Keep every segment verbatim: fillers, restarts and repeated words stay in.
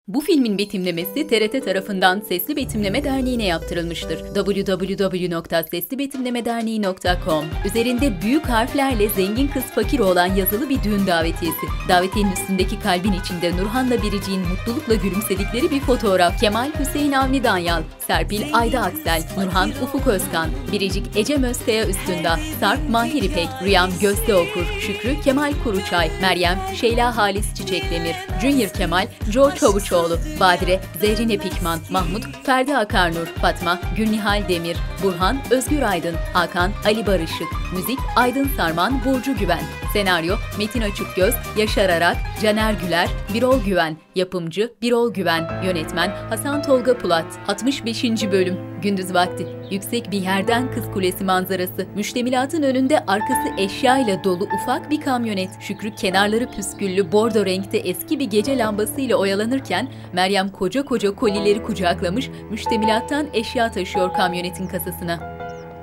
Bu filmin betimlemesi T R T tarafından Sesli Betimleme Derneği'ne yaptırılmıştır. double-u double-u double-u nokta sesli betimleme derneği nokta com Üzerinde büyük harflerle zengin kız fakir olan yazılı bir düğün davetiyesi. Davetiyenin üstündeki kalbin içinde Nurhan'la Biricik'in mutlulukla gülümsedikleri bir fotoğraf. Kemal Hüseyin Avni Danyal, Serpil Ayda Aksel, Nurhan Ufuk Özkan, Biricik Ecem Özkaya Üstünda, Sarp Mahir İpek, Rüyam Gözde Okur, Şükrü Kemal Kuruçay, Meryem Şeyla Halis Çiçekdemir, Junior Kemal Joe Çavuçoğlu, Badire Zehrine Pikman, Mahmut Ferdi Akarnur, Fatma Gülnihal Demir, Burhan Özgür Aydın, Hakan Ali Barışık, müzik Aydın Sarman, Burcu Güven, senaryo Metin Açıkgöz, Yaşar Arak, Caner Güler, Birol Güven, yapımcı Birol Güven, yönetmen Hasan Tolga Pulat. altmış beşinci bölüm. Gündüz vakti. Yüksek bir yerden Kız Kulesi manzarası. Müştemilatın önünde arkası eşyayla dolu ufak bir kamyonet. Şükrü kenarları püsküllü bordo renkte eski bir gece lambasıyla oyalanırken Meryem koca koca kolileri kucaklamış, müştemilattan eşya taşıyor kamyonetin kasasına.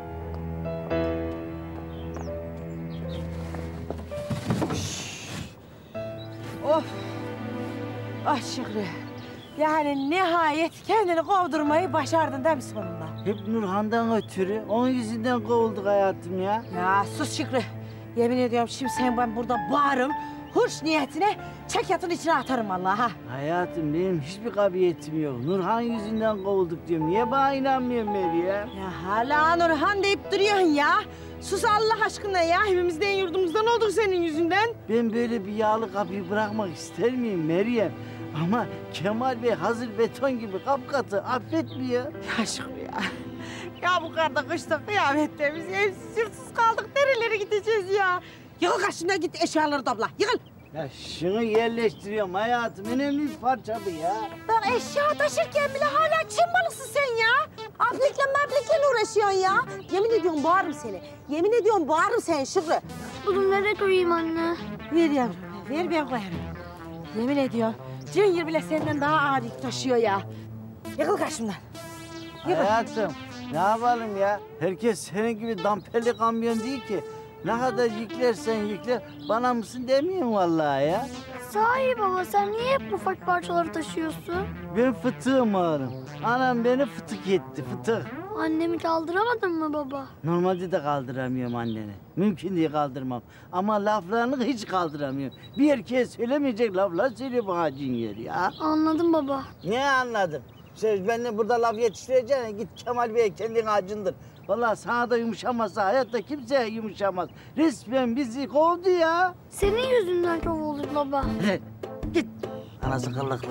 Of! Ah Şükrü! Yani nihayet kendini kovdurmayı başardın değil mi sonunda? Hep Nurhan'dan ötürü. Onun yüzünden kovulduk hayatım ya. Ya sus Şükrü! Yemin ediyorum şimdi sen ben burada bağırırım, hırs niyetine çekyatın içine atarım vallahi ha. Hayatım benim hiçbir kabiliyetim yok. Nurhan yüzünden kovulduk diyorum. Niye bana inanmıyorsun Meryem? Ya hala Nurhan deyip duruyorsun ya. Sus Allah aşkına ya. Evimizden yurdumuzdan olduk senin yüzünden. Ben böyle bir yağlı kapıyı bırakmak ister miyim Meryem? Ama Kemal Bey hazır beton gibi kapkatı affetmiyor. Ya Şükrü ya. Ya bu karda kışta kıyamette biz evsiz yurtsuz kaldık. Nerelere gideceğiz ya? Yıkıl karşımdan git eşyaları topla. Yıkıl. Ya şunu yerleştiriyorum hayatım. Önemli bir parça bu ya. Bak eşya taşırken bile hala Çin balısın sen ya. Aplikle maplikle uğraşıyorsun ya. Yemin ediyorum boğarım seni. Yemin ediyorum boğarım seni Şükrü. Bunu nereye koyayım anne? Ver yavrum, ver ben koyarım. Yemin ediyorum Junior bile senden daha ağır yük taşıyor ya. Yıkıl karşımdan. Yıkıl. Hayatım ne yapalım ya? Herkes senin gibi damperli kamyon değil ki. Ne kadar yüklersen yükle bana mısın demiyorum vallahi ya. Sahi baba sen niye hep ufak parçaları taşıyorsun? Ben fıtığım ağrım. Anam beni fıtık etti fıtık. Annemi kaldıramadın mı baba? Normalde de kaldıramıyorum anneni. Mümkün değil kaldırmam. Ama laflarını hiç kaldıramıyorum. Bir erkeğe söylemeyecek laflar söylüyor bana Junior ya. Anladım baba. Ne anladım? Sen benimle burada laf yetiştireceksin. Git Kemal Bey'e kendin acındır. Vallahi sana da yumuşamazsa hayatta kimseye yumuşamaz. Resmen bizi kovdu ya. Senin yüzünden kovulduk baba. Git. Anası kıllıklı.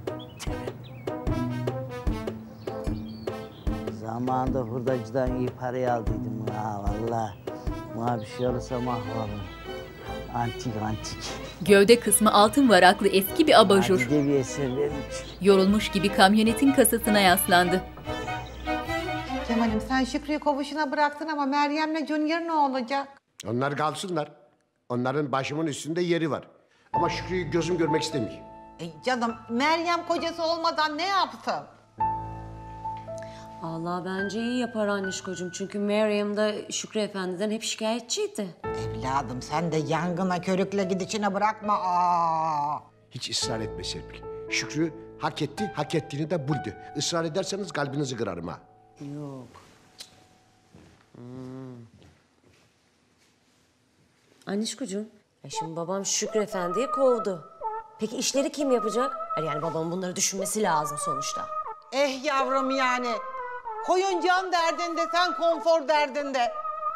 Zamanında hurdacıdan iyi parayı aldıydım ha vallahi. Bana bir şey olursa mahvolur. Antik antik. Gövde kısmı altın varaklı eski bir abajur. Hadi de bir eser vermiş. Yorulmuş gibi kamyonetin kasasına yaslandı. Kemal'im sen Şükrü'yü kovuşuna bıraktın ama Meryem'le Junior ne olacak? Onlar kalsınlar. Onların başımın üstünde yeri var. Ama Şükrü'yü gözüm görmek istemiyor. E canım Meryem kocası olmadan ne yaptı? Allah bence iyi yapar Anişkocuğum. Çünkü Meryem de Şükrü Efendi'den hep şikayetçiydi. Evladım sen de yangına körükle gidişine bırakma. Aa. Hiç ısrar etme Serpil. Şükrü hak etti, hak ettiğini de buldu. Israr ederseniz kalbinizi kırarım ha. Yok. Hmm. Anişkocuğum, ya şimdi babam Şükrü Efendi'yi kovdu. Peki işleri kim yapacak? Yani babamın bunları düşünmesi lazım sonuçta. Eh yavrum yani. Koyun can derdinde sen konfor derdinde.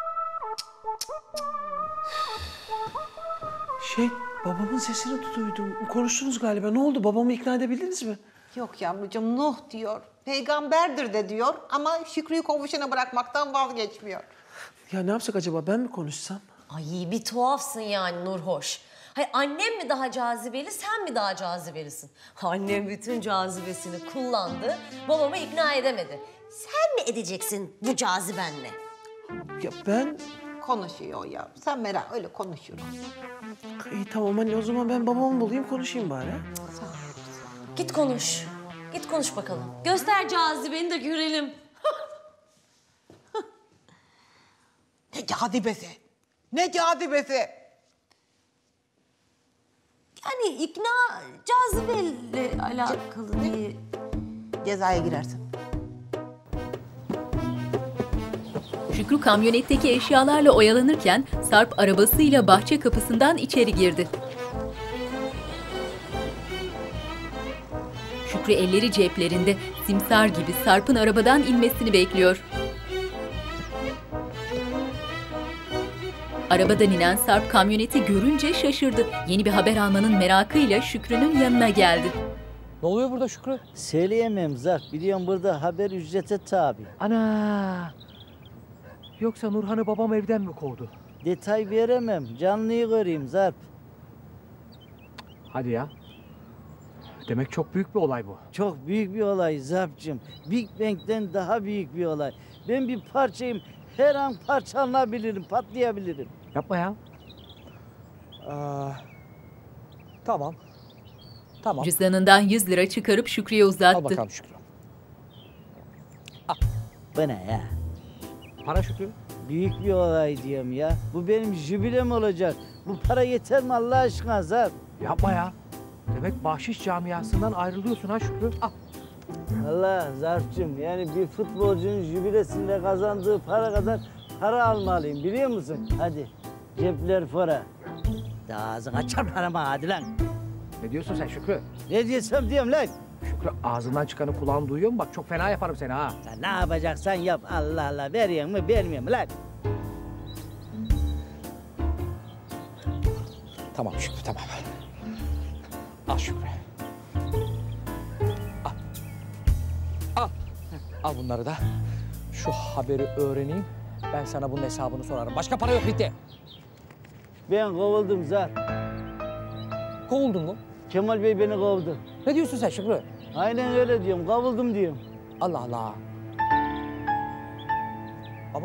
Şey, babamın sesini duydum. Konuştunuz galiba. Ne oldu? Babamı ikna edebildiniz mi? Yok yavrucuğum Nuh diyor. Peygamberdir de diyor ama Şükrü'yü kovuşuna bırakmaktan vazgeçmiyor. Ya ne yapsak acaba? Ben mi konuşsam? Ay bir tuhafsın yani Nurhoş. Hayır annem mi daha cazibeli, sen mi daha cazibelisin? Annem bütün cazibesini kullandı, babamı ikna edemedi. Sen mi edeceksin bu cazibenle? Ya ben... Konuşuyor ya. Sen merak öyle konuşuyor. İyi tamam anne o zaman ben babamı bulayım konuşayım bari. Git konuş. Git konuş bakalım. Göster cazibeni de görelim. Ne cazibesi? Ne cazibesi? Yani ikna cazibeyle alakalı diye. Cezaya girersin. Şükrü kamyonetteki eşyalarla oyalanırken Sarp arabasıyla bahçe kapısından içeri girdi. Şükrü elleri ceplerinde, simsar gibi Sarp'ın arabadan inmesini bekliyor. Arabadan inen Sarp kamyoneti görünce şaşırdı. Yeni bir haber almanın merakıyla Şükrü'nün yanına geldi. Ne oluyor burada Şükrü? Söyleyemem Zarp. Biliyorum burada haber ücrete tabi. Ana! Yoksa Nurhan'ı babam evden mi kovdu? Detay veremem. Canlıyı göreyim Zarp. Hadi ya. Demek çok büyük bir olay bu. Çok büyük bir olay Zarp'cığım. Big Bang'den daha büyük bir olay. Ben bir parçayım. Her an parçalanabilirim, patlayabilirim. Yapma ya. Ee, tamam. Tamam. Cüzdanından yüz lira çıkarıp Şükrü'ye Al uzattı. bakalım Şükrü. Bu ne ya? Para Şükrü. Büyük bir olay diyorum ya. Bu benim jübilem olacak. Bu para yeter mi Allah aşkına Zarp? Yapma ya. Demek bahşiş camiasından ayrılıyorsun ha Şükrü. Al. Allah Zarp'cığım, yani bir futbolcunun jübilesinde kazandığı para kadar para almalıyım biliyor musun? Hadi cepler fora. Daha ağzını çarparama hadi lan. Ne diyorsun sen Şükrü? Ne diyorsam diyorum lan. Şükrü ağzından çıkanı kulağın duyuyor mu? Bak çok fena yaparım seni ha. Sen ne yapacaksan yap. Allah Allah, veriyor mu vermiyor mu lan? Tamam Şükrü tamam. Al Şükrü. Al. Al. Al bunları da. Şu haberi öğreneyim. Ben sana bunun hesabını sorarım. Başka para yok bitti. Ben kovuldum Zarp. Kovuldun mu? Kemal Bey beni kovdu. Ne diyorsun sen Şükrü? Aynen öyle diyorum, kovuldum diyorum. Allah Allah. Ama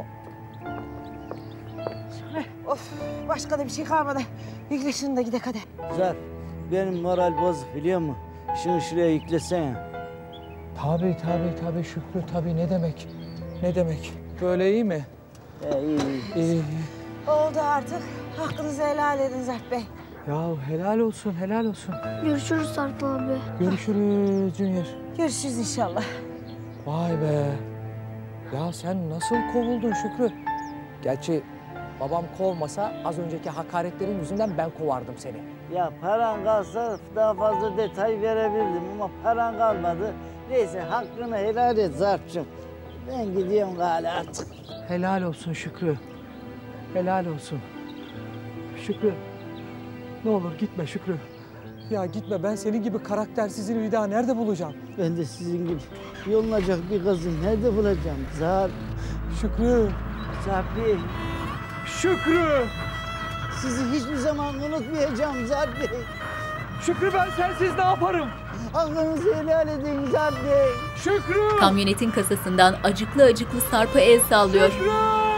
Of, başka da bir şey kalmadı. Yükle şunu da gidek hadi. Zarp, benim moral bozuk biliyor musun? Şunu şuraya yüklesene. tabii tabii tabii Şükrü tabii ne demek? Ne demek? Böyle iyi mi? He, iyi iyi. İyi. iyi. Oldu artık. Hakkınızı helal edin Zarp Bey. Ya helal olsun helal olsun. Görüşürüz Sarp abi. Görüşürüz Junior. Görüşürüz inşallah. Vay be. Ya sen nasıl kovuldun Şükrü? Gerçi babam kovmasa az önceki hakaretlerin yüzünden ben kovardım seni. Ya paran kalsa daha fazla detay verebilirdim ama paran kalmadı. Neyse hakkını helal et Zarp'cığım. Ben gidiyorum galiba artık. Helal olsun Şükrü. Helal olsun. Şükrü. Ne olur gitme Şükrü. Ya gitme, ben senin gibi karaktersizini bir daha nerede bulacağım? Ben de sizin gibi yolunacak bir kızı nerede bulacağım Zarp? Şükrü. Zarp Bey, Şükrü. sizi hiçbir zaman unutmayacağım Zarp Bey. Şükrü, ben sensiz ne yaparım? Hakkınızı helal edin Zarp Bey. Şükrü. Kamyonetin kasasından acıklı acıklı Sarp'a el sallıyor. Şükrü.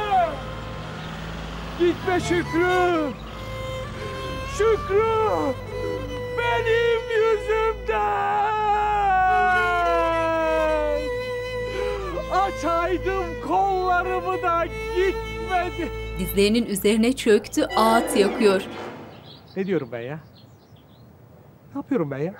Gitme Şükrü. Şükrü. Benim yüzümden. Açaydım kollarımı da gitmedi. Dizlerinin üzerine çöktü, ağıt yakıyor. Ne diyorum ben ya? Ne yapıyorum ben ya?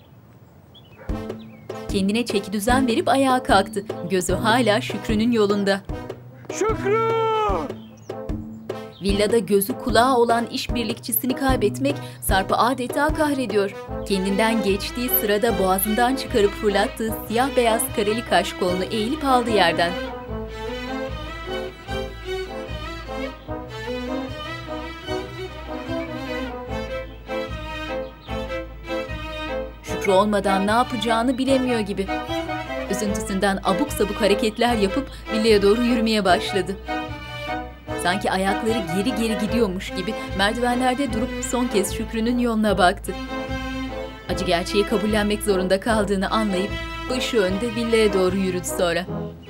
Kendine çekidüzen verip ayağa kalktı. Gözü hala Şükrü'nün yolunda. Şükrü! Villada gözü kulağı olan işbirlikçisini kaybetmek Sarp'ı adeta kahrediyor. Kendinden geçtiği sırada boğazından çıkarıp fırlattığı siyah beyaz kareli kaş kolunu eğilip aldı yerden. Şükrü olmadan ne yapacağını bilemiyor gibi. Üzüntüsünden abuk sabuk hareketler yapıp villaya doğru yürümeye başladı. Sanki ayakları geri geri gidiyormuş gibi merdivenlerde durup son kez Şükrü'nün yoluna baktı. Acı gerçeği kabullenmek zorunda kaldığını anlayıp başı önde villaya doğru yürüdü sonra.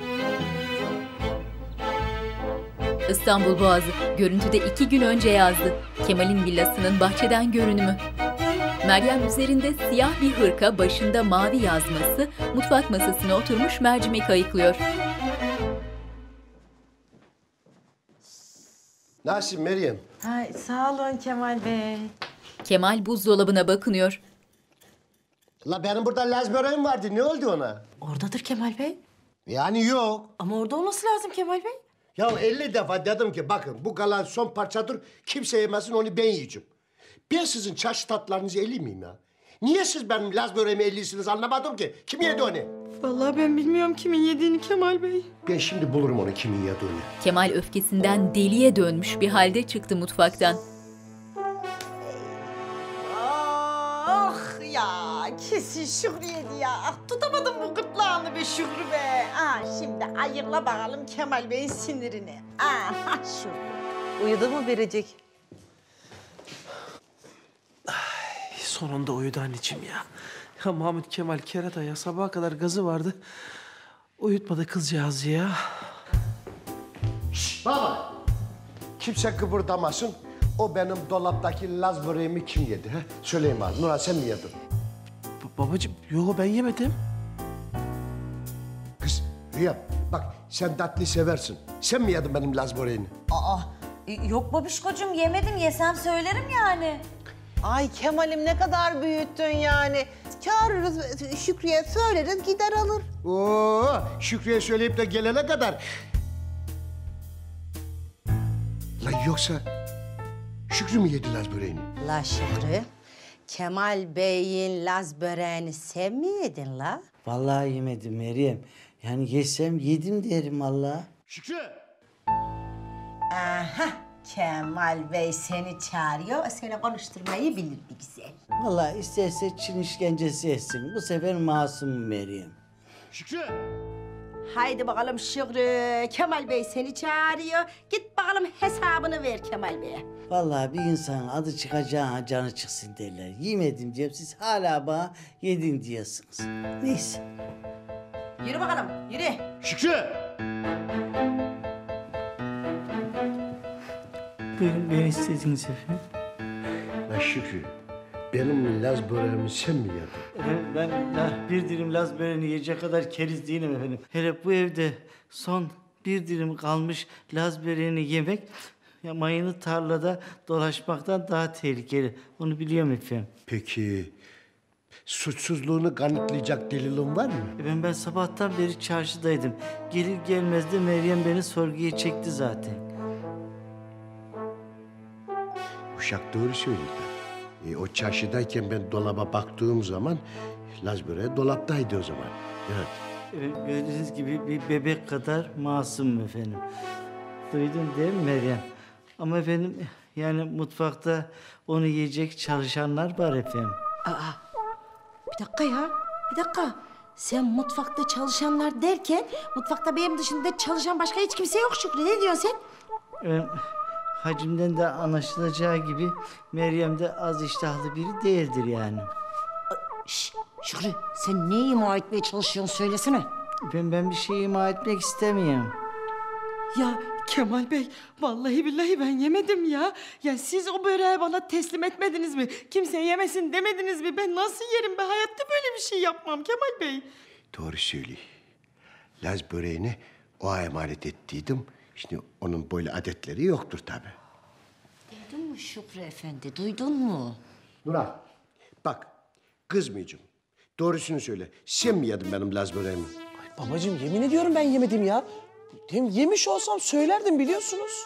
İstanbul Boğazı görüntüde iki gün önce yazdı. Kemal'in villasının bahçeden görünümü. Meryem üzerinde siyah bir hırka, başında mavi yazması, mutfak masasına oturmuş mercimek ayıklıyor. Nasılsın Meryem? Ay, sağ olun Kemal Bey. Kemal buzdolabına bakınıyor. La benim burada Laz böreğim vardı. Ne oldu ona? Oradadır Kemal Bey. Yani yok. Ama orada olması lazım Kemal Bey. Ya elli defa dedim ki bakın bu kalan son parçadır. Kimse yemesin onu ben yiyeceğim. Ben sizin çarşı tatlarınızı eleyim miyim ya? Niye siz benim Laz böreğimi elliysiniz anlamadım ki. Kim yedi onu? Vallahi ben bilmiyorum kimin yediğini Kemal Bey. Ben şimdi bulurum onu kimin yediğini. Kemal öfkesinden deliye dönmüş bir halde çıktı mutfaktan. Ah ya kesin Şükrü yedi ya. Ah, tutamadım bu gırtlağını be Şükrü be. Ah, şimdi ayırla bakalım Kemal Bey'in sinirini. Ah Şükrü. Uyudu mu Biricik? Sonunda uyudu anneciğim ya. Ya Mahmut Kemal kerata ya sabaha kadar gazı vardı. Uyutmadı kızcağızı ya. Baba. Kimse kıpırdamasın. O benim dolaptaki Laz böreğimi kim yedi? He? Söyleyin bana. Nurhan sen mi yedin? Ba- babacığım yok ben yemedim. Kız Rüya bak sen tatlı seversin. Sen mi yedin benim Laz böreğini? Aa, yok babişkocuğum yemedim. Yesem söylerim yani. Ay Kemal'im ne kadar büyüttün yani. Çağırırız Şükrü'ye söyleriz gider alır. Oo, Şükrü'ye söyleyip de gelene kadar. La yoksa Şükrü mü yedi Laz böreğini? La Şükrü, Kemal Bey'in Laz böreğini sen mi yedin la? Vallahi yemedim Meryem. Yani yesem yedim derim vallahi. Şükrü! Aha, Kemal Bey seni çağırıyor. Seni konuşturmayı bilir bir güzel. Vallahi isterse Çin işkencesi etsin. Bu sefer masum Meryem. Şükrü! Haydi bakalım Şükrü, Kemal Bey seni çağırıyor. Git bakalım hesabını ver Kemal Bey'e. Vallahi bir insanın adı çıkacağına canı çıksın derler. Yemedim diyorum siz hala bana yedin diyorsunuz. Neyse. Yürü bakalım, yürü. Şükrü! Buyurun beni istediğiniz efendim. La Şükrü, benim Laz böreğimi sen mi yedin? Efendim ben la, bir dilim Laz böreğini yiyecek kadar keriz değilim efendim. Hele bu evde son bir dilim kalmış Laz böreğini yemek... ...ya mayını tarlada dolaşmaktan daha tehlikeli. Onu biliyorum efendim. Peki suçsuzluğunu kanıtlayacak delilin var mı? Efendim ben sabahtan beri çarşıdaydım. Gelir gelmez de Meryem beni sorguya çekti zaten. Uşak doğru söylüyor. E, o çarşıdayken ben dolaba baktığım zaman Laz böreği dolaptaydı o zaman. Evet. Efendim gördüğünüz gibi bir bebek kadar masum efendim. Duydun değil mi Meryem? Ama efendim yani mutfakta onu yiyecek çalışanlar var efendim. Aa, bir dakika ya, bir dakika. Sen mutfakta çalışanlar derken, mutfakta benim dışında çalışan başka hiç kimse yok Şükrü. Ne diyorsun sen? Efendim, hacimden de anlaşılacağı gibi Meryem de az iştahlı biri değildir yani. Şşş, Şükrü sen ne ima etmeye çalışıyorsun söylesene. Ben, ben bir şey ima etmek istemiyorum. Ya Kemal Bey, vallahi billahi ben yemedim ya. Ya siz o böreği bana teslim etmediniz mi? Kimse yemesin demediniz mi? Ben nasıl yerim? Ben hayatta böyle bir şey yapmam Kemal Bey. Doğru söylüyor. Laz böreğini o emanet ettiydim. Şimdi onun böyle adetleri yoktur tabii. Duydun mu Şükrü Efendi, duydun mu? Nurhan, bak kızmayacağım. Doğrusunu söyle. Sen mi yedin benim Laz böreğimi? Ay babacığım yemin ediyorum ben yemedim ya. Hem yemiş olsam söylerdim biliyorsunuz.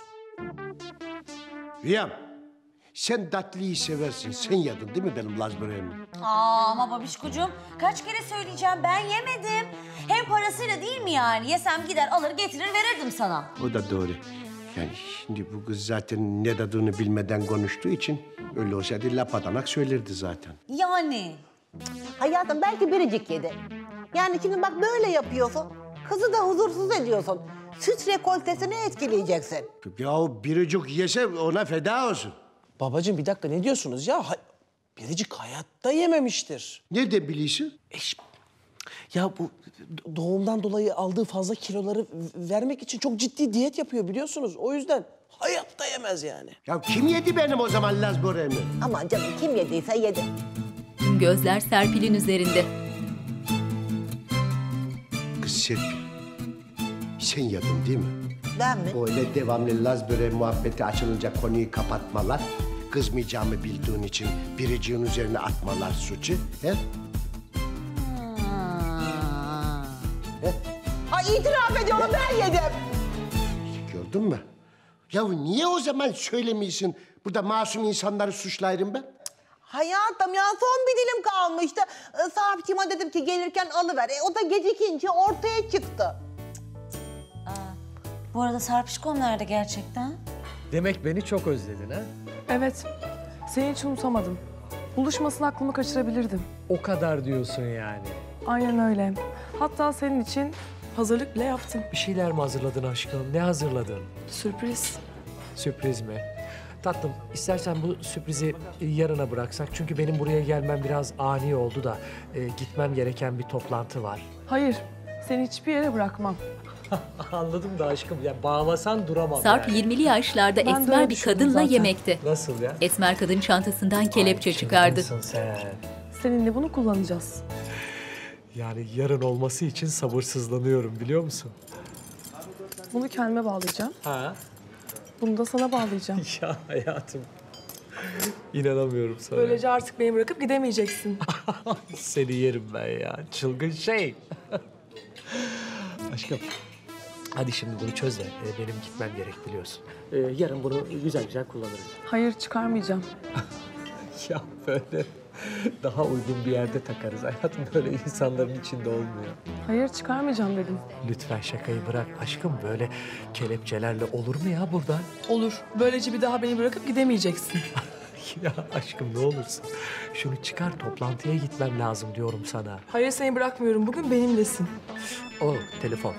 Rüyam, sen tatlıyı seversin. Sen yedin değil mi benim Laz böreğimi? Aa, ama babişkocuğum kaç kere söyleyeceğim ben yemedim. Hem parasıyla değil mi yani? Yesem gider alır getirir verirdim sana. O da doğru. Yani şimdi bu kız zaten ne dediğini bilmeden konuştuğu için öyle olsaydı lapadanak söylerdi zaten. Yani. Hayatım belki Biricik yedi. Yani şimdi bak böyle yapıyorsun. Kızı da huzursuz ediyorsun. Süt rekoltesini etkileyeceksin. Ya o biricik yese ona feda olsun. Babacığım bir dakika ne diyorsunuz ya? Ha, Biricik hayatta yememiştir. Nerede biliyorsun? E, ş- ya bu doğumdan dolayı aldığı fazla kiloları v- vermek için çok ciddi diyet yapıyor biliyorsunuz. O yüzden hayatta yemez yani. Ya kim yedi benim o zaman Laz böreğimi? Aman canım kim yediyse yedi. Tüm gözler Serpil'in üzerinde. Kız Serpil, sen yedin değil mi? Ben mi? Öyle devamlı Laz böreği muhabbeti açılınca konuyu kapatmalar. kızmayacağımı bildiğin için biriciğin üzerine atmalar suçu. He? He? Ay itiraf ediyorum ben yedim. Gördün mü? Ya niye o zaman söylemiyorsun? Burada masum insanları suçlayırım ben. Hayatım ya son bir dilim kalmıştı. Ee, Sahipçime dedim ki gelirken alıver. E, o da gecikince ortaya çıktı. Bu arada Sarpişkom nerede gerçekten? Demek beni çok özledin ha? Evet. Seni hiç unutamadım. Buluşmasını aklımı kaçırabilirdim. O kadar diyorsun yani. Aynen öyle. Hatta senin için hazırlık bile yaptım. Bir şeyler mi hazırladın aşkım? Ne hazırladın? Sürpriz. Sürpriz mi? Tatlım, istersen bu sürprizi yarına bıraksak. Çünkü benim buraya gelmem biraz ani oldu da e, gitmem gereken bir toplantı var. Hayır. Seni hiçbir yere bırakmam. Anladım da aşkım. Ya bağlasan duramam Sarp yani. yirmili yaşlarda Ben de esmer öyle bir düşündüm kadınla zaten. yemekte. Nasıl ya? Esmer kadın çantasından kelepçe çıkardı. Çılgınsın sen. Seninle bunu kullanacağız. Yani yarın olması için sabırsızlanıyorum biliyor musun? Bunu kendime bağlayacağım. Ha? Bunu da sana bağlayacağım. Ya hayatım. İnanamıyorum sana. Böylece artık beni bırakıp gidemeyeceksin. Seni yerim ben ya. Çılgın şey. Aşkım. Hadi şimdi bunu çöz de e, benim gitmem gerek biliyorsun. E, yarın bunu güzel güzel kullanırız. Hayır, çıkarmayacağım. Ya böyle daha uygun bir yerde takarız. Hayatım böyle insanların içinde olmuyor. Hayır, çıkarmayacağım dedim. Lütfen şakayı bırak aşkım. Böyle kelepçelerle olur mu ya burada? Olur. Böylece bir daha beni bırakıp gidemeyeceksin. Ya aşkım ne olursun. Şunu çıkar, toplantıya gitmem lazım diyorum sana. Hayır, seni bırakmıyorum. Bugün benimlesin. O telefon.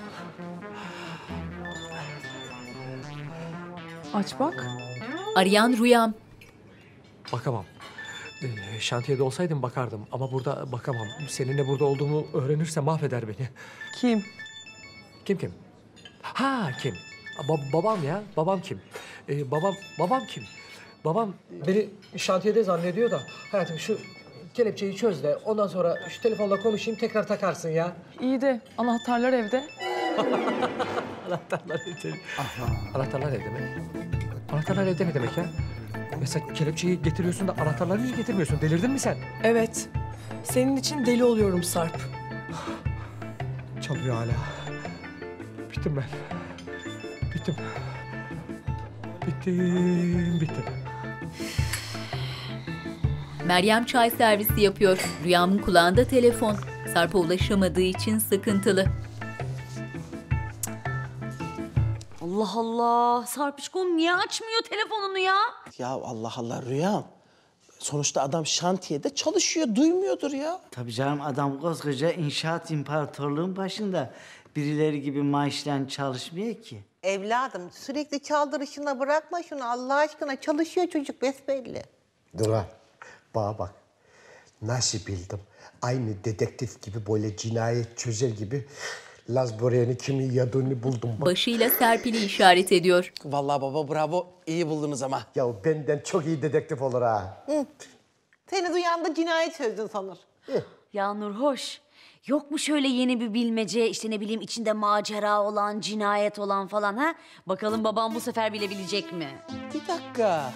Aç bak. Arayan Rüyam. Bakamam. Ee, şantiyede olsaydım bakardım ama burada bakamam. Seninle burada olduğumu öğrenirse mahveder beni. Kim? Kim kim? Ha kim? Ba- babam ya. Babam kim? Ee, babam babam kim? Babam beni şantiyede zannediyor da. Hayatım şu kelepçeyi çöz de ondan sonra şu telefonla konuşayım tekrar takarsın ya. İyi de anahtarlar evde. Anahtarlar evde. Anahtarlar evde mi? Anahtarlar evde ne demek ya? Ya sen kelepçeyi getiriyorsun da anahtarları niye getirmiyorsun? Delirdin mi sen? Evet. Senin için deli oluyorum Sarp. Çalıyor hala. Bittim ben. Bittim. Bittim, bittim. Meryem çay servisi yapıyor. Rüyam'ın kulağında telefon. Sarp'a ulaşamadığı için sıkıntılı. Allah Allah. Sarpişkom niye açmıyor telefonunu ya? Ya Allah Allah Rüyam. Sonuçta adam şantiyede çalışıyor, duymuyordur ya. Tabii canım adam koskoca inşaat imparatorluğun başında. Birileri gibi maaşla çalışmıyor ki. Evladım sürekli çaldırışına bırakma şunu Allah aşkına. Çalışıyor çocuk besbelli. Dur ha. Bana bak. Nasıl bildim? Aynı dedektif gibi böyle cinayet çözer gibi Laz Borean'ı kimin yadığını buldum. Bak. Başıyla Serpil'i işaret ediyor. Vallahi baba bravo, iyi buldunuz ama. Ya benden çok iyi dedektif olur ha. Hı. Seni duyan da cinayet çözdün sanır. Ya Nurhoş, yok mu şöyle yeni bir bilmece, işte ne bileyim içinde macera olan, cinayet olan falan ha? Bakalım babam bu sefer bilebilecek mi? Bir dakika.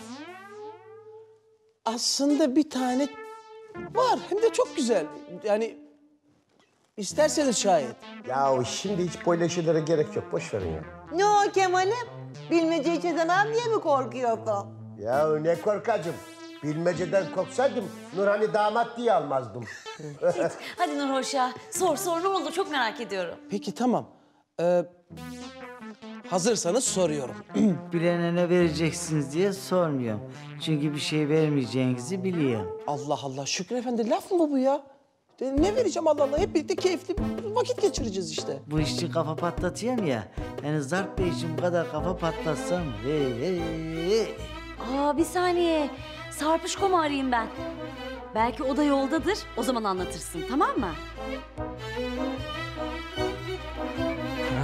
Aslında bir tane var, hem de çok güzel. Yani isterseniz şayet. Ya şimdi hiç böyle şeylere gerek yok. Boş verin ya. Ne o Kemal'im? Bilmeceyi çözemem diye mi korkuyorsun? Ya ne korkacım. Bilmeceden korksaydım Nurhan'ı damat diye almazdım. Hadi Nurhoş ya, sor sor ne oldu çok merak ediyorum. Peki tamam. Ee, hazırsanız soruyorum. Bilene ne vereceksiniz diye sormuyorum. Çünkü bir şey vermeyeceğinizi biliyorum. Allah Allah Şükrü Efendi laf mı bu ya? De, ne vereceğim Allah Allah? Hep birlikte keyifli bir vakit geçireceğiz işte. Bu işçi kafa patlatıyorum ya. Yani Zarp Bey için bu kadar kafa patlatsam. Hey, hey, hey. Aa bir saniye, Sarpışkom'u arayayım ben. Belki o da yoldadır, o zaman anlatırsın tamam mı?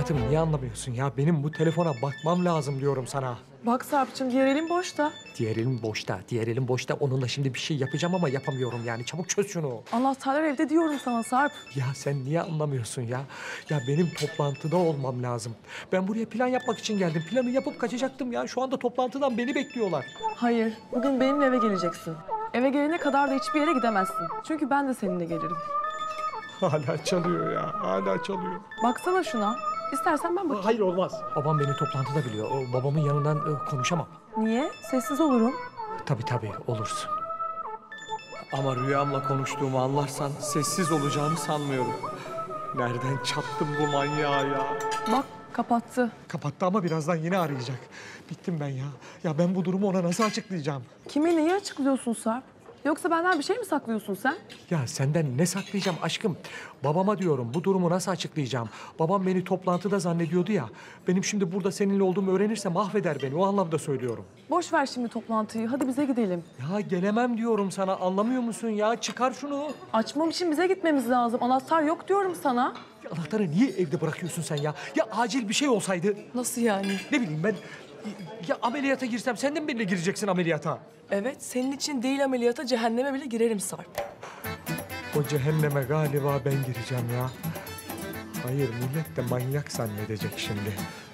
Hayatım niye anlamıyorsun ya? Benim bu telefona bakmam lazım diyorum sana. Bak Sarp'cığım diğer elin boşta. Diğer elim boşta, diğer elim boşta. Onunla şimdi bir şey yapacağım ama yapamıyorum yani. Çabuk çöz şunu. Anahtarlar evde diyorum sana Sarp. Ya sen niye anlamıyorsun ya? Ya benim toplantıda olmam lazım. Ben buraya plan yapmak için geldim. Planı yapıp kaçacaktım ya. Şu anda toplantıdan beni bekliyorlar. Hayır, bugün benimle eve geleceksin. Eve gelene kadar da hiçbir yere gidemezsin. Çünkü ben de seninle gelirim. Hala çalıyor ya, hala çalıyor. Baksana şuna. İstersen ben bakayım. Hayır olmaz. Babam beni toplantıda biliyor. O, babamın yanından e, konuşamam. Niye? Sessiz olurum. Tabii tabii olursun. Ama rüyamla konuştuğumu anlarsan sessiz olacağımı sanmıyorum. Nereden çattım bu manyağı ya? Bak kapattı. Kapattı ama birazdan yine arayacak. Bittim ben ya. Ya ben bu durumu ona nasıl açıklayacağım? Kime neyi açıklıyorsun Sarp? Yoksa benden bir şey mi saklıyorsun sen? Ya senden ne saklayacağım aşkım? Babama diyorum bu durumu nasıl açıklayacağım? Babam beni toplantıda zannediyordu ya. Benim şimdi burada seninle olduğumu öğrenirse mahveder beni. O anlamda söylüyorum. Boş ver şimdi toplantıyı. Hadi bize gidelim. Ya gelemem diyorum sana. Anlamıyor musun ya? Çıkar şunu. Açmam için bize gitmemiz lazım. Anahtar yok diyorum sana. Ya anahtarı niye evde bırakıyorsun sen ya? Ya acil bir şey olsaydı. Nasıl yani? Ne bileyim ben. Ya ameliyata girsem sen de mi benimle gireceksin ameliyata? Evet, senin için değil ameliyata cehenneme bile girerim Sarp. O cehenneme galiba ben gireceğim ya. Hayır, millet de manyak zannedecek şimdi.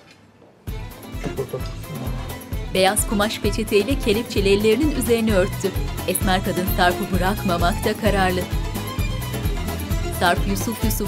Beyaz kumaş peçeteyle kelepçeli ellerinin üzerini örttü. Esmer kadın Sarp'ı bırakmamakta kararlı. Sarp Yusuf Yusuf.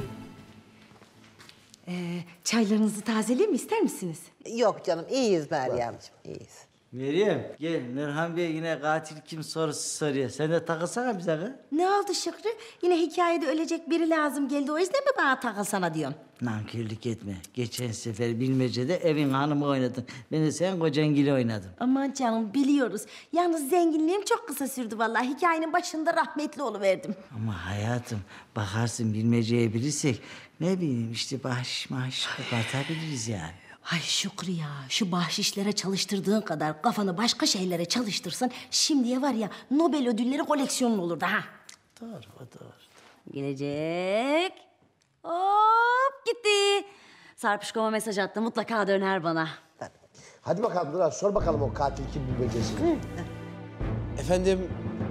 Ee, çaylarınızı tazeleyeyim mi ister misiniz? Yok canım iyiyiz Meryemciğim iyiyiz. Meryem gel Nurhan Bey yine katil kim sorusu soruyor. Sen de takılsana bize kız. Ne oldu Şükrü? Yine hikayede ölecek biri lazım geldi. O yüzden mi bana takılsana diyorsun? Nankörlük etme. Geçen sefer bilmecede evin hanımı oynadın. Ben de sen kocangili oynadım. Aman canım biliyoruz. Yalnız zenginliğim çok kısa sürdü vallahi. Hikayenin başında rahmetli oluverdim. Ama hayatım bakarsın bilmeceyi bilirsek ne bileyim işte bahşiş maaş kapatabiliriz yani. Ay Şükrü ya, şu bahşişlere çalıştırdığın kadar kafanı başka şeylere çalıştırsan... ...şimdiye var ya Nobel ödülleri koleksiyonun olurdu ha. Doğru, o doğru. Gelecek. Hop gitti. Sarpışkoma mesaj attı, mutlaka döner bana. Hadi bakalım Duran, sor bakalım o katil kim bilmecesini. Efendim,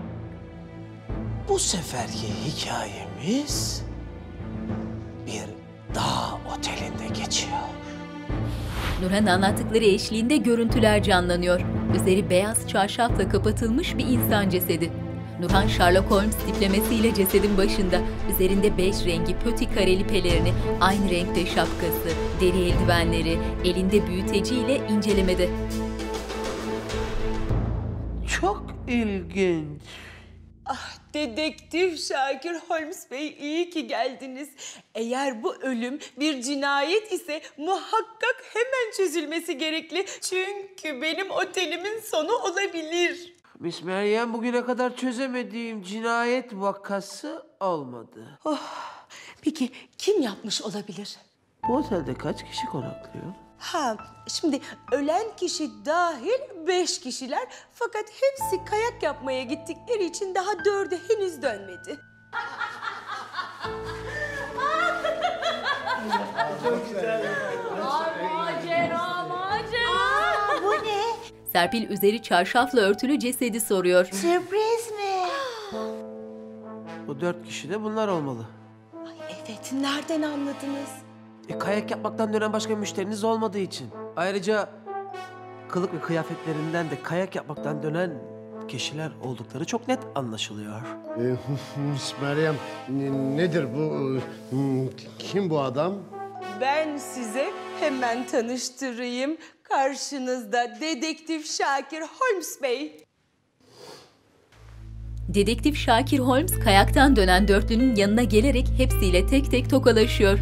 bu seferki hikayemiz bir dağ otelinde geçiyor. Nurhan anlattıkları eşliğinde görüntüler canlanıyor. Üzeri beyaz çarşafla kapatılmış bir insan cesedi. Nurhan Sherlock Holmes tiplemesiyle cesedin başında. Üzerinde beş rengi pöti kareli pelerini, aynı renkte şapkası, deri eldivenleri, elinde büyüteciyle incelemede. Çok ilginç. Ah, Dedektif Şakir Holmes Bey iyi ki geldiniz. Eğer bu ölüm bir cinayet ise muhakkak hemen çözülmesi gerekli. Çünkü benim otelimin sonu olabilir. Miss Meryem bugüne kadar çözemediğim cinayet vakası olmadı. Oh, peki kim yapmış olabilir? Bu otelde kaç kişi konaklıyor? Ha, şimdi ölen kişi dahil beş kişiler fakat hepsi kayak yapmaya gittikleri için daha dördü henüz dönmedi. Çok güzel. Macera, macera. Bu ne? Serpil üzeri çarşafla örtülü cesedi soruyor. Sürpriz mi? Bu dört kişi de bunlar olmalı. Ay evet, nereden anladınız? E, kayak yapmaktan dönen başka müşteriniz olmadığı için. Ayrıca kılık ve kıyafetlerinden de kayak yapmaktan dönen kişiler oldukları çok net anlaşılıyor. Ee, Miss Meryem, n- nedir bu? Ee, Kim bu adam? Ben size hemen tanıştırayım. Karşınızda Dedektif Şakir Holmes Bey. Dedektif Şakir Holmes kayaktan dönen dörtlünün yanına gelerek hepsiyle tek tek tokalaşıyor.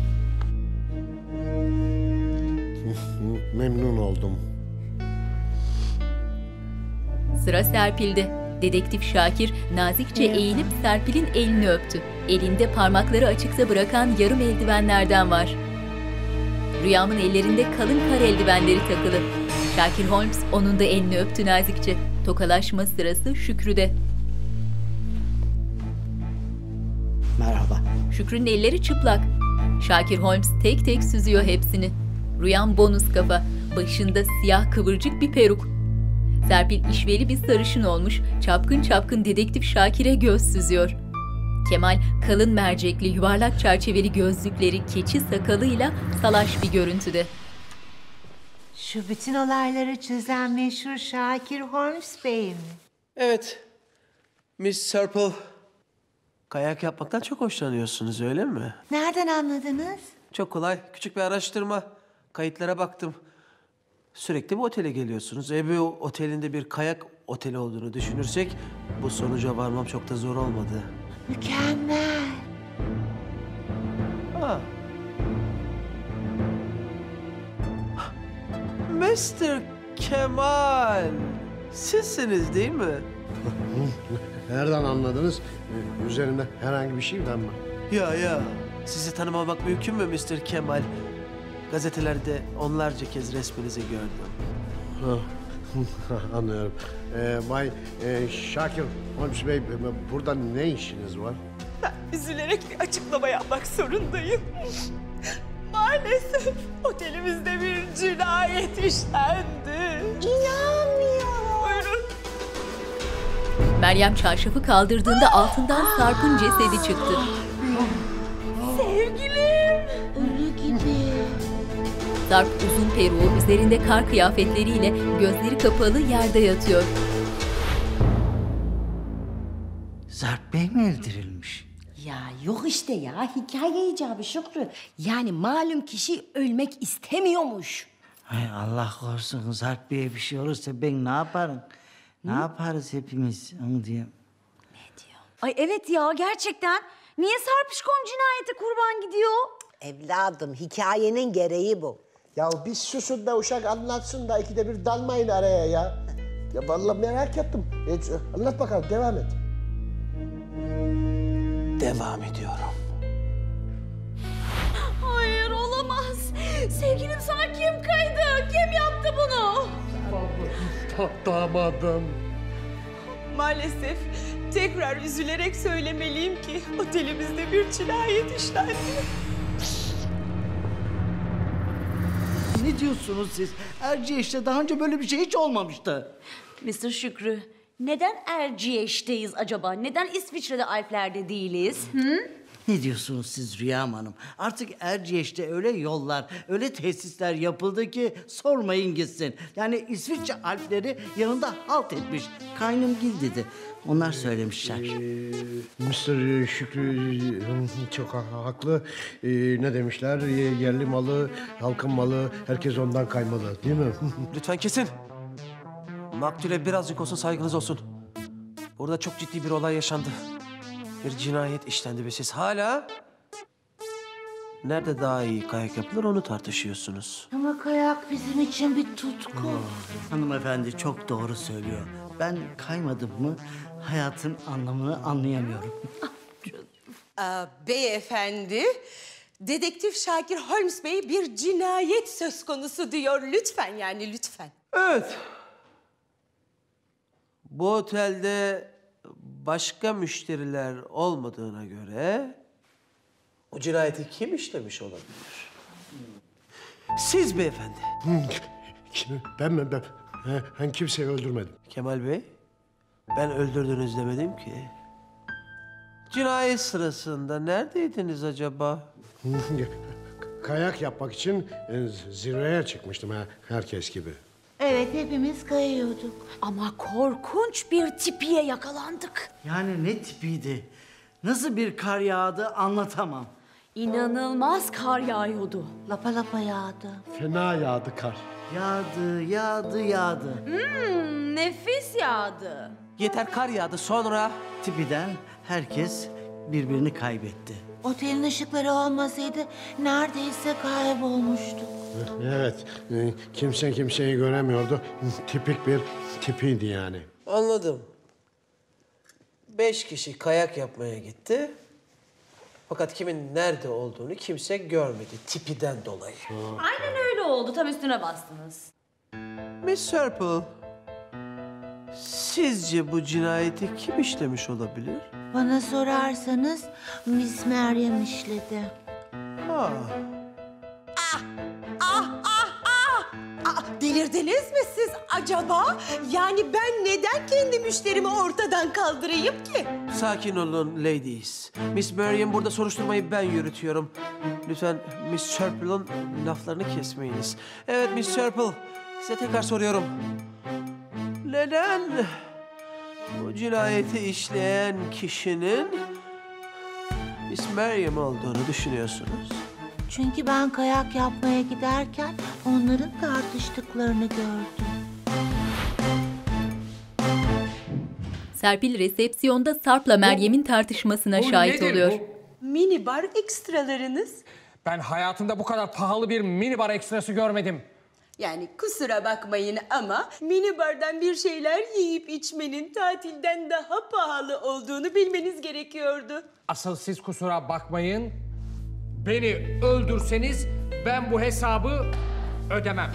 Memnun oldum. Sıra Serpil'de. Dedektif Şakir nazikçe eğilip Serpil'in elini öptü. Elinde parmakları açıkta bırakan yarım eldivenlerden var. Rüyamın ellerinde kalın kar eldivenleri takılı. Şakir Holmes onun da elini öptü nazikçe. Tokalaşma sırası Şükrü'de. Merhaba. Şükrü'nün elleri çıplak. Şakir Holmes tek tek süzüyor hepsini. Rüyan bonus kafa, başında siyah kıvırcık bir peruk. Serpil işveli bir sarışın olmuş, çapkın çapkın dedektif Şakir'e göz süzüyor. Kemal kalın mercekli yuvarlak çerçeveli gözlükleri keçi sakalıyla salaş bir görüntüde. Şu bütün olayları çözen meşhur Şakir Holmes Bey mi? Evet. Miss Serpil. Kayak yapmaktan çok hoşlanıyorsunuz öyle mi? Nereden anladınız? Çok kolay. Küçük bir araştırma. Kayıtlara baktım. Sürekli bu otele geliyorsunuz. E bu otelinde bir kayak oteli olduğunu düşünürsek bu sonuca varmam çok da zor olmadı. Mükemmel. Ha. mister Kemal. Sizsiniz değil mi? Nereden anladınız? Ee, Üzerimde herhangi bir şeyden mi? Ya ya. Sizi tanımamak mümkün mü mister Kemal? Gazetelerde onlarca kez resminizi gördüm. Anlıyorum. Ee, Bay e, Şakir Holmes Bey, burada ne işiniz var? Ben üzülerek bir açıklama yapmak zorundayım. Maalesef otelimizde bir cinayet işlendi. İnanmıyorum. Buyurun. Meryem çarşafı kaldırdığında altından Sarp'ın cesedi çıktı. Sevgilim. Ölü gibi. Sarp uzun peruğu üzerinde kar kıyafetleriyle gözleri kapalı yerde yatıyor. Sarp Bey mi öldürülmüş? Ya yok işte ya, hikaye icabı Şükrü. Yani malum kişi ölmek istemiyormuş. Ay Allah korusun, Sarp Bey'e bir şey olursa ben ne yaparım? Ne Hı? yaparız hepimiz onu diyeyim. Ay evet ya gerçekten. Niye Sarpişkom cinayete kurban gidiyor? Evladım hikayenin gereği bu. Ya bir susun da uşak anlatsın da ikide bir dalmayın araya ya. Ya vallahi merak ettim. E, anlat bakalım, devam et. Devam ediyorum. Hayır olamaz. Sevgilim sana kim kaydı? Kim yaptı bunu? Damadım. Maalesef tekrar üzülerek söylemeliyim ki otelimizde bir cinayet işlendi. Ne diyorsunuz siz? Erciyes'te daha önce böyle bir şey hiç olmamıştı. mister Şükrü, neden Erciyes'teyiz acaba? Neden İsviçre'de Alplerde değiliz? Hı? Ne diyorsunuz siz Rüyam Hanım? Artık Erciyes'te öyle yollar, öyle tesisler yapıldı ki sormayın gitsin. Yani İsviçre Alpleri yanında halt etmiş. Kaynımgil dedi. Onlar söylemişler. Ee, mister Şükrü çok ha- haklı. Ee, ne demişler? Ye- Yerli malı, halkın malı, herkes ondan kaymalı, değil mi? Lütfen kesin. Maktule birazcık olsun saygınız olsun. Burada çok ciddi bir olay yaşandı. Bir cinayet işlendi ve siz hala nerede daha iyi kayak yapılır onu tartışıyorsunuz. Ama kayak bizim için bir tutku. Hanımefendi çok doğru söylüyor. Ben kaymadım mı hayatın anlamını anlayamıyorum. Aa, beyefendi, dedektif Şakir Holmes Bey bir cinayet söz konusu diyor. Lütfen yani lütfen. Evet. Bu otelde başka müşteriler olmadığına göre o cinayeti kim işlemiş olabilir? Siz beyefendi. Kim? Ben mi? Ben, He, ben kimseyi öldürmedim. Kemal Bey, ben öldürdünüz demedim ki. Cinayet sırasında neredeydiniz acaba? Kayak yapmak için e, zirveye çıkmıştım ha, herkes gibi. Evet, hepimiz kayıyorduk. Ama korkunç bir tipiye yakalandık. Yani ne tipiydi? Nasıl bir kar yağdı anlatamam. İnanılmaz kar yağıyordu. Lapa lapa yağdı. Fena yağdı kar. Yağdı, yağdı, yağdı. Hmm, nefis yağdı. Yeter kar yağdı sonra. Tipiden herkes birbirini kaybetti. Otelin ışıkları olmasaydı neredeyse kaybolmuştuk. Evet, e, kimse kimseyi göremiyordu. Tipik bir tipiydi yani. Anladım. Beş kişi kayak yapmaya gitti. Fakat kimin nerede olduğunu kimse görmedi tipiden dolayı. Aynen öyle oldu. Tam üstüne bastınız. Miss Serpil, sizce bu cinayeti kim işlemiş olabilir? Bana sorarsanız Miss Meryem işledi. Aa. Ah, ah, ah, ah! Ah, delirdiniz mi siz acaba? Yani ben neden kendi müşterimi ortadan kaldırayım ki? Sakin olun ladies. Miss Meryem burada soruşturmayı ben yürütüyorum. Lütfen Miss Serpil'in laflarını kesmeyiniz. Evet Miss Serpil, size tekrar soruyorum. Neden bu cinayeti işleyen kişinin Miss Meryem olduğunu düşünüyorsunuz? Çünkü ben kayak yapmaya giderken onların tartıştıklarını gördüm. Serpil resepsiyonda Sarp'la Meryem'in tartışmasına bu şahit nedir oluyor. Mini bar ekstralarınız. Ben hayatımda bu kadar pahalı bir mini bar ekstrası görmedim. Yani kusura bakmayın ama mini bardan bir şeyler yiyip içmenin tatilden daha pahalı olduğunu bilmeniz gerekiyordu. Asıl siz kusura bakmayın. Beni öldürseniz ben bu hesabı ödemem.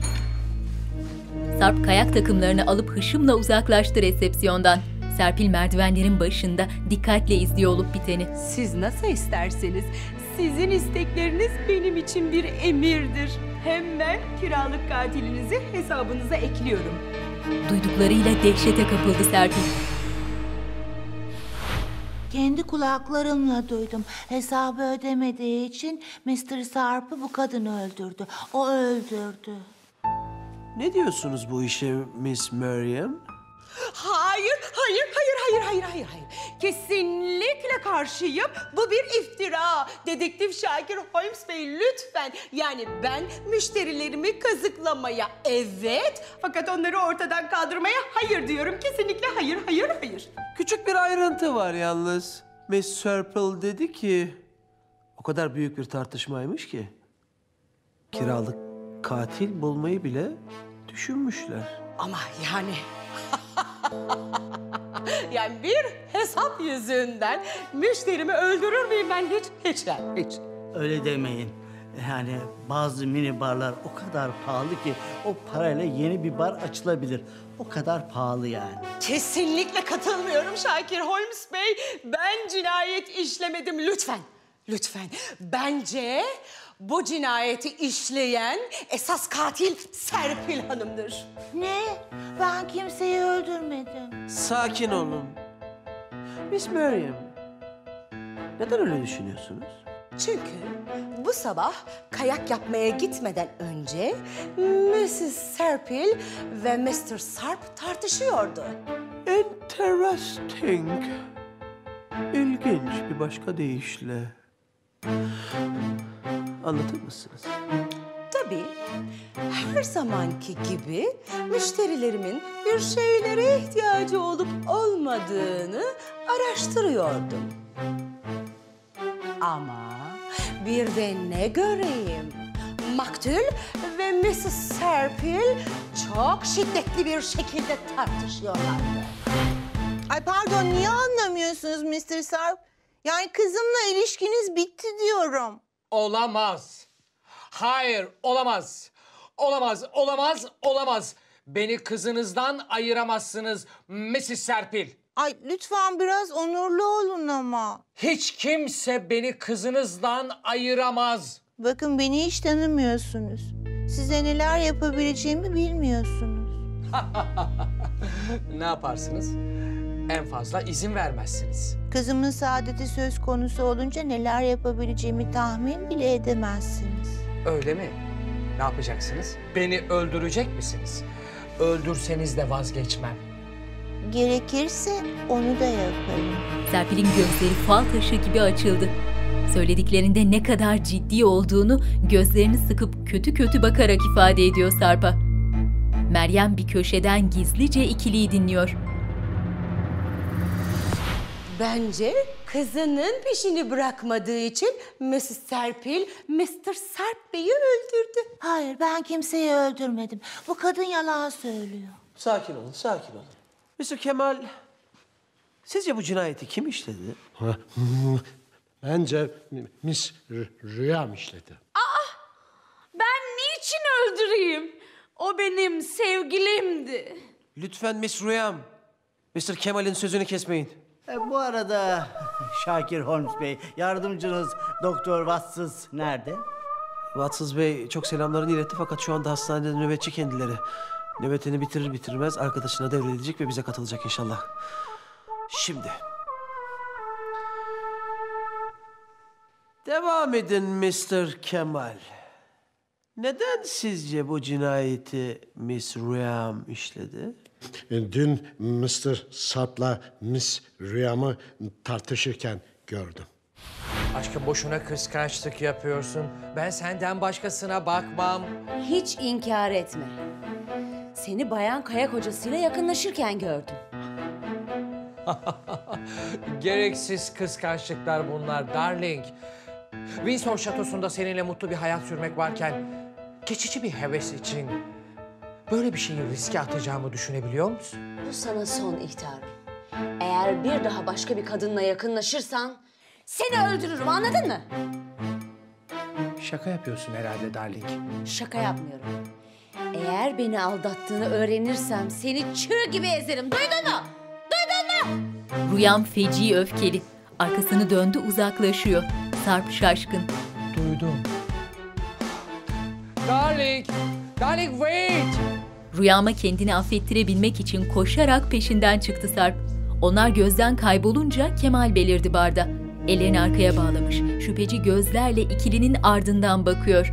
Sarp kayak takımlarını alıp hışımla uzaklaştı resepsiyondan. Serpil merdivenlerin başında dikkatle izliyor olup biteni. Siz nasıl isterseniz, sizin istekleriniz benim için bir emirdir. Hemen kiralık katilinizi hesabınıza ekliyorum. Duyduklarıyla dehşete kapıldı Serpil. Kendi kulaklarımla duydum. Hesabı ödemediği için mister Sarp'ı bu kadın öldürdü. O öldürdü. Ne diyorsunuz bu işe Miss Meryem? Hayır, hayır, hayır, hayır, hayır, hayır, hayır. Kesinlikle karşıyım. Bu bir iftira. Dedektif Şakir Holmes Bey lütfen. Yani ben müşterilerimi kazıklamaya evet, fakat onları ortadan kaldırmaya hayır diyorum. Kesinlikle hayır, hayır, hayır. Küçük bir ayrıntı var yalnız. Miss Serpil dedi ki o kadar büyük bir tartışmaymış ki kiralık katil bulmayı bile düşünmüşler. Ama yani yani bir hesap yüzünden müşterimi öldürür müyüm ben hiç, hiç, hiç. Öyle demeyin. Yani bazı mini barlar o kadar pahalı ki o parayla yeni bir bar açılabilir. O kadar pahalı yani. Kesinlikle katılmıyorum Şakir Holmes Bey. Ben cinayet işlemedim lütfen. Lütfen. Bence bu cinayeti işleyen esas katil Serpil Hanım'dır. Ne? Ben kimseyi öldürmedim. Sakin olun. Miss Meryem, neden öyle düşünüyorsunuz? Çünkü bu sabah kayak yapmaya gitmeden önce missus Serpil ve mister Sarp tartışıyordu. Interesting. İlginç bir başka deyişle. Anlatır mısınız? Tabii. Her zamanki gibi müşterilerimin bir şeylere ihtiyacı olup olmadığını araştırıyordum. Ama bir de ne göreyim? Maktul ve missus Serpil çok şiddetli bir şekilde tartışıyorlardı. Ay pardon, niye anlamıyorsunuz mister Sarp? Yani kızımla ilişkiniz bitti diyorum. Olamaz. Hayır, olamaz. Olamaz, olamaz, olamaz. Beni kızınızdan ayıramazsınız missus Serpil. Ay lütfen biraz onurlu olun ama. Hiç kimse beni kızınızdan ayıramaz. Bakın beni hiç tanımıyorsunuz. Size neler yapabileceğimi bilmiyorsunuz. Ne yaparsınız? En fazla izin vermezsiniz. Kızımın saadeti söz konusu olunca neler yapabileceğimi tahmin bile edemezsiniz. Öyle mi? Ne yapacaksınız? Beni öldürecek misiniz? Öldürseniz de vazgeçmem. Gerekirse onu da yaparım. Serpil'in gözleri fal taşı gibi açıldı. Söylediklerinde ne kadar ciddi olduğunu gözlerini sıkıp kötü kötü bakarak ifade ediyor Sarp'a. Meryem bir köşeden gizlice ikiliyi dinliyor. Bence kızının peşini bırakmadığı için missus Serpil, mister Sarp Bey'i öldürdü. Hayır, ben kimseyi öldürmedim. Bu kadın yalan söylüyor. Sakin olun, sakin olun. mister Kemal, sizce bu cinayeti kim işledi? Bence Miss R- Rüyam işledi. Aa! Ben niçin öldüreyim? O benim sevgilimdi. Lütfen Miss Rüyam, mister Kemal'in sözünü kesmeyin. E, bu arada Şakir Holmes Bey, yardımcınız Doktor Watsız nerede? Watsız Bey çok selamlarını iletti fakat şu anda hastanede nöbetçi kendileri. Nöbetini bitirir bitirmez arkadaşına devredecek ve bize katılacak inşallah. Şimdi. Devam edin mister Kemal. Neden sizce bu cinayeti Miss Rüyam işledi? Dün mister Sarp'la Miss Rüyam'ı tartışırken gördüm. Aşkım boşuna kıskançlık yapıyorsun. Ben senden başkasına bakmam. Hiç inkar etme. Seni bayan Kaya kocasıyla yakınlaşırken gördüm. Gereksiz kıskançlıklar bunlar darling. Windsor Şatosu'nda seninle mutlu bir hayat sürmek varken geçici bir heves için böyle bir şeyi riske atacağımı düşünebiliyor musun? Bu sana son ihtarım. Eğer bir daha başka bir kadınla yakınlaşırsan seni öldürürüm, anladın mı? Şaka yapıyorsun herhalde darling. Şaka yapmıyorum. Eğer beni aldattığını öğrenirsem seni çığ gibi ezerim. Duydun mu? Duydun mu? Rüyam feci öfkeli. Arkasını döndü uzaklaşıyor. Sarp şaşkın. Duydum. Darling! Darling wait! Rüyama kendini affettirebilmek için koşarak peşinden çıktı Sarp. Onlar gözden kaybolunca Kemal belirdi barda. Ellerini arkaya bağlamış. Şüpheci gözlerle ikilinin ardından bakıyor.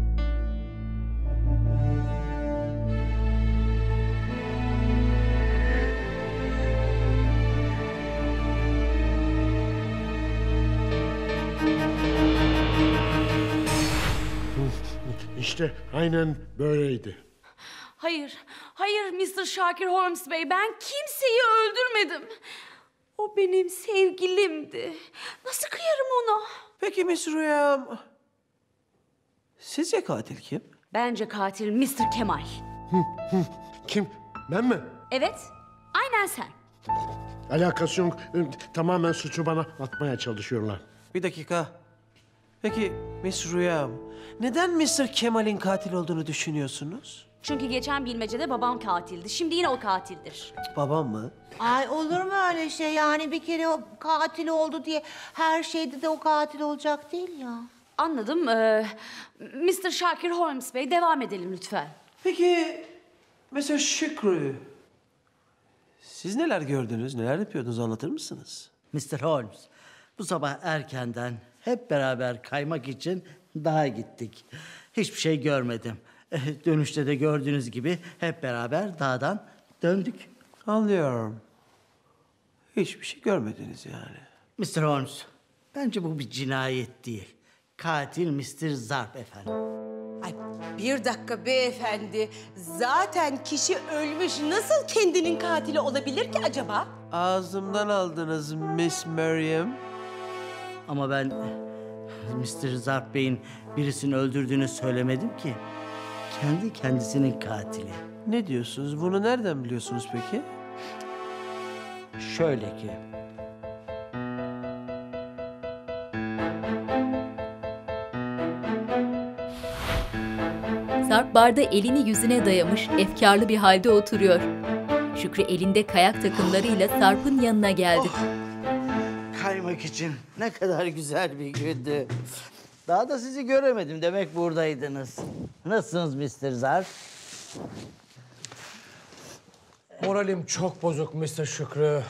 İşte aynen böyleydi. Hayır, hayır mister Şakir Holmes Bey. Ben kimseyi öldürmedim. O benim sevgilimdi. Nasıl kıyarım ona? Peki Miss Rüyam, sizce katil kim? Bence katil mister Kemal. Kim? Ben mi? Evet, aynen sen. Alakası yok. Tamamen suçu bana atmaya çalışıyorlar. Bir dakika. Peki Miss Rüyam, neden mister Kemal'in katil olduğunu düşünüyorsunuz? Çünkü geçen bilmecede babam katildi. Şimdi yine o katildir. Babam mı? Ay olur mu öyle şey? Yani bir kere o katil oldu diye her şeyde de o katil olacak değil ya. Anladım. Ee, mister Şakir Holmes Bey, devam edelim lütfen. Peki mesela Şükrü, siz neler gördünüz, neler yapıyordunuz anlatır mısınız? mister Holmes, bu sabah erkenden hep beraber kaymak için dağa gittik. Hiçbir şey görmedim. Dönüşte de gördüğünüz gibi hep beraber dağdan döndük. Anlıyorum. Hiçbir şey görmediniz yani. mister Holmes, bence bu bir cinayet değil. Katil mister Zarp efendim. Ay bir dakika beyefendi. Zaten kişi ölmüş. Nasıl kendinin katili olabilir ki acaba? Ağzımdan aldınız Miss Meryem. Ama ben mister Zarp Bey'in birisini öldürdüğünü söylemedim ki. Kendi kendisinin katili. Ne diyorsunuz? Bunu nereden biliyorsunuz peki? Şöyle ki... Sarp barda elini yüzüne dayamış, efkarlı bir halde oturuyor. Şükrü elinde kayak takımlarıyla Sarp'ın yanına geldi. Oh, kaymak için ne kadar güzel bir gündü. Daha da sizi göremedim, demek buradaydınız. Nasılsınız mister Zarp? Moralim çok bozuk mister Şükrü.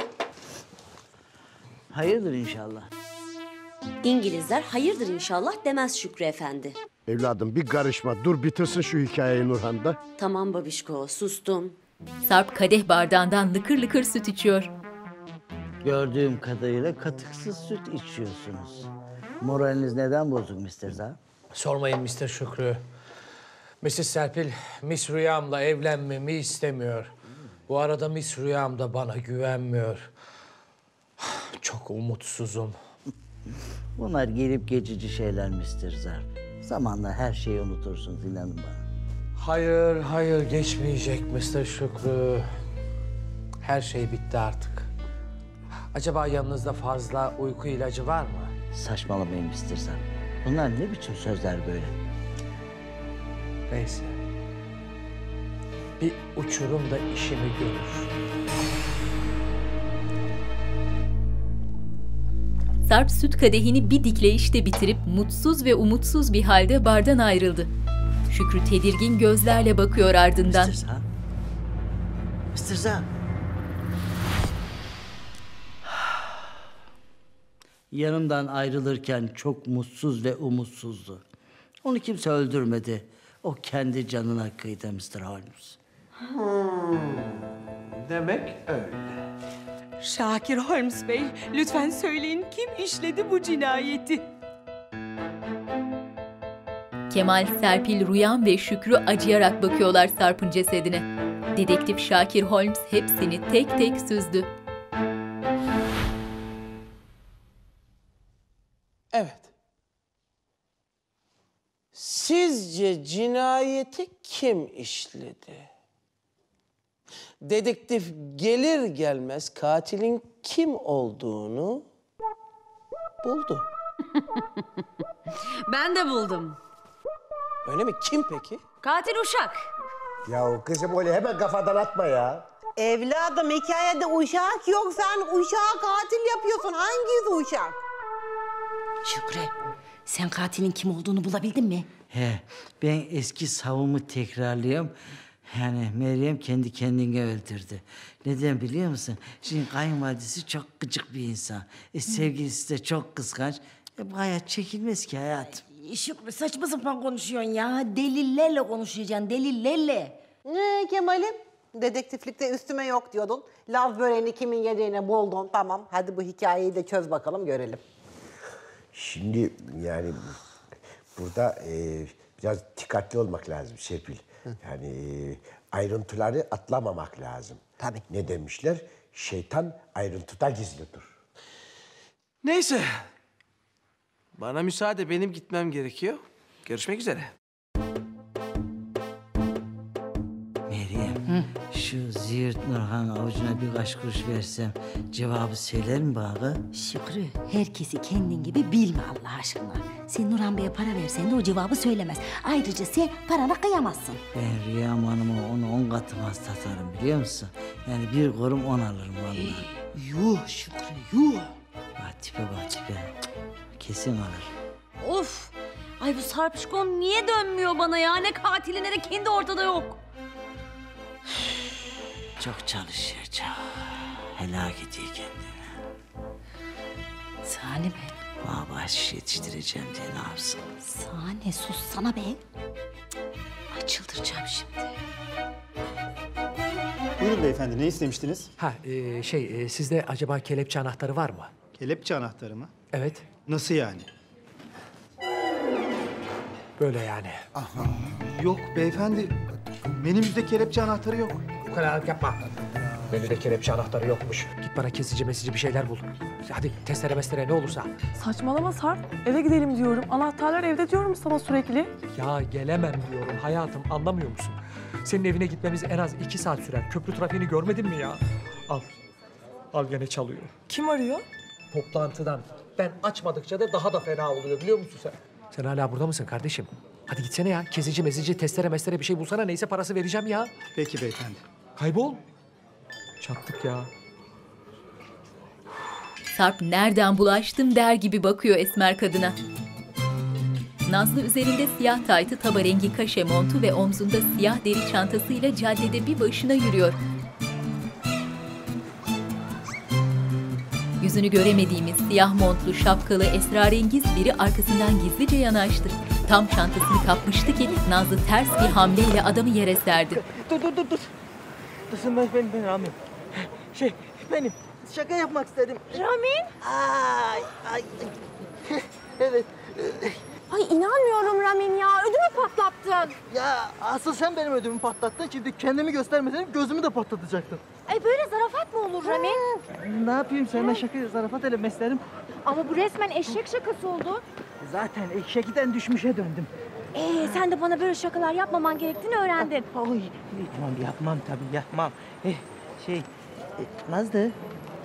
Hayırdır inşallah. İngilizler hayırdır inşallah demez Şükrü Efendi. Evladım bir karışma. Dur bitirsin şu hikayeyi Nurhan da. Tamam babişko, sustum. Sarp kadeh bardağından lıkır lıkır süt içiyor. Gördüğüm kadarıyla katıksız süt içiyorsunuz. Moraliniz neden bozuk mister Zarp? Sormayın mister Şükrü. missus Serpil, Miss Rüyam'la evlenmemi istemiyor. Bu arada Miss Rüyam da bana güvenmiyor. Çok umutsuzum. Bunlar gelip geçici şeyler mister Zarp. Zamanla her şeyi unutursunuz, inanın bana. Hayır, hayır geçmeyecek mister Şükrü. Her şey bitti artık. Acaba yanınızda fazla uyku ilacı var mı? Saçmalamayın mister Zarp. Bunlar ne biçim sözler böyle? Neyse. Bir uçurum da işimi görür. Sarp süt kadehini bir dikleyişte bitirip mutsuz ve umutsuz bir halde bardan ayrıldı. Şükrü tedirgin gözlerle bakıyor ardından. mister Sarp. mister Sarp. Yanımdan ayrılırken çok mutsuz ve umutsuzdu. Onu kimse öldürmedi. O kendi canına kıydı mister Holmes. Hmm, demek öyle. Şakir Holmes Bey, lütfen söyleyin kim işledi bu cinayeti? Kemal, Serpil, Rüyan ve Şükrü acıyarak bakıyorlar Sarp'ın cesedine. Dedektif Şakir Holmes hepsini tek tek süzdü. Evet. Sizce cinayeti kim işledi? Dedektif gelir gelmez katilin kim olduğunu buldu. Ben de buldum. Öyle mi? Kim peki? Katil Uşak. Ya kızım öyle hemen kafadan atma ya. Evladım hikayede uşak yok. Sen uşağı katil yapıyorsun. Hangisi uşak? Şükrü, sen katilin kim olduğunu bulabildin mi? He, ben eski savumu tekrarlıyorum. Yani Meryem kendi kendini öldürdü. Neden biliyor musun? Şimdi kayınvalidesi çok gıcık bir insan. E, sevgilisi de çok kıskanç. E, bu hayat çekilmez ki hayatım. Şükrü saçma sapan konuşuyorsun ya. Delillerle konuşacaksın, delillerle. Ne Kemal'im? Dedektiflikte üstüme yok diyordun. Laz böreğini kimin yediğini buldun. Tamam hadi bu hikayeyi de çöz bakalım görelim. Şimdi yani burada e, biraz dikkatli olmak lazım Serpil. Yani e, ayrıntıları atlamamak lazım. Tabii. Ne demişler? Şeytan ayrıntıda gizlidir. Neyse. Bana müsaade, benim gitmem gerekiyor. Görüşmek üzere. Meryem, şu Zirt Nurhan avucuna birkaç kuruş versem cevabı söyler mi bana? Şükrü, herkesi kendin gibi bilme Allah aşkına. Sen Nurhan Bey'e para versen de o cevabı söylemez. Ayrıca sen parana kıyamazsın. Ben Rüyam Hanım'a onu on katı satarım biliyor musun? Yani bir korum on alırım vallahi. Yuh Şükrü, yuh. Bak tipe bak tipe. Kesin alır. Of! Ay bu Sarpışkom niye dönmüyor bana ya? Ne katili ne de kendi ortada yok. Çok çalışıyor çok. Helak ediyor kendini. Sahne be. Baba aş yetiştireceğim diye ne yapsın? Sahne sus sana be. Ay çıldıracağım şimdi. Buyurun beyefendi, ne istemiştiniz? Ha e, şey e, sizde acaba kelepçe anahtarı var mı? Kelepçe anahtarı mı? Evet. Nasıl yani? Böyle yani. Aha, yok beyefendi. Menümüzde kelepçe anahtarı yok. Bu kadar yapma. Menüde kelepçe anahtarı yokmuş. Git bana kesici mesici bir şeyler bul. Hadi testere mestere ne olursa. Saçmalama Sarp. Eve gidelim diyorum. Anahtarlar evde diyorum sana sürekli. Ya gelemem diyorum hayatım, anlamıyor musun? Senin evine gitmemiz en az iki saat sürer. Köprü trafiğini görmedin mi ya? Al. Al gene çalıyor. Kim arıyor? Toplantıdan. Ben açmadıkça da daha da fena oluyor biliyor musun sen? Sen hala burada mısın kardeşim? Hadi gitsene ya. Kesici mesici testere mestere bir şey bulsana. Neyse parası vereceğim ya. Peki beyefendi. Kaybol. Çattık ya. Sarp nereden bulaştım der gibi bakıyor esmer kadına. Nazlı üzerinde siyah taytı, taba rengi kaşe montu ve omzunda siyah deri çantasıyla caddede bir başına yürüyor. Yüzünü göremediğimiz siyah montlu, şapkalı, esrarengiz biri arkasından gizlice yanaştı. Tam çantasını kapmıştı ki Nazlı ters bir hamleyle adamı yere serdi. Dur dur dur dur. Dursun ben ben ben Ramin. Şey benim şaka yapmak istedim. Ramin? Ay ay. Evet. Ay inanmıyorum Ramin ya. Ödümü patlattın. Ya asıl sen benim ödümü patlattın. Şimdi kendimi göstermeseydim gözümü de patlatacaktın. Ay böyle zarafat mı olur Ramin? Ne yapayım seninle şaka zarafat ele meslerim. Ama bu resmen eşek şakası oldu. Zaten eşekten düşmüşe döndüm. Ee, sen de bana böyle şakalar yapmaman gerektiğini öğrendin. Ay, tamam yapmam tabii yapmam. Eh, şey, e, Nazlı. E,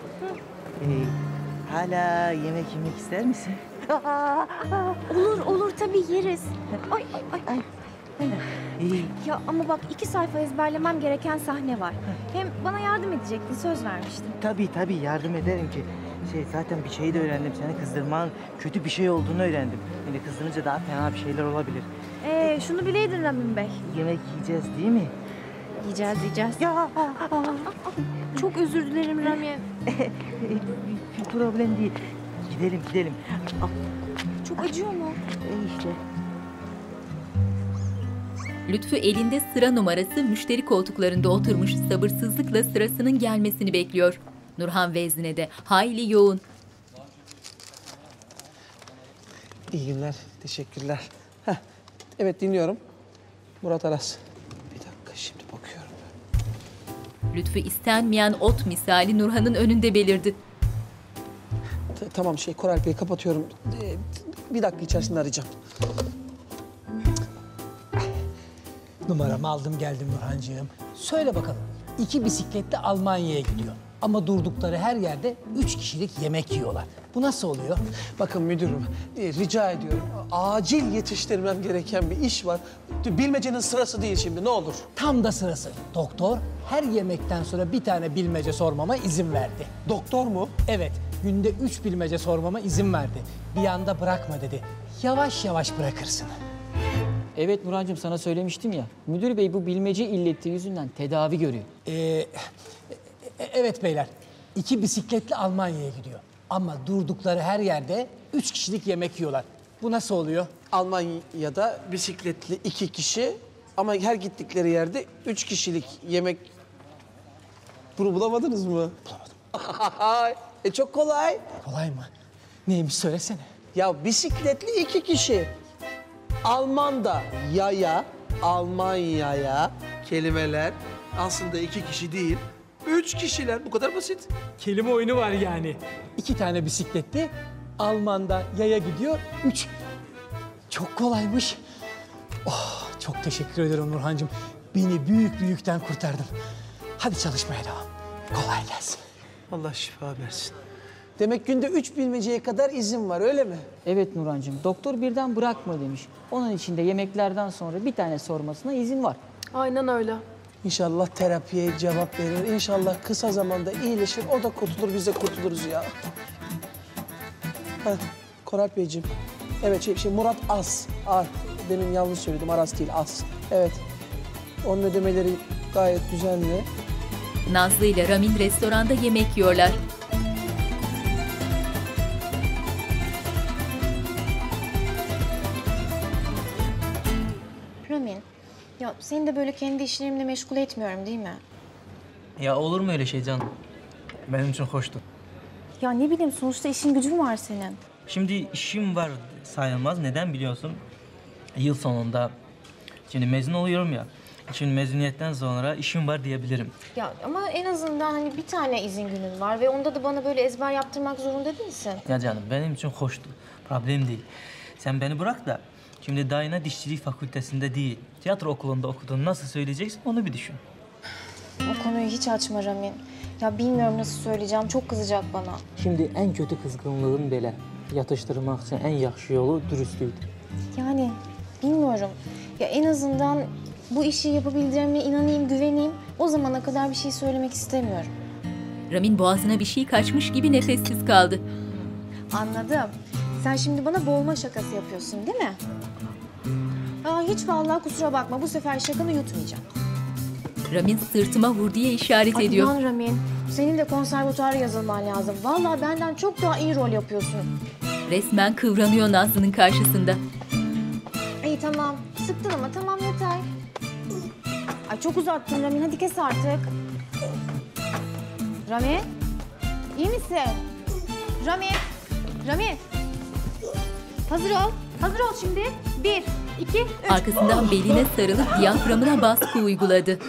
hala yemek yemek ister misin? olur olur tabii yeriz. Ay ay ay. ay. Ya ama bak iki sayfa ezberlemem gereken sahne var. Hem bana yardım edecektin söz vermiştin. Tabii tabii yardım ederim ki. Şey zaten bir şey de öğrendim. Seni kızdırman kötü bir şey olduğunu öğrendim. Beni kızdırınca daha fena bir şeyler olabilir. Ee, şunu bileydin Ramin Bey. Yemek yiyeceğiz değil mi? Yiyeceğiz yiyeceğiz. Ya. Çok özür dilerim Ramin. Bir problem değil. Gidelim gidelim. Çok acıyor mu? E işte. Lütfü elinde sıra numarası müşteri koltuklarında oturmuş sabırsızlıkla sırasının gelmesini bekliyor. Nurhan veznede de hayli yoğun. İyi günler, teşekkürler. Heh, evet dinliyorum. Murat Aras. Bir dakika şimdi bakıyorum. Lütfü istenmeyen ot misali Nurhan'ın önünde belirdi. T- tamam şey Koray Bey kapatıyorum. Ee, bir dakika içerisinde arayacağım. Numaramı aldım geldim Nurhancığım. Söyle bakalım. İki bisikletle Almanya'ya gidiyor. Ama durdukları her yerde üç kişilik yemek yiyorlar. Bu nasıl oluyor? Bakın müdürüm, e, rica ediyorum. Acil yetiştirmem gereken bir iş var. Bilmecenin sırası değil şimdi, ne olur. Tam da sırası. Doktor her yemekten sonra bir tane bilmece sormama izin verdi. Doktor mu? Evet, günde üç bilmece sormama izin verdi. Bir anda bırakma dedi. Yavaş yavaş bırakırsın. Evet Nurhancığım sana söylemiştim ya. Müdür bey bu bilmece illeti yüzünden tedavi görüyor. Ee, e- evet beyler. İki bisikletle Almanya'ya gidiyor. Ama durdukları her yerde üç kişilik yemek yiyorlar. Bu nasıl oluyor? Almanya'da bisikletli iki kişi ama her gittikleri yerde üç kişilik yemek... Bunu bulamadınız mı? Bulamadım. e çok kolay. Kolay mı? Neymiş söylesene. Ya bisikletli iki kişi. Alman'da yaya, Almanya'ya kelimeler aslında iki kişi değil, üç kişiler. Bu kadar basit. Kelime oyunu var yani. İki tane bisikletli Alman'da yaya gidiyor. Üç. Çok kolaymış. Oh, çok teşekkür ederim Nurhancığım. Beni büyük büyükten kurtardın. Hadi çalışmaya devam. Kolay gelsin. Allah şifa versin. Demek günde üç bilmeceye kadar izin var, öyle mi? Evet Nurhancığım, doktor birden bırakma demiş. Onun için de yemeklerden sonra bir tane sormasına izin var. Aynen öyle. İnşallah terapiye cevap verir. İnşallah kısa zamanda iyileşir. O da kurtulur, biz de kurtuluruz ya. Heh, Koray Beyciğim. Evet, şey, şey Murat As. Ar. Demin yanlış söyledim, Aras değil, As. Evet. Onun ödemeleri gayet düzenli. Nazlı ile Ramin restoranda yemek yiyorlar. Ramin, ya seni de böyle kendi işlerimle meşgul etmiyorum değil mi? Ya olur mu öyle şey canım? Benim için hoştu. Ya ne bileyim sonuçta işin gücün var senin. Şimdi işim var sayılmaz. Neden biliyorsun? Yıl sonunda şimdi mezun oluyorum ya. Şimdi mezuniyetten sonra işim var diyebilirim. Ya ama en azından hani bir tane izin günün var ve onda da bana böyle ezber yaptırmak zorunda değilsin. Ya canım benim için hoştu. Problem değil. Sen beni bırak da şimdi Dayna Dişçilik Fakültesinde değil, tiyatro okulunda okudun. Nasıl söyleyeceksin onu bir düşün. O konuyu hiç açma Ramin. Ya bilmiyorum nasıl söyleyeceğim, çok kızacak bana. Şimdi en kötü kızgınlığın belə. Yatıştırmak için en yaxşı yolu dürüstlüydü. Yani bilmiyorum. Ya en azından bu işi yapabileceğime inanayım, güveneyim. O zamana kadar bir şey söylemek istemiyorum. Ramin boğazına bir şey kaçmış gibi nefessiz kaldı. Anladım. Sen şimdi bana boğulma şakası yapıyorsun değil mi? Aa, hiç vallahi kusura bakma. Bu sefer şakanı yutmayacağım. Ramin sırtıma vur diye işaret Ay, ediyor. inan Ramin, senin de konservatuara yazılman lazım. Vallahi benden çok daha iyi rol yapıyorsun. Resmen kıvranıyor Nazlı'nın karşısında. İyi tamam. Sıktın ama tamam yeter. Ay çok uzattın Ramin. Hadi kes artık. Ramin, iyi misin? Ramin, Ramin. Hazır ol. Hazır ol şimdi. Bir, iki, üç. Arkasından beline sarılıp diyaframına baskı uyguladı.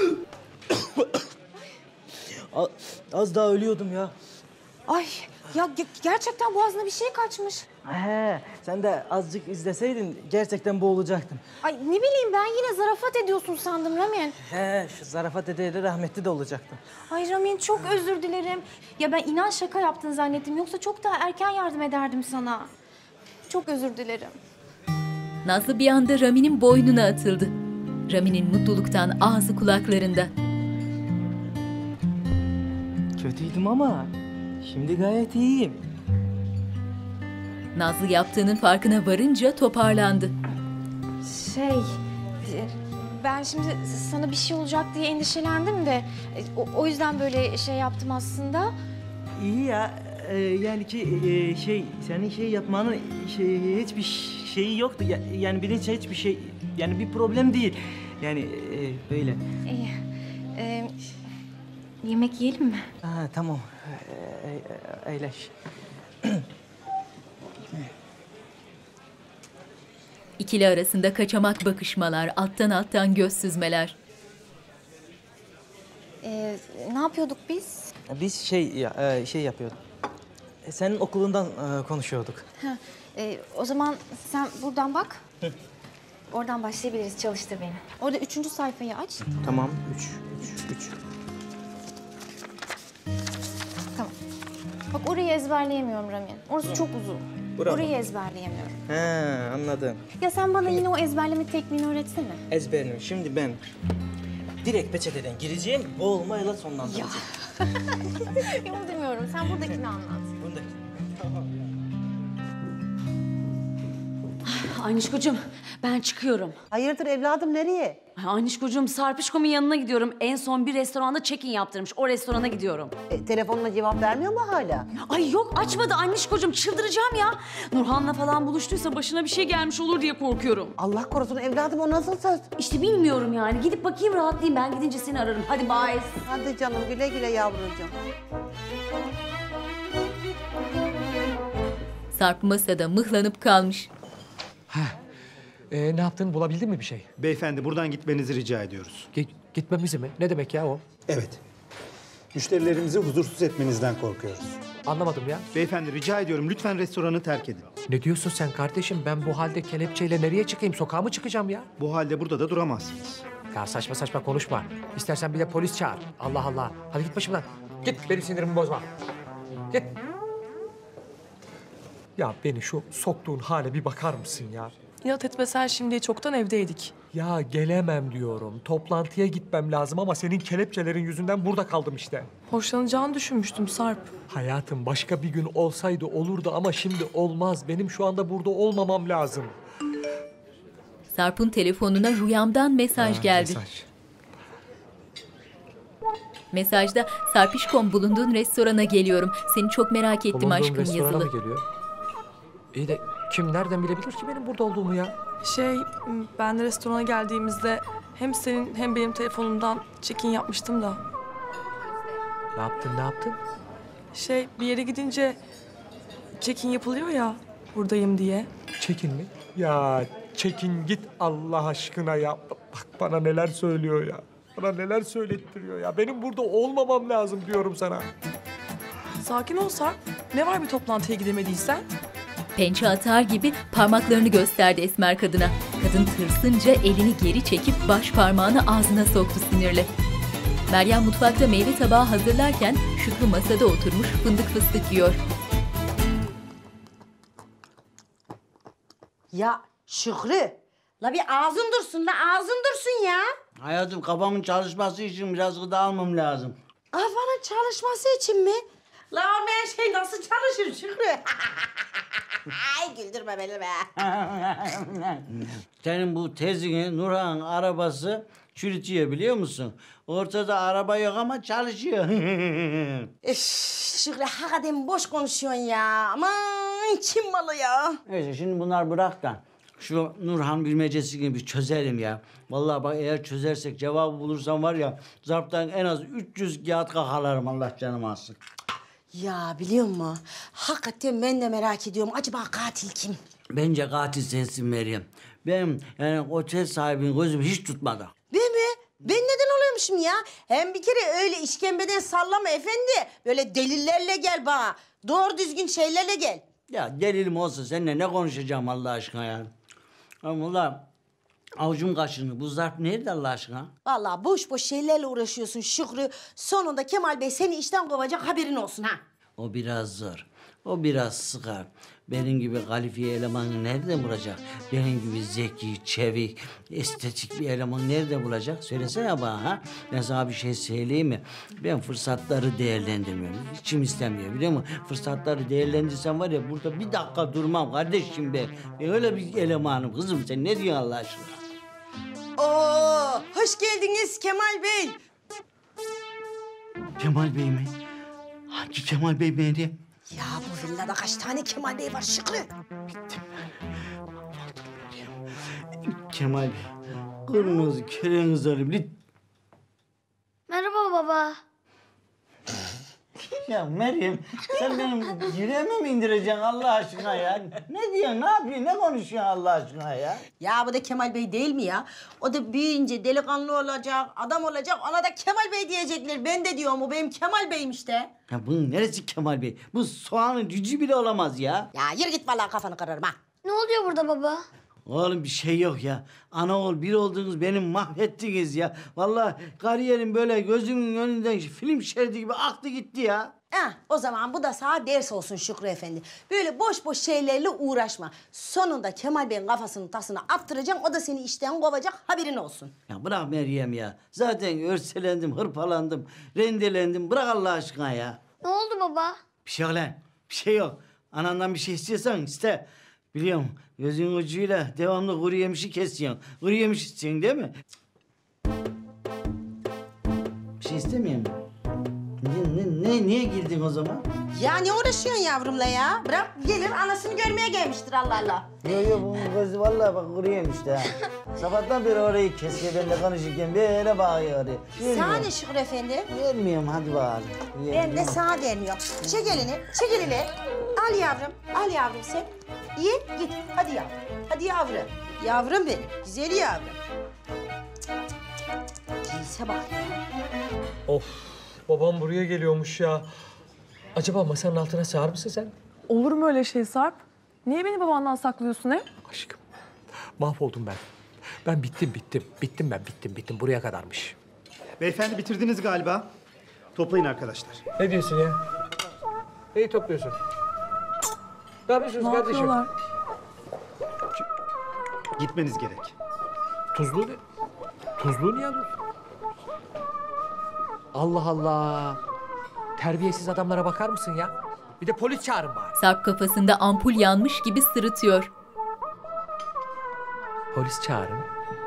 Az daha ölüyordum ya. Ay ya ge- gerçekten boğazına bir şey kaçmış. He, sen de azıcık izleseydin gerçekten boğulacaktın. Ay ne bileyim ben yine zarafat ediyorsun sandım Ramin. He, şu zarafat edeyle rahmetli de olacaktın. Ay Ramin çok özür dilerim. Ya ben inan şaka yaptın zannettim. Yoksa çok daha erken yardım ederdim sana. Çok özür dilerim. Nazlı bir anda Ramin'in boynuna atıldı. Ramin'in mutluluktan ağzı kulaklarında. Kötüydüm ama Şimdi gayet iyiyim. Nazlı yaptığının farkına varınca toparlandı. Şey, e, ben şimdi sana bir şey olacak diye endişelendim de e, o, o yüzden böyle şey yaptım aslında. İyi ya. e, yani ki e, şey senin şey yapmanın şey, hiçbir şeyi yoktu. Ya, yani bilinç hiçbir şey yani bir problem değil. Yani e, böyle. İyi. E, yemek yiyelim mi? Ha, tamam. E, e, eyleş. İkili arasında kaçamak bakışmalar, alttan alttan göz süzmeler. E, ne yapıyorduk biz? Biz şey ya, e, şey yapıyorduk. E, senin okulundan e, konuşuyorduk. Ha, e, o zaman sen buradan bak. Oradan başlayabiliriz. Çalıştır beni. Orada üçüncü sayfayı aç. Tamam. Üç, üç, üç. Tamam. Bak orayı ezberleyemiyorum Ramin. Orası çok uzun. Bravo. Orayı ezberleyemiyorum. He, anladım. Ya sen bana yine o ezberleme tekniğini öğretsene. Ezberim. Şimdi ben direkt peçeteden gireceğim, boğulmayla sonlandıracağım. Ya onu demiyorum. Sen buradakini anlat. Bundaki. Anişkocuğum ben çıkıyorum. Hayırdır evladım nereye? Anişkocuğum Sarpişkom'un yanına gidiyorum. En son bir restoranda check-in yaptırmış. O restorana gidiyorum. E, telefonuna cevap vermiyor mu hala? Ay yok açmadı Anişkocuğum, çıldıracağım ya. Nurhan'la falan buluştuysa başına bir şey gelmiş olur diye korkuyorum. Allah korusun evladım, o nasıl söz? İşte bilmiyorum yani. Gidip bakayım, rahatlayayım. Ben gidince seni ararım. Hadi bye. Hadi canım, güle güle yavrucuğum. Sarp masada mıhlanıp kalmış. Ee, ne yaptın? Bulabildin mi bir şey? Beyefendi buradan gitmenizi rica ediyoruz. Ge- gitmemizi mi? Ne demek ya o? Evet. Müşterilerimizi huzursuz etmenizden korkuyoruz. Anlamadım ya. Beyefendi rica ediyorum lütfen restoranı terk edin. Ne diyorsun sen kardeşim? Ben bu halde kelepçeyle nereye çıkayım? Sokağa mı çıkacağım ya? Bu halde burada da duramazsınız. Ya saçma saçma konuşma. İstersen bir de polis çağır. Allah Allah. Hadi git başımdan. Git, benim sinirimi bozma. Git. Ya beni şu soktuğun hale bir bakar mısın ya? İnat etmesen şimdiye çoktan evdeydik. Ya gelemem diyorum. Toplantıya gitmem lazım ama senin kelepçelerin yüzünden burada kaldım işte. Hoşlanacağını düşünmüştüm Sarp. Hayatım başka bir gün olsaydı olurdu ama şimdi olmaz. Benim şu anda burada olmamam lazım. Sarp'ın telefonuna rüyamdan mesaj Ha, geldi. mesaj. Mesajda Sarpişkom bulunduğun restorana geliyorum. Seni çok merak ettim Bulunduğum aşkım restorana yazılı. mı geliyor? İyi de kim nereden bilebilir ki benim burada olduğumu ya? Şey, ben de restorana geldiğimizde hem senin hem benim telefonumdan check-in yapmıştım da. Ne yaptın, ne yaptın? Şey, bir yere gidince check-in yapılıyor ya, buradayım diye. Çekin mi? Ya çekin git Allah aşkına ya. Bak bana neler söylüyor ya. Bana neler söylettiriyor ya. Benim burada olmamam lazım diyorum sana. Sakin ol Sarp. Ne var bir toplantıya gidemediysen? Pençe atar gibi parmaklarını gösterdi esmer kadına. Kadın tırsınca elini geri çekip baş parmağını ağzına soktu sinirle. Meryem mutfakta meyve tabağı hazırlarken Şükrü masada oturmuş fındık fıstık yiyor. Ya Şükrü, la bir ağzın dursun, la ağzın dursun ya. Hayatım kafamın çalışması için biraz gıda almam lazım. Kafanın çalışması için mi? La olmayan şey nasıl çalışır Şükrü? Ay güldürme beni be. Senin bu tezini Nurhan'ın arabası çürütüyor biliyor musun? Ortada araba yok ama çalışıyor. Üf, Şükrü hakikaten boş konuşuyorsun ya. Aman kim malı ya? Neyse şimdi bunlar bırak da şu Nurhan bilmecesini bir çözelim ya. Vallahi bak eğer çözersek cevabı bulursam var ya zarftan en az üç yüz kağıt kakalarım Allah canımı alsın. Ya biliyor musun? Hakikaten ben de merak ediyorum. Acaba katil kim? Bence katil sensin Meryem. Benim yani otel sahibinin gözüm hiç tutmadı. Ben mi? Ben neden oluyormuşum ya? Hem bir kere öyle işkembeden sallama efendi. Böyle delillerle gel bana. Doğru düzgün şeylerle gel. Ya delilim olsa seninle ne konuşacağım Allah aşkına ya. Ama ulan avucum kaşındı. Bu zarf nerede Allah aşkına? Vallahi boş boş şeylerle uğraşıyorsun Şükrü. Sonunda Kemal Bey seni işten kovacak, haberin olsun ha. O biraz zor. O biraz sıkar. Benim gibi kalifiye elemanı nerede bulacak? Benim gibi zeki, çevik, estetik bir eleman nerede bulacak? Söylesene bana ha. Ben sana bir şey söyleyeyim mi? Ben fırsatları değerlendirmiyorum. İçim istemiyor biliyor musun? Fırsatları değerlendirsem var ya burada bir dakika durmam kardeşim be. Ben öyle bir elemanım kızım. Sen ne diyorsun Allah aşkına? Oo, hoş geldiniz Kemal Bey. Kemal Bey mi? Hangi Kemal Bey Meryem? Ya bu villada kaç tane Kemal Bey var Şükrü? Kemal Bey, kırmızı kereniz alayım. Merhaba baba. Ya Meryem, sen benim yüreğime mi indireceksin Allah aşkına ya? Ne diyorsun, ne yapıyorsun, ne konuşuyorsun Allah aşkına ya? Ya bu da Kemal Bey değil mi ya? O da büyüyünce delikanlı olacak, adam olacak. Ona da Kemal Bey diyecekler. Ben de diyorum o benim Kemal Bey'im işte. Ya bunun neresi Kemal Bey? Bu soğanın cücü bile olamaz ya. Ya yürü git vallahi kafanı kırarım ha. Ne oluyor burada baba? Oğlum bir şey yok ya. Ana oğul bir oldunuz beni mahvettiniz ya. Vallahi kariyerim böyle gözümün önünden film şeridi gibi aktı gitti ya. Heh, o zaman bu da sana ders olsun Şükrü Efendi. Böyle boş boş şeylerle uğraşma. Sonunda Kemal Bey'in kafasının tasını attıracaksın. O da seni işten kovacak, haberin olsun. Ya bırak Meryem ya. Zaten örselendim, hırpalandım, rendelendim. Bırak Allah aşkına ya. Ne oldu baba? Bir şey yok lan. Bir şey yok. Anandan bir şey istiyorsan iste. Biliyorum gözün ucuyla devamlı kuru yemişi kesiyorsun. Kuru yemiş istiyorsun değil mi? Bir şey istemiyor musun? Ne, ne, ne, niye girdin o zaman? Ya ne uğraşıyorsun yavrumla ya? Bırak gelir anasını görmeye gelmiştir Allah Allah. Yok yok bunun gözü vallahi bak kuru yemişti ha. Sabahtan beri orayı kesiyor benimle konuşurken böyle bakıyor oraya. Sana ne Şükrü Efendi? Vermiyorum hadi bakalım. Ben de sana vermiyorum. Çek elini, çek elini. Al yavrum, al yavrum sen. Ye, git. Hadi yavrum, hadi yavrum. Yavrum benim, güzel yavrum. Cinse bak ya. Of, babam buraya geliyormuş ya. Acaba masanın altına sığar mısın sen? Olur mu öyle şey Sarp? Niye beni babandan saklıyorsun hep? Aşkım, mahvoldum ben. Ben bittim, bittim. Bittim ben, bittim, bittim. Buraya kadarmış. Beyefendi bitirdiniz galiba. Toplayın arkadaşlar. Ne diyorsun ya? Neyi topluyorsun? Ne yapıyorsunuz Ne kardeşim? yapıyorlar? Gitmeniz gerek. Tuzluğu ne? Tuzluğu niye alıyorsun? Allah Allah. Terbiyesiz adamlara bakar mısın ya? Bir de polis çağırın bari. Sarp kafasında ampul yanmış gibi sırıtıyor. Polis çağırın.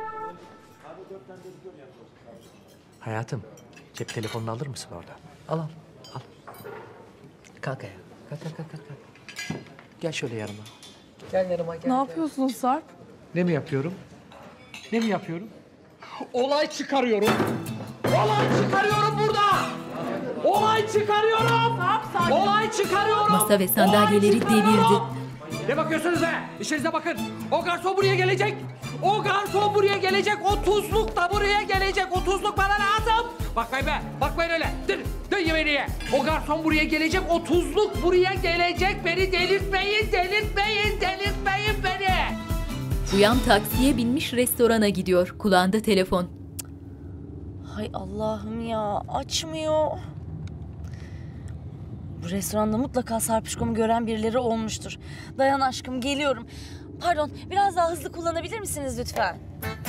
Hayatım, cep telefonunu alır mısın orada? Al al, al. Kalk ayağa. Kalk, kalk, kalk, kalk. Gel şöyle yanıma. Gel yanıma, gel. Ne yapıyorsun Sarp? Ne mi yapıyorum? Ne mi yapıyorum? Olay çıkarıyorum. Olay çıkarıyorum burada. Olay çıkarıyorum. Olay çıkarıyorum. Masa ve sandalyeleri devirdi. Ne bakıyorsunuz be? İşinize bakın. O garson buraya gelecek. O garson buraya gelecek. O tuzluk da buraya gelecek. O tuzluk bana lazım. Bakmayın be. Bakmayın öyle. Dön, dön yemeğini ye. O garson buraya gelecek. O tuzluk buraya gelecek. Beni delirtmeyin, delirtmeyin, delirtmeyin beni. Uyan taksiye binmiş restorana gidiyor. Kulağında telefon. Hay Allah'ım ya, açmıyor. Bu restoranda mutlaka Sarpışkom'u gören birileri olmuştur. Dayan aşkım, geliyorum. Pardon, biraz daha hızlı kullanabilir misiniz lütfen?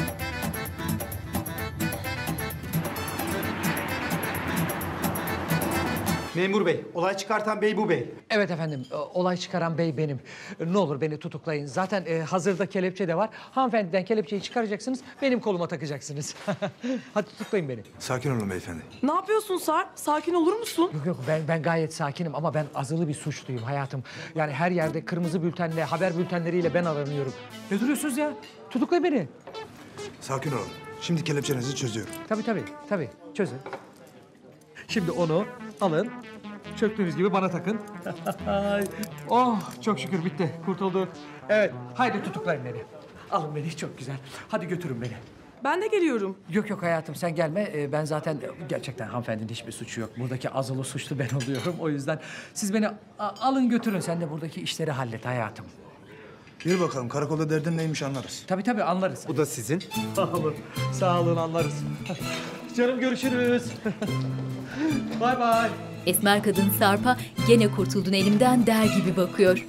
Memur bey, olay çıkartan bey bu bey. Evet efendim, e, olay çıkaran bey benim. E, Ne olur beni tutuklayın. Zaten e, hazırda kelepçe de var. Hanımefendiden kelepçeyi çıkaracaksınız, benim koluma takacaksınız. Hadi tutuklayın beni. Sakin olun beyefendi. Ne yapıyorsun Sarp? Sakin olur musun? Yok yok, ben, ben gayet sakinim ama ben azılı bir suçluyum hayatım. Yani her yerde kırmızı bültenle, haber bültenleriyle ben aranıyorum. Ne duruyorsunuz ya? Tutuklayın beni. Sakin olun. Şimdi kelepçenizi çözüyorum. Tabii tabii, tabii. Çözün. Şimdi onu alın. Çöktüğünüz gibi bana takın. Oh, çok şükür bitti. Kurtulduk. Evet, haydi tutuklayın beni. Alın beni, çok güzel. Hadi götürün beni. Ben de geliyorum. Yok yok hayatım, sen gelme. Ee, Ben zaten gerçekten hanımefendinin hiçbir suçu yok. Buradaki azılı suçlu ben oluyorum. O yüzden siz beni a- alın götürün. Sen de buradaki işleri hallet hayatım. Yürü bakalım, karakolda derdin neymiş anlarız. Tabii tabii anlarız. Bu da sizin. Sağ olun, sağ olun anlarız. Canım görüşürüz. Bay bay. Esmer kadın Sarp'a gene kurtuldun elimden der gibi bakıyor.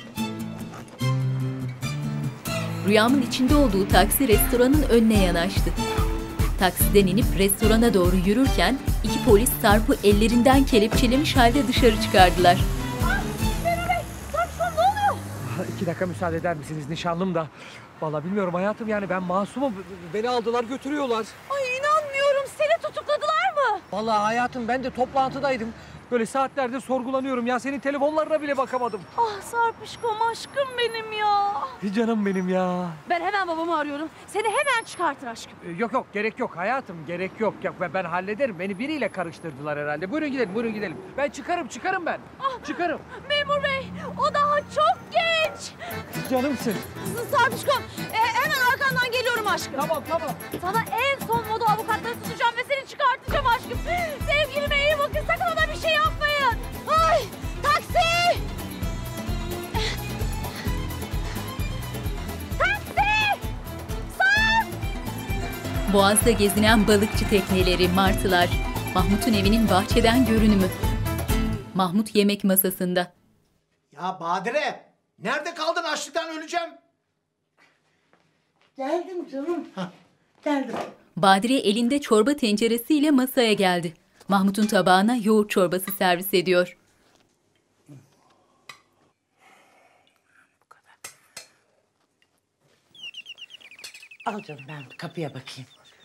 Rüyamın içinde olduğu taksi restoranın önüne yanaştı. Taksiden inip restorana doğru yürürken iki polis Sarp'ı ellerinden kelepçelemiş halde dışarı çıkardılar. İki dakika müsaade eder misiniz? Nişanlım da. Vallahi bilmiyorum hayatım, yani ben masumum. Beni aldılar götürüyorlar. Ay inanmıyorum. Seni tutukladılar mı? Vallahi hayatım ben de toplantıdaydım. Böyle saatlerdir sorgulanıyorum ya. Senin telefonlarına bile bakamadım. Ah Sarpışkom aşkım benim ya. Canım benim ya. Ben hemen babamı arıyorum. Seni hemen çıkartır aşkım. Ee, Yok yok gerek yok hayatım, gerek yok. Yok ben, ben hallederim. Beni biriyle karıştırdılar herhalde. Buyurun gidelim, buyurun gidelim. Ben çıkarım, çıkarım ben. Ah, çıkarım. Memur bey, o daha çok genç. Canımsın. Sarpışkom, e, hemen arkandan geliyorum aşkım. Tamam, tamam. Sana en son moda avukatları tutacağım ve seni çıkartacağım aşkım. Sevgilime iyi bakın, sakın ona bir şey yapmayın. Ay, taksi! Taksi! Sarp! Boğaz'da gezinen balıkçı tekneleri, martılar. Mahmut'un evinin bahçeden görünümü. Mahmut yemek masasında. Ya Badire, nerede kaldın? Açlıktan öleceğim. Geldim canım. Geldim. Badire elinde çorba tenceresiyle masaya geldi. Mahmut'un tabağına yoğurt çorbası servis ediyor. Al canım, ben kapıya bakayım.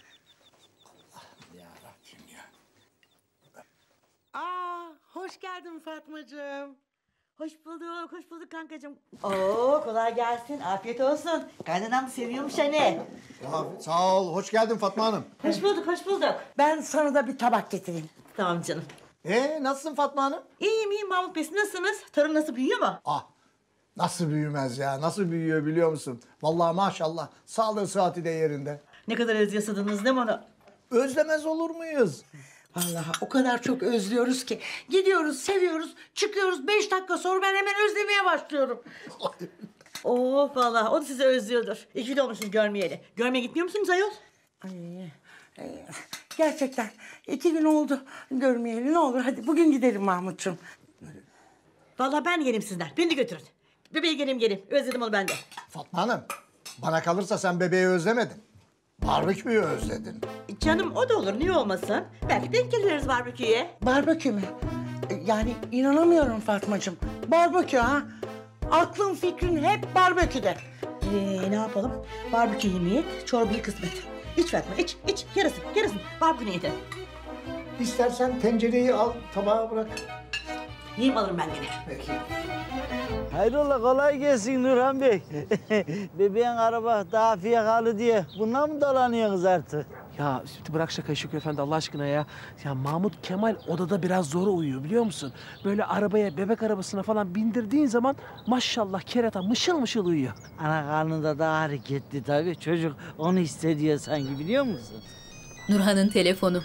Aa, hoş geldin Fatmacığım. Hoş bulduk, hoş bulduk kankacığım. Oo, kolay gelsin, afiyet olsun. Kaynanam seviyormuş hani. Sağ ol, hoş geldin Fatma Hanım. Hoş bulduk, hoş bulduk. Ben sana da bir tabak getireyim. Tamam canım. Ee, nasılsın Fatma Hanım? İyiyim, iyiyim Mahmut Bey, siz nasılsınız? Torun nasıl, büyüyor mu? Ah, nasıl büyümez ya, nasıl büyüyor biliyor musun? Vallahi maşallah, sağlığı sıhhati de yerinde. Ne kadar özlüyorsunuz değil mi onu? Özlemez olur muyuz? Vallahi o kadar çok özlüyoruz ki. Gidiyoruz, seviyoruz, çıkıyoruz. Beş dakika sonra ben hemen özlemeye başlıyorum. Oh vallahi o da sizi özlüyordur. İki de olmuşsunuz görmeyeli. Görmeye gitmiyor musunuz ayol? Ay, ay, gerçekten iki gün oldu görmeyeli. Ne olur hadi bugün gidelim Mahmutcuğum. Vallahi ben geleyim sizden. Beni de götürün. Bebeği geleyim geleyim. Özledim onu ben de. Fatma Hanım, bana kalırsa sen bebeği özlemedin. Barbeküyü özledin. Canım o da olur, niye olmasın? Belki denk geliriz barbeküye. Barbekü mü? Yani inanamıyorum Fatmacığım. Barbekü ha? Aklın fikrin hep barbeküde. Ee, ne yapalım? Barbekü yemeği, çorbayı kısmet. İç Fatma, iç, iç. Yarısın, yarısın. Barbekü niyeti. İstersen tencereyi al, tabağa bırak. Yiyeyim alırım ben gene. Peki. Hayrola, kolay gelsin Nurhan Bey. Bebeğin araba daha fiyakalı diye bundan mı dolanıyorsunuz artık? Ya şimdi bırak şakayı Şükrü Efendi Allah aşkına ya. Ya Mahmut Kemal odada biraz zor uyuyor biliyor musun? Böyle arabaya, bebek arabasına falan bindirdiğin zaman maşallah kerata mışıl mışıl uyuyor. Ana karnında daha hareketli tabii. Çocuk onu hissediyor sanki, biliyor musun? Nurhan'ın telefonu.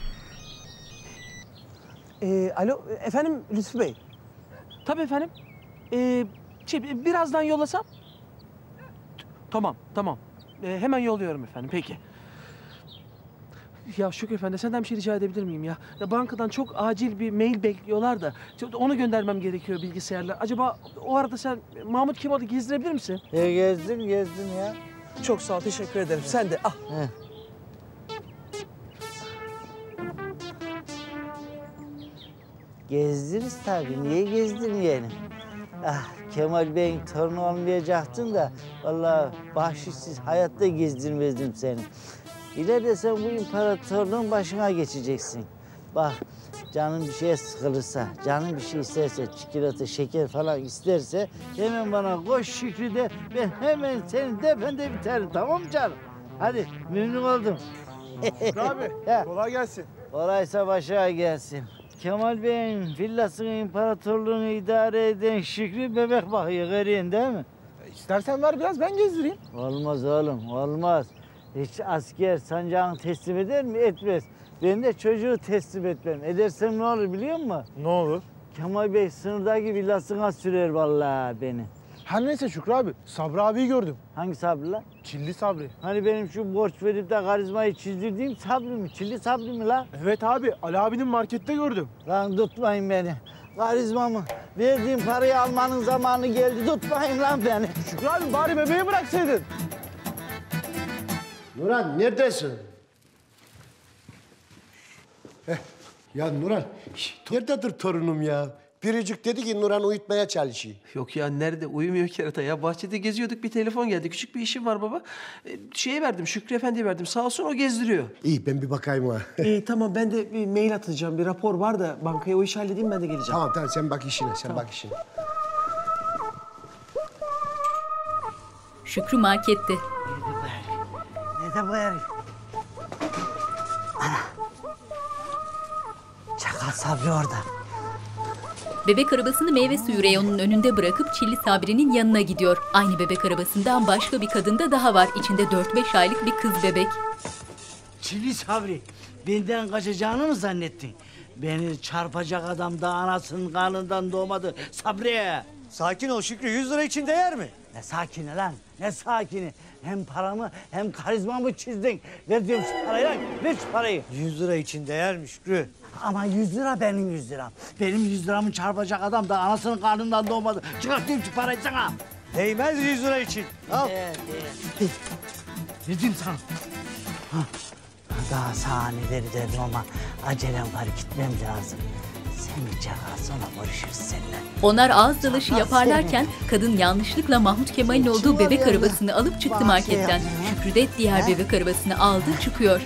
Ee, alo efendim Lütfü Bey. Tabii efendim. Ee, şey, birazdan yollasam. Tamam, tamam. Ee, hemen yolluyorum efendim, peki. Ya Şükrü Efendi, senden bir şey rica edebilir miyim ya? Ya bankadan çok acil bir mail bekliyorlar da onu göndermem gerekiyor bilgisayarla. Acaba o arada sen Mahmut Kemal'i gezdirebilir misin? E, gezdim, gezdim ya. Çok sağ ol, teşekkür ederim. Sen de al. Heh. Gezdiniz tabii. Niye gezdin yani? Ah, Kemal Bey'in torunu olmayacaktın da vallahi bahşişsiz hayatta gezdirmezdim seni. İleride sen bu imparatorluğun başına geçeceksin. Bak, canın bir şeye sıkılırsa, canın bir şey isterse, çikolata, şeker falan isterse hemen bana koş Şükrü de, ben hemen senin tepende biterim, tamam mı canım? Hadi, memnun oldum. Şükrü abi, kolay gelsin. Kolaysa başa gelsin. Kemal Bey'in villasını, imparatorluğunu idare eden Şükrü bebek bakıyor, görüyorsun değil mi? İstersen ver biraz, ben gezdireyim. Olmaz oğlum, olmaz. Hiç asker sancağını teslim eder mi? Etmez. Ben de çocuğu teslim etmem. Edersem ne olur biliyor musun? Ne olur? Kemal Bey sınırdaki villasına sürer vallahi beni. Her neyse Şükrü abi, Sabri abiyi gördüm. Hangi Sabri lan? Çilli Sabri. Hani benim şu borç verip de karizmayı çizdirdiğim Sabri mi? Çilli Sabri mi lan? Evet abi, Ali abinin markette gördüm. Lan tutmayın beni. Karizmamı, verdiğim parayı almanın zamanı geldi. Tutmayın lan beni. Şükrü abi bari bebeği bıraksaydın. Nurhan neredesin? Heh, ya Nurhan, şş, nerededir torunum ya? Biricik dedi ki Nurhan uyutmaya çalışıyor. Yok ya nerede? Uyumuyor kerata ya. Bahçede geziyorduk bir telefon geldi. Küçük bir işim var baba. Ee, şeye verdim Şükrü Efendi'ye verdim. Sağ olsun o gezdiriyor. İyi ben bir bakayım ha. İyi tamam ben de bir mail atacağım. Bir rapor var da bankaya o işi halledeyim ben de geleceğim. Tamam tamam sen bak işine sen Tamam. bak işine. Şükrü markette. Nerede bu herif? Ana. Çakal Sabri orada. Bebek arabasını meyve suyu reyonunun önünde bırakıp Çilli Sabri'nin yanına gidiyor. Aynı bebek arabasından başka bir kadın da daha var. İçinde dört beş aylık bir kız bebek. Çilli Sabri, benden kaçacağını mı zannettin? Beni çarpacak adam da anasının karnından doğmadı. Sabri! Sakin ol Şükrü, yüz lira için değer mi? Ne sakini lan, ne sakini? Hem paramı hem karizmamı çizdin. Ver diyorum şu parayı lan, ver şu parayı. Yüz lira için değer mi Şükrü? Ama yüz lira benim yüz liram. Benim yüz liramı çarpacak adam da anasının karnından doğmadı. Çıkartayım şu parayı sana. Değmez yüz lira için. Al. Değer, değer. Ne diyeyim sana? Ha, daha sahneleri dedim ama acelem var, gitmem lazım. Sen bir çakal, sonra görüşürüz seninle. Onlar ağız dalaşı yaparlarken kadın yanlışlıkla Mahmut Kemal'in olduğu bebek arabasını alıp çıktı marketten. Şükrü de diğer bebek arabasını aldı çıkıyor.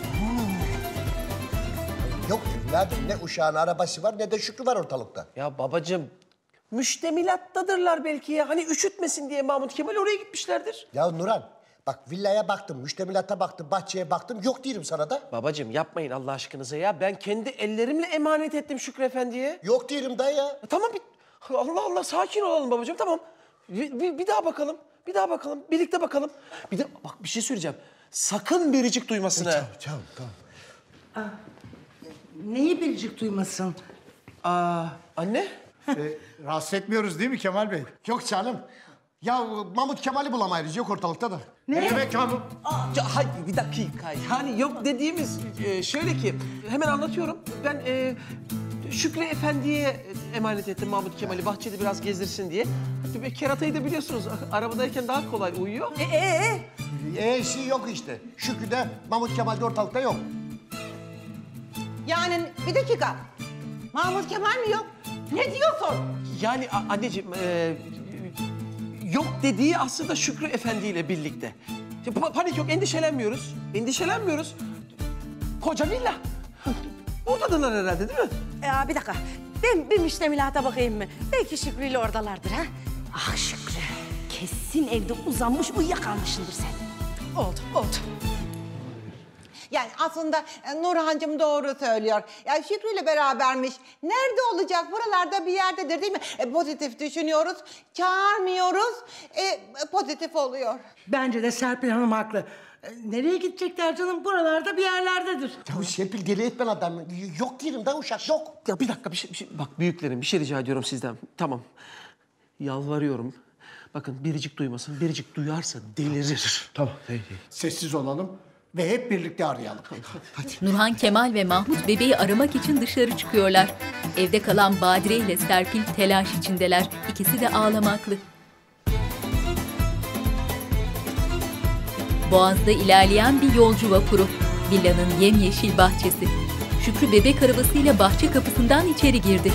Yok evladım ne uşağın arabası var ne de Şükrü var ortalıkta. Ya babacığım müştemilattadırlar belki ya. Hani üşütmesin diye Mahmut Kemal oraya gitmişlerdir. Ya Nurhan bak villaya baktım, müştemilata baktım, bahçeye baktım yok diyorum sana da. Babacığım yapmayın Allah aşkınıza ya. Ben kendi ellerimle emanet ettim Şükrü Efendi'ye. Yok diyorum da ya. Tamam bir... Allah Allah sakin olalım babacığım tamam. Bir, bir, bir daha bakalım. Bir daha bakalım. Birlikte bakalım. Bir de bak bir şey söyleyeceğim. Sakın biricik duymasın ha. Tamam tamam tamam. Aa, neyi biricik duymasın? Aa, anne? Ee, rahatsız etmiyoruz değil mi Kemal Bey? Yok canım. Ya Mahmut Kemal'i bulamayız yok ortalıkta da. Ne demek ya bu? Ya, hayır bir dakika. Yani yok dediğimiz e, şöyle ki hemen anlatıyorum. Ben e, Şükrü Efendi'ye emanet ettim Mahmut Kemal'i bahçede biraz gezdirsin diye. Keratayı da biliyorsunuz arabadayken daha kolay uyuyor. E e e? E şey yok işte. Şükrü de Mahmut Kemal de ortalıkta yok. Yani bir dakika. Mahmut Kemal mi yok? Ne diyorsun? Yani a- anneciğim e, yok dediği aslında Şükrü Efendi ile birlikte. Ya, pa- panik yok endişelenmiyoruz. Endişelenmiyoruz. Koca villa. Oradadılar herhalde değil mi? Ya bir dakika. Ben bir müştemilata bakayım mı? Belki Şükrü ile oradalardır ha. Ah Şükrü. Kesin evde uzanmış uyuyakalmışsındır sen. Oldu, oldu. Yani aslında e, Nurhancığım doğru söylüyor. Ya Şükrü ile berabermiş. Nerede olacak? Buralarda bir yerdedir değil mi? E, pozitif düşünüyoruz, çağırmıyoruz. E, pozitif oluyor. Bence de Serpil Hanım haklı. E, Nereye gidecekler canım? Buralarda bir yerlerdedir. Ya Serpil deli etmen adamı. Yok diyorum da uşak yok. Ya bir dakika bir şey, bir şey. Bak büyüklerim bir şey rica ediyorum sizden. Tamam. Yalvarıyorum. Bakın biricik duymasın. Biricik duyarsa delirir. Tamam. Sessiz olalım ve hep birlikte arayalım. Hadi. Nurhan Kemal ve Mahmut bebeği aramak için dışarı çıkıyorlar. Evde kalan Badire ile Serpil telaş içindeler. İkisi de ağlamaklı. Boğaz'da ilerleyen bir yolcu vapuru. Villanın yemyeşil bahçesi. Şükrü bebek arabasıyla bahçe kapısından içeri girdi.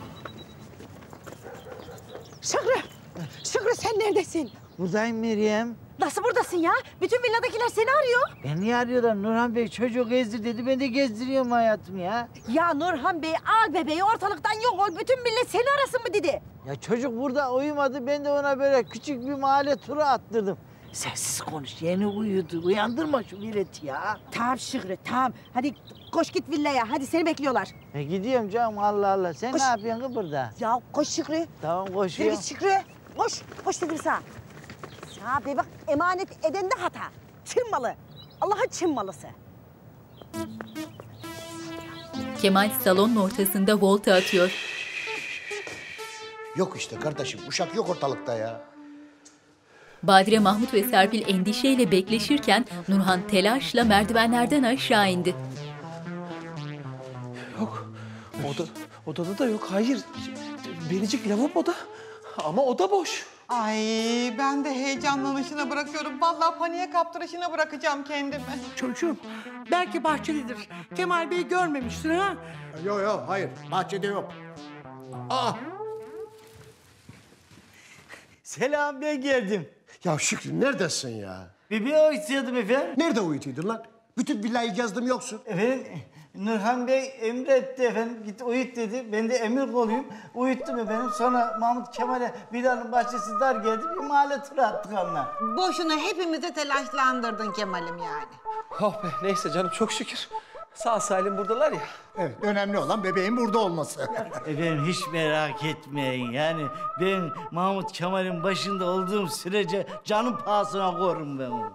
Şükrü! Şükrü sen neredesin? Buradayım Meryem. Nasıl buradasın ya? Bütün villadakiler seni arıyor. Beni niye arıyorlar? Nurhan Bey çocuğu gezdir dedi. Ben de gezdiriyorum hayatım ya. Ya Nurhan Bey al bebeği ortalıktan yok ol. Bütün millet seni arasın mı dedi. Ya çocuk burada uyumadı. Ben de ona böyle küçük bir mahalle turu attırdım. Sessiz konuş. Yeni uyudu. Uyandırma şu milleti ya. Tamam Şükrü tamam. Hadi koş git villaya. Hadi seni bekliyorlar. E gidiyorum canım Allah Allah. Sen Koş. ne yapıyorsun ki burada? Ya koş Şükrü. Tamam Yürü koşuyorum. git Şükrü. Koş. Koş dedim sana. Ya bebek emanet eden de hata. Çin malı. Allah'ın Çin malısı. Kemal salonun ortasında volta atıyor. Yok işte kardeşim uşak yok ortalıkta ya. Badire, Mahmut ve Serpil endişeyle bekleşirken Nurhan telaşla merdivenlerden aşağı indi. Yok. Oda, odada da yok. Hayır. Biricik lavaboda. Ama oda boş. Ay ben de heyecanlanışına bırakıyorum. Vallahi paniğe kaptırışına bırakacağım kendimi. Çocuğum, belki bahçelidir. Kemal Bey görmemiştir ha? Yok yok, hayır. Bahçede yok. Aa! Selam, ben geldim. Ya Şükrü neredesin ya? Bebeği uyutuyordum efendim. Nerede uyutuydun lan? Bütün villayı gezdim yoksun. Efendim, Nurhan Bey emretti efendim. Git uyut dedi. Ben de emir koluyum. Uyuttum efendim. Sonra Mahmut Kemal'e villanın bahçesi dar geldi. Bir mahalle turu attık onunla. Boşuna hepimizi telaşlandırdın Kemal'im yani. Oh be, neyse canım, çok şükür. Sağ salim buradalar ya. Evet, önemli olan bebeğin burada olması. Efendim hiç merak etmeyin. Yani ben Mahmut Kemal'in başında olduğum sürece canım pahasına korurum ben onu.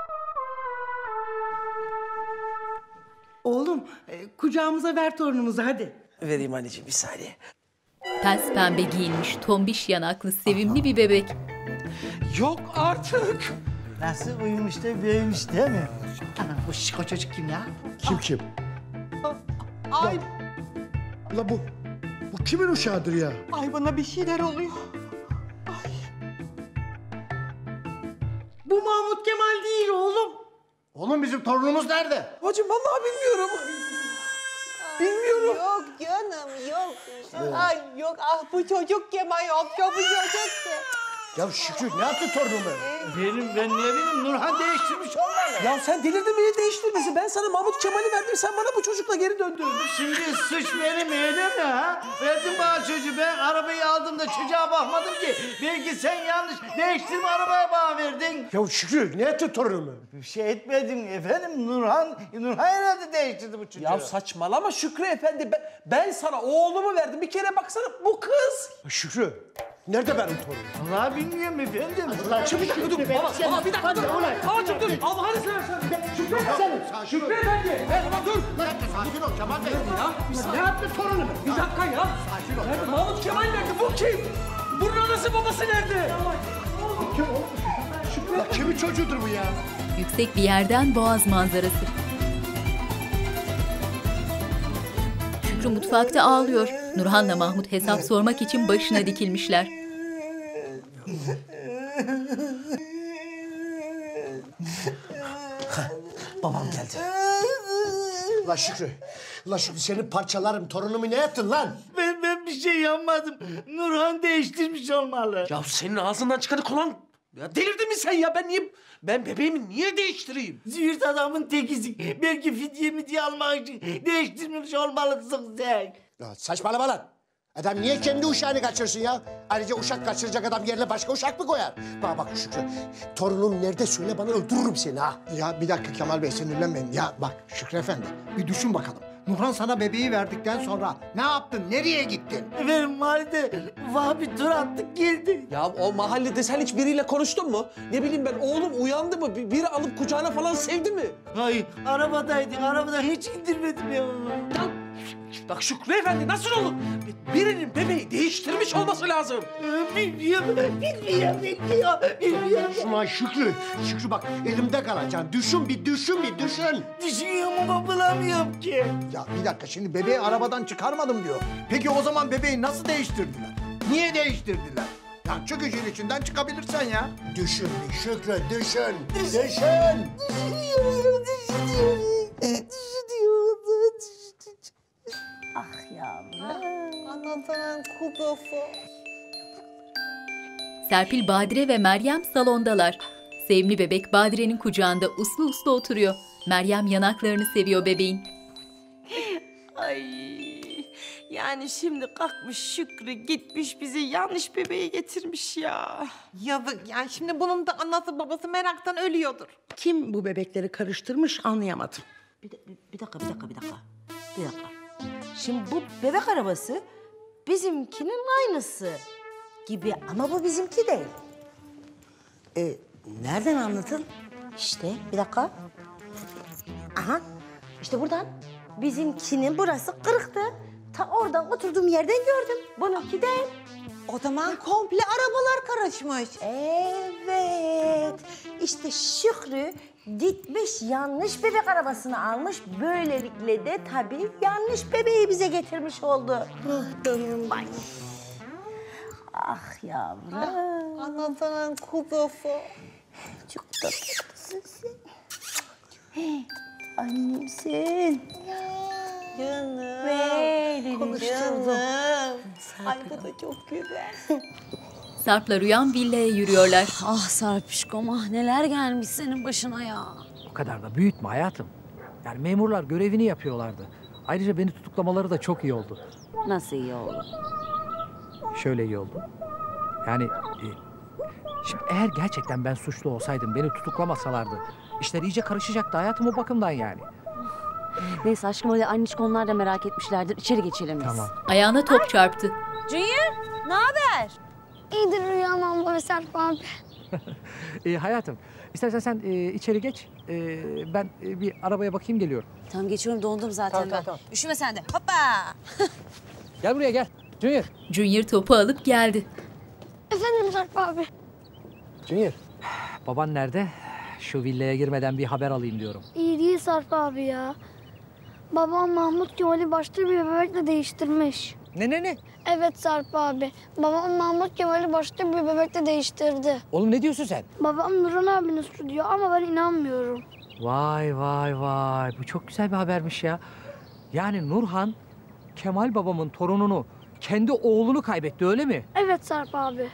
Oğlum, e, kucağımıza ver torunumuzu hadi. Vereyim anneciğim, bir saniye. Pes pembe giyinmiş, tombiş yanaklı, sevimli bir bebek. Yok artık. Nasıl uyumuş da büyümüş değil mi? Ana bu şişko çocuk kim ya? Kim kim? Ay, La bu, bu kimin uşağıdır ya? ay bana bir şeyler oluyor. Bu Mahmut Kemal değil oğlum. Oğlum bizim torunumuz nerede? Hacım vallahi bilmiyorum. Bilmiyorum. Yok canım yok. Ay yok ah bu çocuk Kemal yok. Yok bu çocuk. Ya Şükrü ne yaptı torunumu? Benim ben ne bileyim Nurhan değiştirmiş olmalı. Ya sen delirdin mi, ne değiştirmesi? Ben sana Mahmut Kemal'i verdim, sen bana bu çocukla geri döndün. Şimdi suç benim öyle mi ha? Verdin bana çocuğu, ben arabayı aldım da çocuğa bakmadım ki. Belki sen yanlış değiştirme arabayı bana verdin. Ya Şükrü ne yaptı torunumu? Bir şey etmedim efendim, Nurhan, Nurhan herhalde değiştirdi bu çocuğu. Ya saçmalama Şükrü efendi, ben, ben sana oğlumu verdim, bir kere baksana bu kız. Şükrü, nerede benim torunum? Vallahi bilmiyorum efendim. Ulan şu bir dakika dur. Baba, baba bir dakika dur. Babacım dur, Allah'ını seversen. Şükrü efendi, Şükrü efendi. Tamam dur. Sakin ol Kemal Bey. Ya, ne yaptı torunumu? Bir dakika ya. Sakin ol. Nerede? Mahmut Kemal nerede? Bu kim? Bunun anası babası nerede? Kim o? Şükrü. Ya kimin çocuğudur bu ya? Yüksek bir yerden boğaz manzarası. Şükrü mutfakta ağlıyor. Nurhan'la Mahmut hesap sormak için başına dikilmişler. Babam geldi. La Şükrü, la Şükrü seni parçalarım. Torunumu ne yaptın lan? Ben, ben bir şey yapmadım. Nurhan değiştirmiş olmalı. Ya senin ağzından çıkanı kulağın... Ya delirdin mi sen ya? Ben niye... Ben bebeğimi niye değiştireyim? Züğürt adamın tekisin. Belki fidyemi diye almak için değiştirmiş olmalısın sen. Ya saçmalama lan. Adam niye kendi uşağını kaçırsın ya? Ayrıca uşak kaçıracak adam yerine başka uşak mı koyar? Bana bak Şükrü, torunun nerede söyle bana, öldürürüm seni ha. Ya bir dakika Kemal Bey, sinirlenmeyin. Ya bak Şükrü Efendi, bir düşün bakalım. Nurhan sana bebeği verdikten sonra ne yaptın, nereye gittin? Efendim mahallede ufak bir tur attık geldi. Ya o mahallede sen hiç biriyle konuştun mu? Ne bileyim ben, oğlum uyandı mı? Bir- Biri alıp kucağına falan sevdi mi? Hayır, arabadaydık. Arabadan hiç indirmedim ya. Ya, bak Şükrü efendi nasıl olur? Birinin bebeği değiştirmiş olması lazım. Ee, Bilmiyorum, bilmiyorum, bilmiyorum, bilmiyorum. Ulan Şükrü, Şükrü bak elimde kalacaksın. Düşün bir, düşün bir, düşün. Düşünüyorum ama bulamıyorum ki. Ya bir dakika, şimdi bebeği arabadan çıkarmadım diyor. Peki o zaman bebeği nasıl değiştirdiler? Niye değiştirdiler? Ya çık işin içinden çıkabilirsen ya. Düşün bir Şükrü, düşün. Düşün. Düşünüyorum, düşünüyorum, düşünüyorum. Ah yavrum. Anlatan kudofu. Serpil, Badire ve Meryem salondalar. Sevimli bebek Badire'nin kucağında uslu uslu oturuyor. Meryem yanaklarını seviyor bebeğin. Ay, yani şimdi kalkmış Şükrü gitmiş bize yanlış bebeği getirmiş ya. Yazık yani şimdi bunun da anası babası meraktan ölüyordur. Kim bu bebekleri karıştırmış anlayamadım. Bir, bir, bir dakika, bir dakika, bir dakika. Bir dakika. Şimdi bu bebek arabası bizimkinin aynısı gibi ama bu bizimki değil. Ee, nereden anladın? İşte bir dakika. Aha, işte buradan. Bizimkinin burası kırıktı. Ta oradan oturduğum yerden gördüm. Bununki değil. O zaman komple arabalar karışmış. Evet. İşte Şükrü gitmiş yanlış bebek arabasını almış. Böylelikle de tabii yanlış bebeği bize getirmiş oldu. Ah benim ay. Ah yavrum. Anlatanın kuzusu. Çok tatlısın sen. Annemsin. Canım. Benim Konuşturdum. Ay bu da çok güzel. Sarp'la Rüyan villaya yürüyorlar. Ah Sarpişkom ah neler gelmiş senin başına ya. O kadar da büyütme hayatım. Yani memurlar görevini yapıyorlardı. Ayrıca beni tutuklamaları da çok iyi oldu. Nasıl iyi oldu? Şöyle iyi oldu. Yani e, şimdi eğer gerçekten ben suçlu olsaydım, beni tutuklamasalardı işler iyice karışacaktı hayatım, o bakımdan yani. Neyse aşkım hadi annişkonlar da merak etmişlerdir. İçeri geçelim biz. Tamam. Ayağına top çarptı. Junior ne haber? İyidir Rüyam abla ve Sarp abi. e, hayatım istersen sen e, içeri geç. E, ben e, bir arabaya bakayım, geliyorum. Tamam geçiyorum, dondum zaten Tamam, ben. tamam, tamam. Üşüme sen de. Hoppa. Gel buraya gel. Junior. Junior topu alıp geldi. Efendim Sarp abi. Junior. Baban nerede? Şu villaya girmeden bir haber alayım diyorum. İyi değil Sarp abi ya. Babam Mahmut Kemal'i başka bir bebekle değiştirmiş. Ne ne ne? Evet Sarp abi. Babam Mahmut Kemal'i başka bir bebekle değiştirdi. Oğlum ne diyorsun sen? Babam Nurhan abinin suçu diyor ama ben inanmıyorum. Vay vay vay. Bu çok güzel bir habermiş ya. Yani Nurhan, Kemal babamın torununu, kendi oğlunu kaybetti öyle mi? Evet Sarp abi.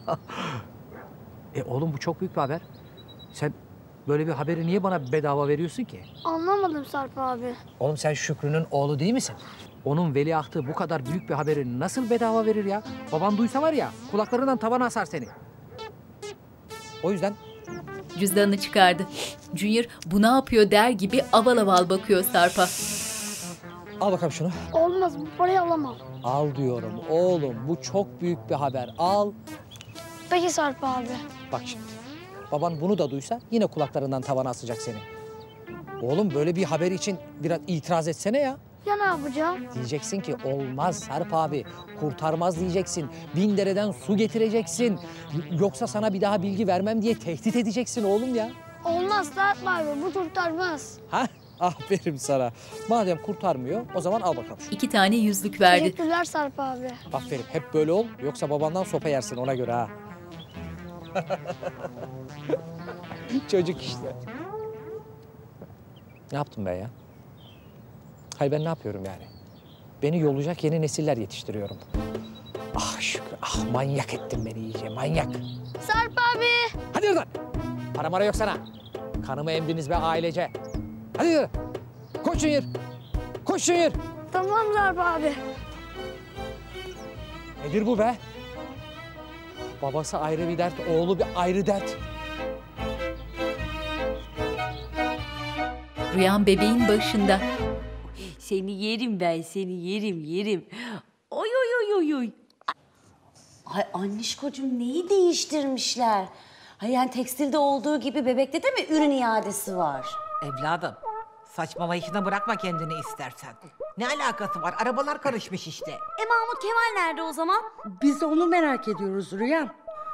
E oğlum bu çok büyük bir haber. Sen böyle bir haberi niye bana bedava veriyorsun ki? Anlamadım Sarp abi. Oğlum sen Şükrü'nün oğlu değil misin? Onun veliahtı bu kadar büyük bir haberi nasıl bedava verir ya? Baban duysa var ya, kulaklarından tavana asar seni. O yüzden... Cüzdanını çıkardı. Junior bu ne yapıyor der gibi aval aval bakıyor Sarp'a. Al bakalım şunu. Olmaz, bu parayı alamam. Al diyorum oğlum, bu çok büyük bir haber. Al. Peki Sarp abi. Bak şimdi, baban bunu da duysa yine kulaklarından tavana asacak seni. Oğlum böyle bir haber için biraz itiraz etsene ya. Ya ne yapacağım? Diyeceksin ki olmaz Sarp abi, kurtarmaz diyeceksin. Bin dereden su getireceksin. Yoksa sana bir daha bilgi vermem diye tehdit edeceksin oğlum ya. Olmaz Sarp abi, bu kurtarmaz. Ha? Aferin sana. Madem kurtarmıyor, o zaman al bakalım. İki tane yüzlük verdi. Teşekkürler Sarp abi. Aferin, hep böyle ol. Yoksa babandan sopa yersin ona göre ha. Çocuk işte. Ne yaptım ben ya? Hayır ben ne yapıyorum yani? Beni yollayacak yeni nesiller yetiştiriyorum. Ah Şükrü, ah manyak ettin beni iyice, manyak. Sarp abi. Hadi oradan. Para mara yok sana. Kanımı emdiniz be ailece. Hadi yürü. Koş Junior. Koş Junior. Tamam Sarp abi. Nedir bu be? Babası ayrı bir dert, oğlu bir ayrı dert. Rüyan bebeğin başında. Seni yerim ben, seni yerim, yerim. Oy oy oy oy oy. Ay annişkocuğum neyi değiştirmişler? Ay yani tekstilde olduğu gibi bebekte de mi ürün iadesi var? Evladım, saçmalayışına bırakma kendini istersen. Ne alakası var? Arabalar karışmış işte. E Mahmut Kemal nerede o zaman? Biz de onu merak ediyoruz Rüyam.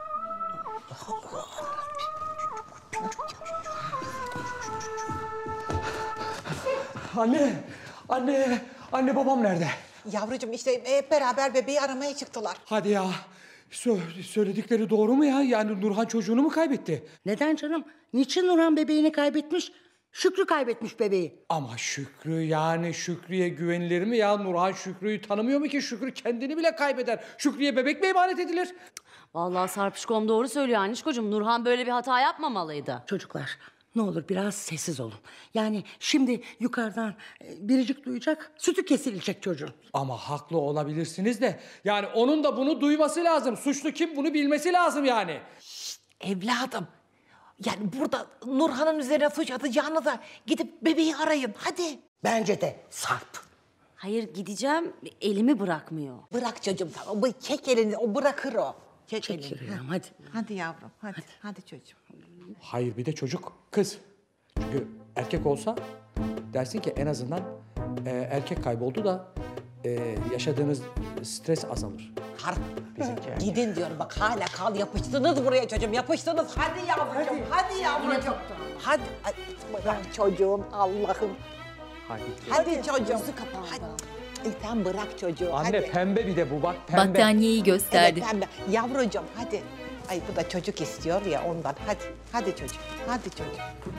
Anne, anne, anne babam nerede? Yavrucuğum işte hep beraber bebeği aramaya çıktılar. Hadi ya. Sö- söyledikleri doğru mu ya? Yani Nurhan çocuğunu mu kaybetti? Neden canım? Niçin Nurhan bebeğini kaybetmiş? Şükrü kaybetmiş bebeği. Ama Şükrü yani Şükrü'ye güvenilir mi ya? Nurhan Şükrü'yü tanımıyor mu ki? Şükrü kendini bile kaybeder. Şükrü'ye bebek mi emanet edilir? Vallahi Sarpışkom doğru söylüyor annişkocuğum. Nurhan böyle bir hata yapmamalıydı. Çocuklar ne olur biraz sessiz olun. Yani şimdi yukarıdan e, biricik duyacak, sütü kesilecek çocuğun. Ama haklı olabilirsiniz de yani onun da bunu duyması lazım. Suçlu kim bunu bilmesi lazım yani. Şişt, evladım. Yani burada Nurhan'ın üzerine suç atacağınıza gidip bebeği arayın. Hadi. Bence de Sarp. Hayır gideceğim elimi bırakmıyor. Bırak çocuğum tamam. Bu çek elini o bırakır o. Çek, Çek elini. Rüyam, hadi. Hadi yavrum hadi. Hadi, hadi çocuğum. Hayır bir de çocuk kız. Çünkü erkek olsa dersin ki en azından e, erkek kayboldu da e, yaşadığınız stres azalır. kar. Gidin diyorum bak hala kal yapıştınız buraya çocuğum yapıştınız. Hadi yavrucuğum hadi, hadi yavrucuğum. Hadi. Ay, bırak çocuğum Allah'ım. Hadi. Hadi, hadi çocuğum. Hadi. E, sen bırak çocuğu Anne hadi. pembe bir de bu bak pembe. Battaniyeyi gösterdi. Evet pembe. Yavrucuğum hadi. Ay bu da çocuk istiyor ya ondan. Hadi. Hadi çocuğum. Hadi çocuğum.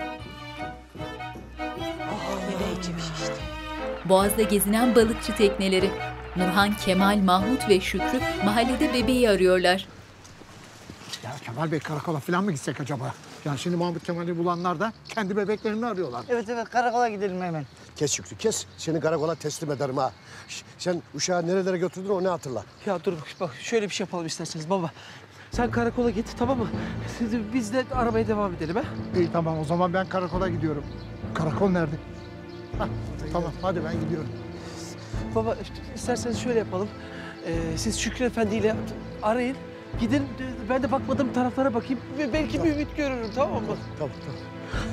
Oh ne içmiş işte. Boğaz'da gezinen balıkçı tekneleri. Nurhan, Kemal, Mahmut ve Şükrü mahallede bebeği arıyorlar. Ya Kemal Bey karakola falan mı gitsek acaba? Yani şimdi Mahmut Kemal'i bulanlar da kendi bebeklerini arıyorlar. Evet evet karakola gidelim hemen. Kes Şükrü kes. Seni karakola teslim ederim ha. Şş, sen uşağı nerelere götürdün onu hatırla. Ya dur bak şöyle bir şey yapalım isterseniz baba. Sen karakola git tamam mı? Siz- Biz de arabaya devam edelim ha. İyi tamam o zaman ben karakola gidiyorum. Karakol nerede? Hah, tamam hadi ben gidiyorum. Baba isterseniz şöyle yapalım. Ee, siz Şükrü Efendi ile arayın. Gidin ben de bakmadığım taraflara bakayım. Ve belki tamam. bir ümit görürüm tamam mı? Tamam tamam.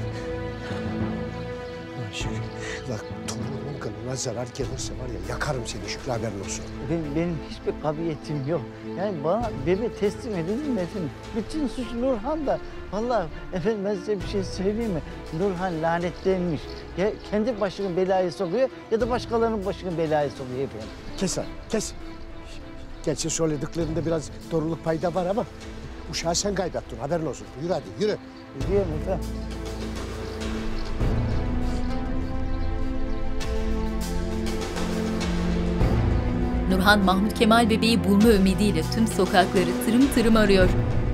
Ulan Şükrü bak torunumun kanına zarar gelirse var ya yakarım seni Şükrü haberin olsun. Benim, benim hiçbir kabiliyetim yok. Yani bana bebe teslim edildi mi efendim? Bütün suç Nurhan'da. Vallahi efendim ben size bir şey söyleyeyim mi? Nurhan lanetlenmiş. Ya kendi başının belaya sokuyor ya da başkalarının başının belaya sokuyor efendim. Kes ha kes. Gerçi söylediklerinde biraz doğruluk payda var ama uşağı sen kaybettin haberin olsun. Yürü hadi yürü. Yürüyorum efendim. Nurhan, Mahmut Kemal bebeği bulma ümidiyle tüm sokakları tırım tırım arıyor.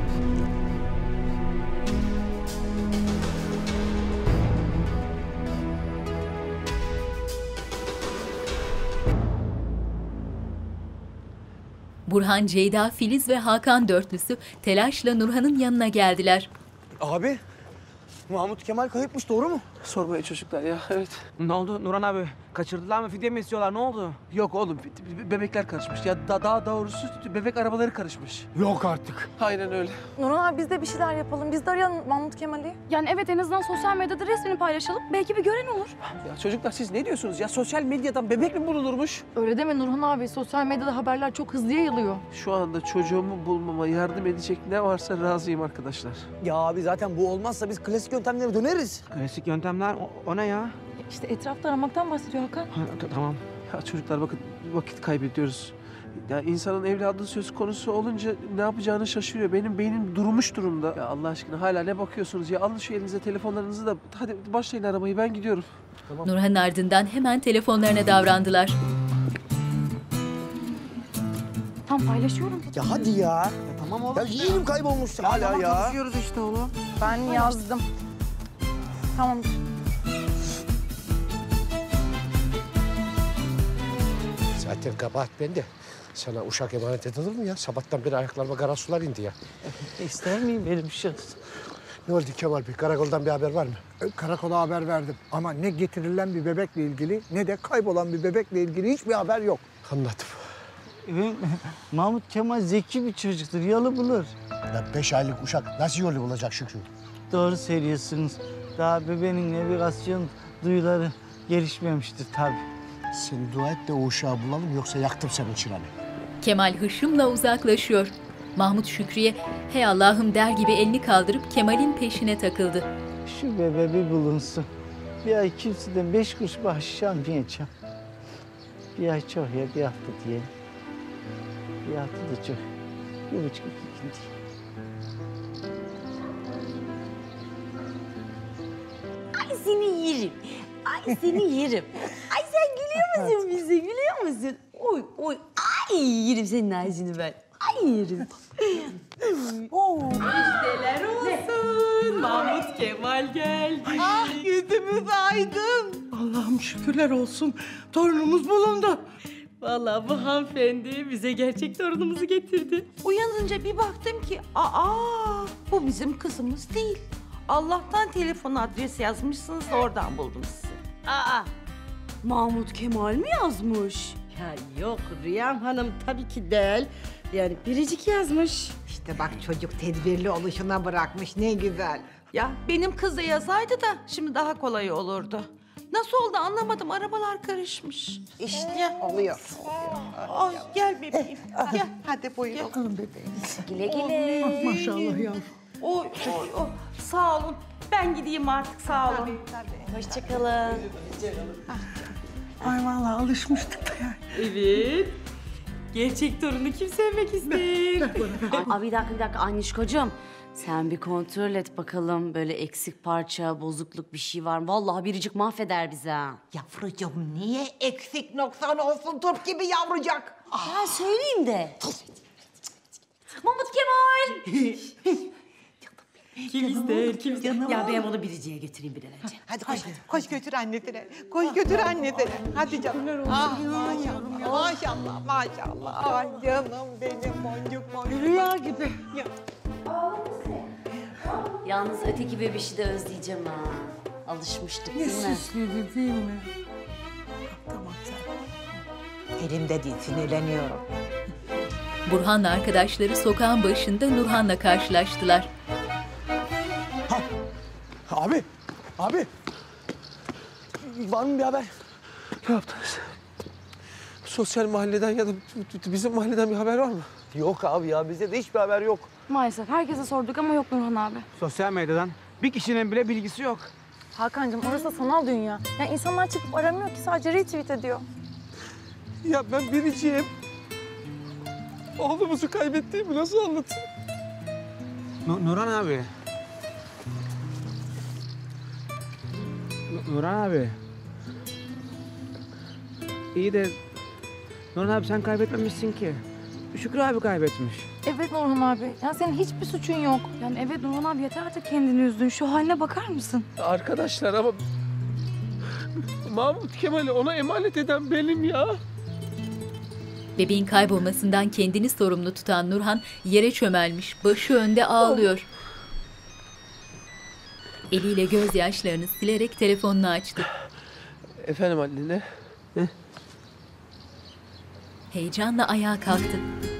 Burhan, Ceyda, Filiz ve Hakan dörtlüsü telaşla Nurhan'ın yanına geldiler. Abi, Mahmut Kemal kayıpmış doğru mu? Sormayın çocuklar ya evet. Ne oldu Nurhan abi? Kaçırdılar mı? Fidye mi istiyorlar? Ne oldu? Yok oğlum be- bebekler karışmış. Ya da daha doğrusu bebek arabaları karışmış. Yok artık. Aynen öyle. Nurhan abi biz de bir şeyler yapalım. Biz de arayalım Mahmut Kemal'i. Yani evet en azından sosyal medyada resmini paylaşalım. Belki bir gören olur. Ya çocuklar siz ne diyorsunuz ya? Sosyal medyadan bebek mi bulunurmuş? Öyle deme Nurhan abi. Sosyal medyada haberler çok hızlı yayılıyor. Şu anda çocuğumu bulmama yardım edecek ne varsa razıyım arkadaşlar. Ya abi zaten bu olmazsa biz klasik yöntemlere döneriz. Klasik yöntemler o, o ne ya? İşte etrafta aramaktan bahsediyor Hakan. Ha, t- tamam. Ya çocuklar bakın vakit kaybediyoruz. Ya insanın evladı söz konusu olunca ne yapacağını şaşırıyor. Benim beynim durmuş durumda. Ya Allah aşkına hala ne bakıyorsunuz ya? Alın şu elinize telefonlarınızı da hadi başlayın aramayı ben gidiyorum. Tamam. Nurhan'ın ardından hemen telefonlarına davrandılar. Tam paylaşıyorum. Ya hadi ya. Ya tamam oğlum. Ya yeğenim kaybolmuş ya, hala ya. Konuşuyoruz işte oğlum. Ben yazdım. Tamam. Zaten kabahat bende. Sana uşak emanet edilir mi ya? Sabahtan beri ayaklarıma kara sular indi ya. İster miyim benim şahs? Ne oldu Kemal Bey? Karakoldan bir haber var mı? E, Karakola haber verdim ama ne getirilen bir bebekle ilgili ne de kaybolan bir bebekle ilgili hiçbir haber yok. Anladım. Evet, Mahmut Kemal zeki bir çocuktur, yolu bulur. Ya beş aylık uşak nasıl yolu bulacak Şükrü? Doğru söylüyorsunuz. Daha bebeğin navigasyon duyuları gelişmemiştir tabii. Sen dua et de o uşağı bulalım yoksa yaktım senin çıranı. Kemal hışımla uzaklaşıyor. Mahmut Şükrü'ye hey Allah'ım der gibi elini kaldırıp Kemal'in peşine takıldı. Şu bebe bir bulunsun. Bir ay kimseden beş kuruş bahşiş almayacağım. Bir ay çok ya, bir hafta diyelim. Bir hafta da çok. Bir buçuk iki gün değil. Ay seni yerim. Ay seni yerim. Ay sen gülüyor musun bize? Gülüyor musun? Oy oy. Ay yerim senin ağzını ben. Ay yerim. Oo, müjdeler olsun. Mahmut Kemal geldi. Ah yüzümüz aydın. Allah'ım şükürler olsun. Torunumuz bulundu. Vallahi bu hanımefendi bize gerçek torunumuzu getirdi. Uyanınca bir baktım ki aa bu bizim kızımız değil. Allah'tan telefon adresi yazmışsınız da oradan buldum sizi. Aa, Mahmut Kemal mi yazmış? Ya yok Rüyam Hanım tabii ki değil. Yani biricik yazmış. İşte bak çocuk tedbirli oluşuna bırakmış ne güzel. Ya benim kız da yazaydı da şimdi daha kolay olurdu. Nasıl oldu anlamadım. Arabalar karışmış. İşte oluyor. Ay gel bebeğim. Gel. Hadi buyurun. Bakalım bebeğim. Güle güle. Maşallah yavrum. Oy oy oy. Sağ olun. Ben gideyim artık sağ olun. Tabii tabii. Hoşçakalın. Ay vallahi alışmıştık da ya. Evet. Gerçek torunu kim sevmek ister? Aa, bir dakika bir dakika Anişkocuğum. Sen bir kontrol et bakalım böyle eksik parça, bozukluk bir şey var mı? Vallahi biricik mahveder bizi ha. Yavrucuğum niye eksik noksan olsun turp gibi yavrucak? Ben söyleyeyim de. Mahmut Kemal! Kim ister, kim ister? Ya ben onu biriciye götüreyim bir an önce. Hadi koş, koş götür annesine. Koş götür annesine. Hadi canım. Ah maşallah, maşallah, maşallah. Ay canım benim boncuk boncuk. Rüya gibi. Ya. Yalnız öteki bebişi de özleyeceğim ha. Alışmıştık değil mi? Ne süslüydü değil mi? Tamam sen. Elimde değil, sinirleniyorum. Burhan'la arkadaşları sokağın başında Nurhan'la karşılaştılar. Abi, abi. Var mı bir haber? Ne yaptınız? Sosyal mahalleden ya da bizim mahalleden bir haber var mı? Yok abi ya, bize de hiçbir haber yok. Maalesef herkese sorduk ama yok Nurhan abi. Sosyal medyadan bir kişinin bile bilgisi yok. Hakan'cığım orası da sanal dünya. Yani insanlar çıkıp aramıyor ki sadece retweet ediyor. Ya ben biriciyim. Oğlumuzu kaybettiğimi nasıl anlatayım? Nur Nurhan abi. Nur Nurhan abi. İyi de Nurhan abi sen kaybetmemişsin ki. Şükrü abi kaybetmiş. Evet Nurhan abi. Ya senin hiçbir suçun yok. Yani evet Nurhan abi yeter artık kendini üzdün. Şu haline bakar mısın? Arkadaşlar ama Mahmut Kemal'i ona emanet eden benim ya. Bebeğin kaybolmasından kendini sorumlu tutan Nurhan yere çömelmiş, başı önde ağlıyor. Eliyle gözyaşlarını silerek telefonunu açtı. Efendim anne, ne? Heyecanla ayağa kalktı.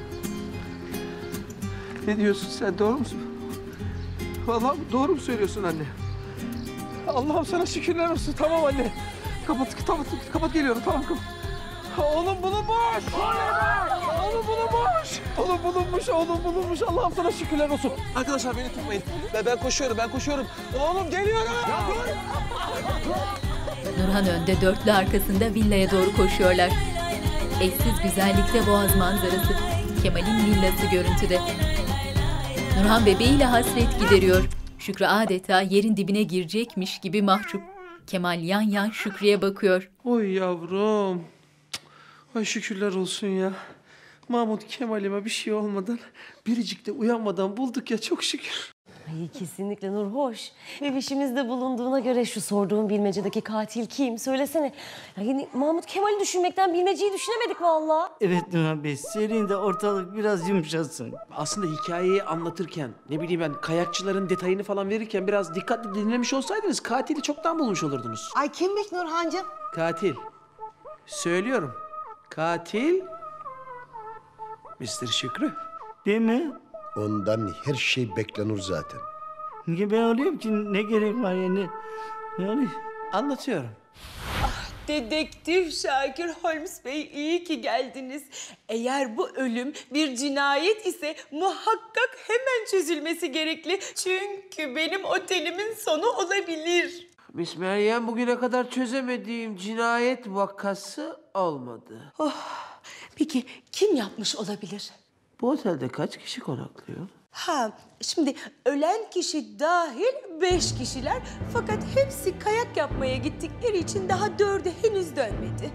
Ne diyorsun sen, doğru musun? Vallahi doğru mu söylüyorsun anne? Allah'ım sana şükürler olsun. Tamam anne. Kapat, kapat, kapat geliyorum. Tamam, kapat. Oğlum bulunmuş! Oğlum bulunmuş! Oğlum bulunmuş, oğlum bulunmuş. Allah'ım sana şükürler olsun. Arkadaşlar beni tutmayın. Ben, ben koşuyorum, ben koşuyorum. Oğlum geliyorum! Ya dur! Nurhan önde, dörtlü arkasında villaya doğru koşuyorlar. Eşsiz güzellikte boğaz manzarası. Kemal'in villası görüntüde. Nurhan bebeğiyle hasret gideriyor. Şükrü adeta yerin dibine girecekmiş gibi mahcup. Kemal yan yan Şükrü'ye bakıyor. Oy yavrum. Ay şükürler olsun ya. Mahmut Kemal'ime bir şey olmadan, biricik de uyanmadan bulduk ya, çok şükür. Ay kesinlikle Nurhoş. Bebişimizde bulunduğuna göre şu sorduğum bilmecedeki katil kim? Söylesene. Yani Mahmut Kemal'i düşünmekten bilmeceyi düşünemedik vallahi. Evet Nurhan Bey, senin de ortalık biraz yumuşasın. Aslında hikayeyi anlatırken, ne bileyim ben kayakçıların detayını falan verirken biraz dikkatli dinlemiş olsaydınız katili çoktan bulmuş olurdunuz. Ay kimmiş Nurhancığım? Katil. Söylüyorum. Katil mister Şükrü. Değil mi? Ondan her şey beklenir zaten. Niye ben oluyorum ki? Ne gerek var yani? Yani anlatıyorum. Dedektif Şakir Holmes Bey, iyi ki geldiniz. Eğer bu ölüm bir cinayet ise muhakkak hemen çözülmesi gerekli. Çünkü benim otelimin sonu olabilir. Miss Meryem, bugüne kadar çözemediğim cinayet vakası olmadı. Oh, peki kim yapmış olabilir? Bu otelde kaç kişi konaklıyor? Ha, şimdi ölen kişi dahil beş kişiler. Fakat hepsi kayak yapmaya gittikleri için daha dördü henüz dönmedi.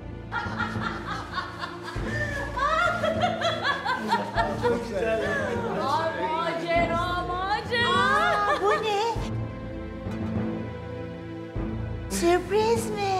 Çok güzel. Macera, macera. Aa, bu ne? Sürpriz mi?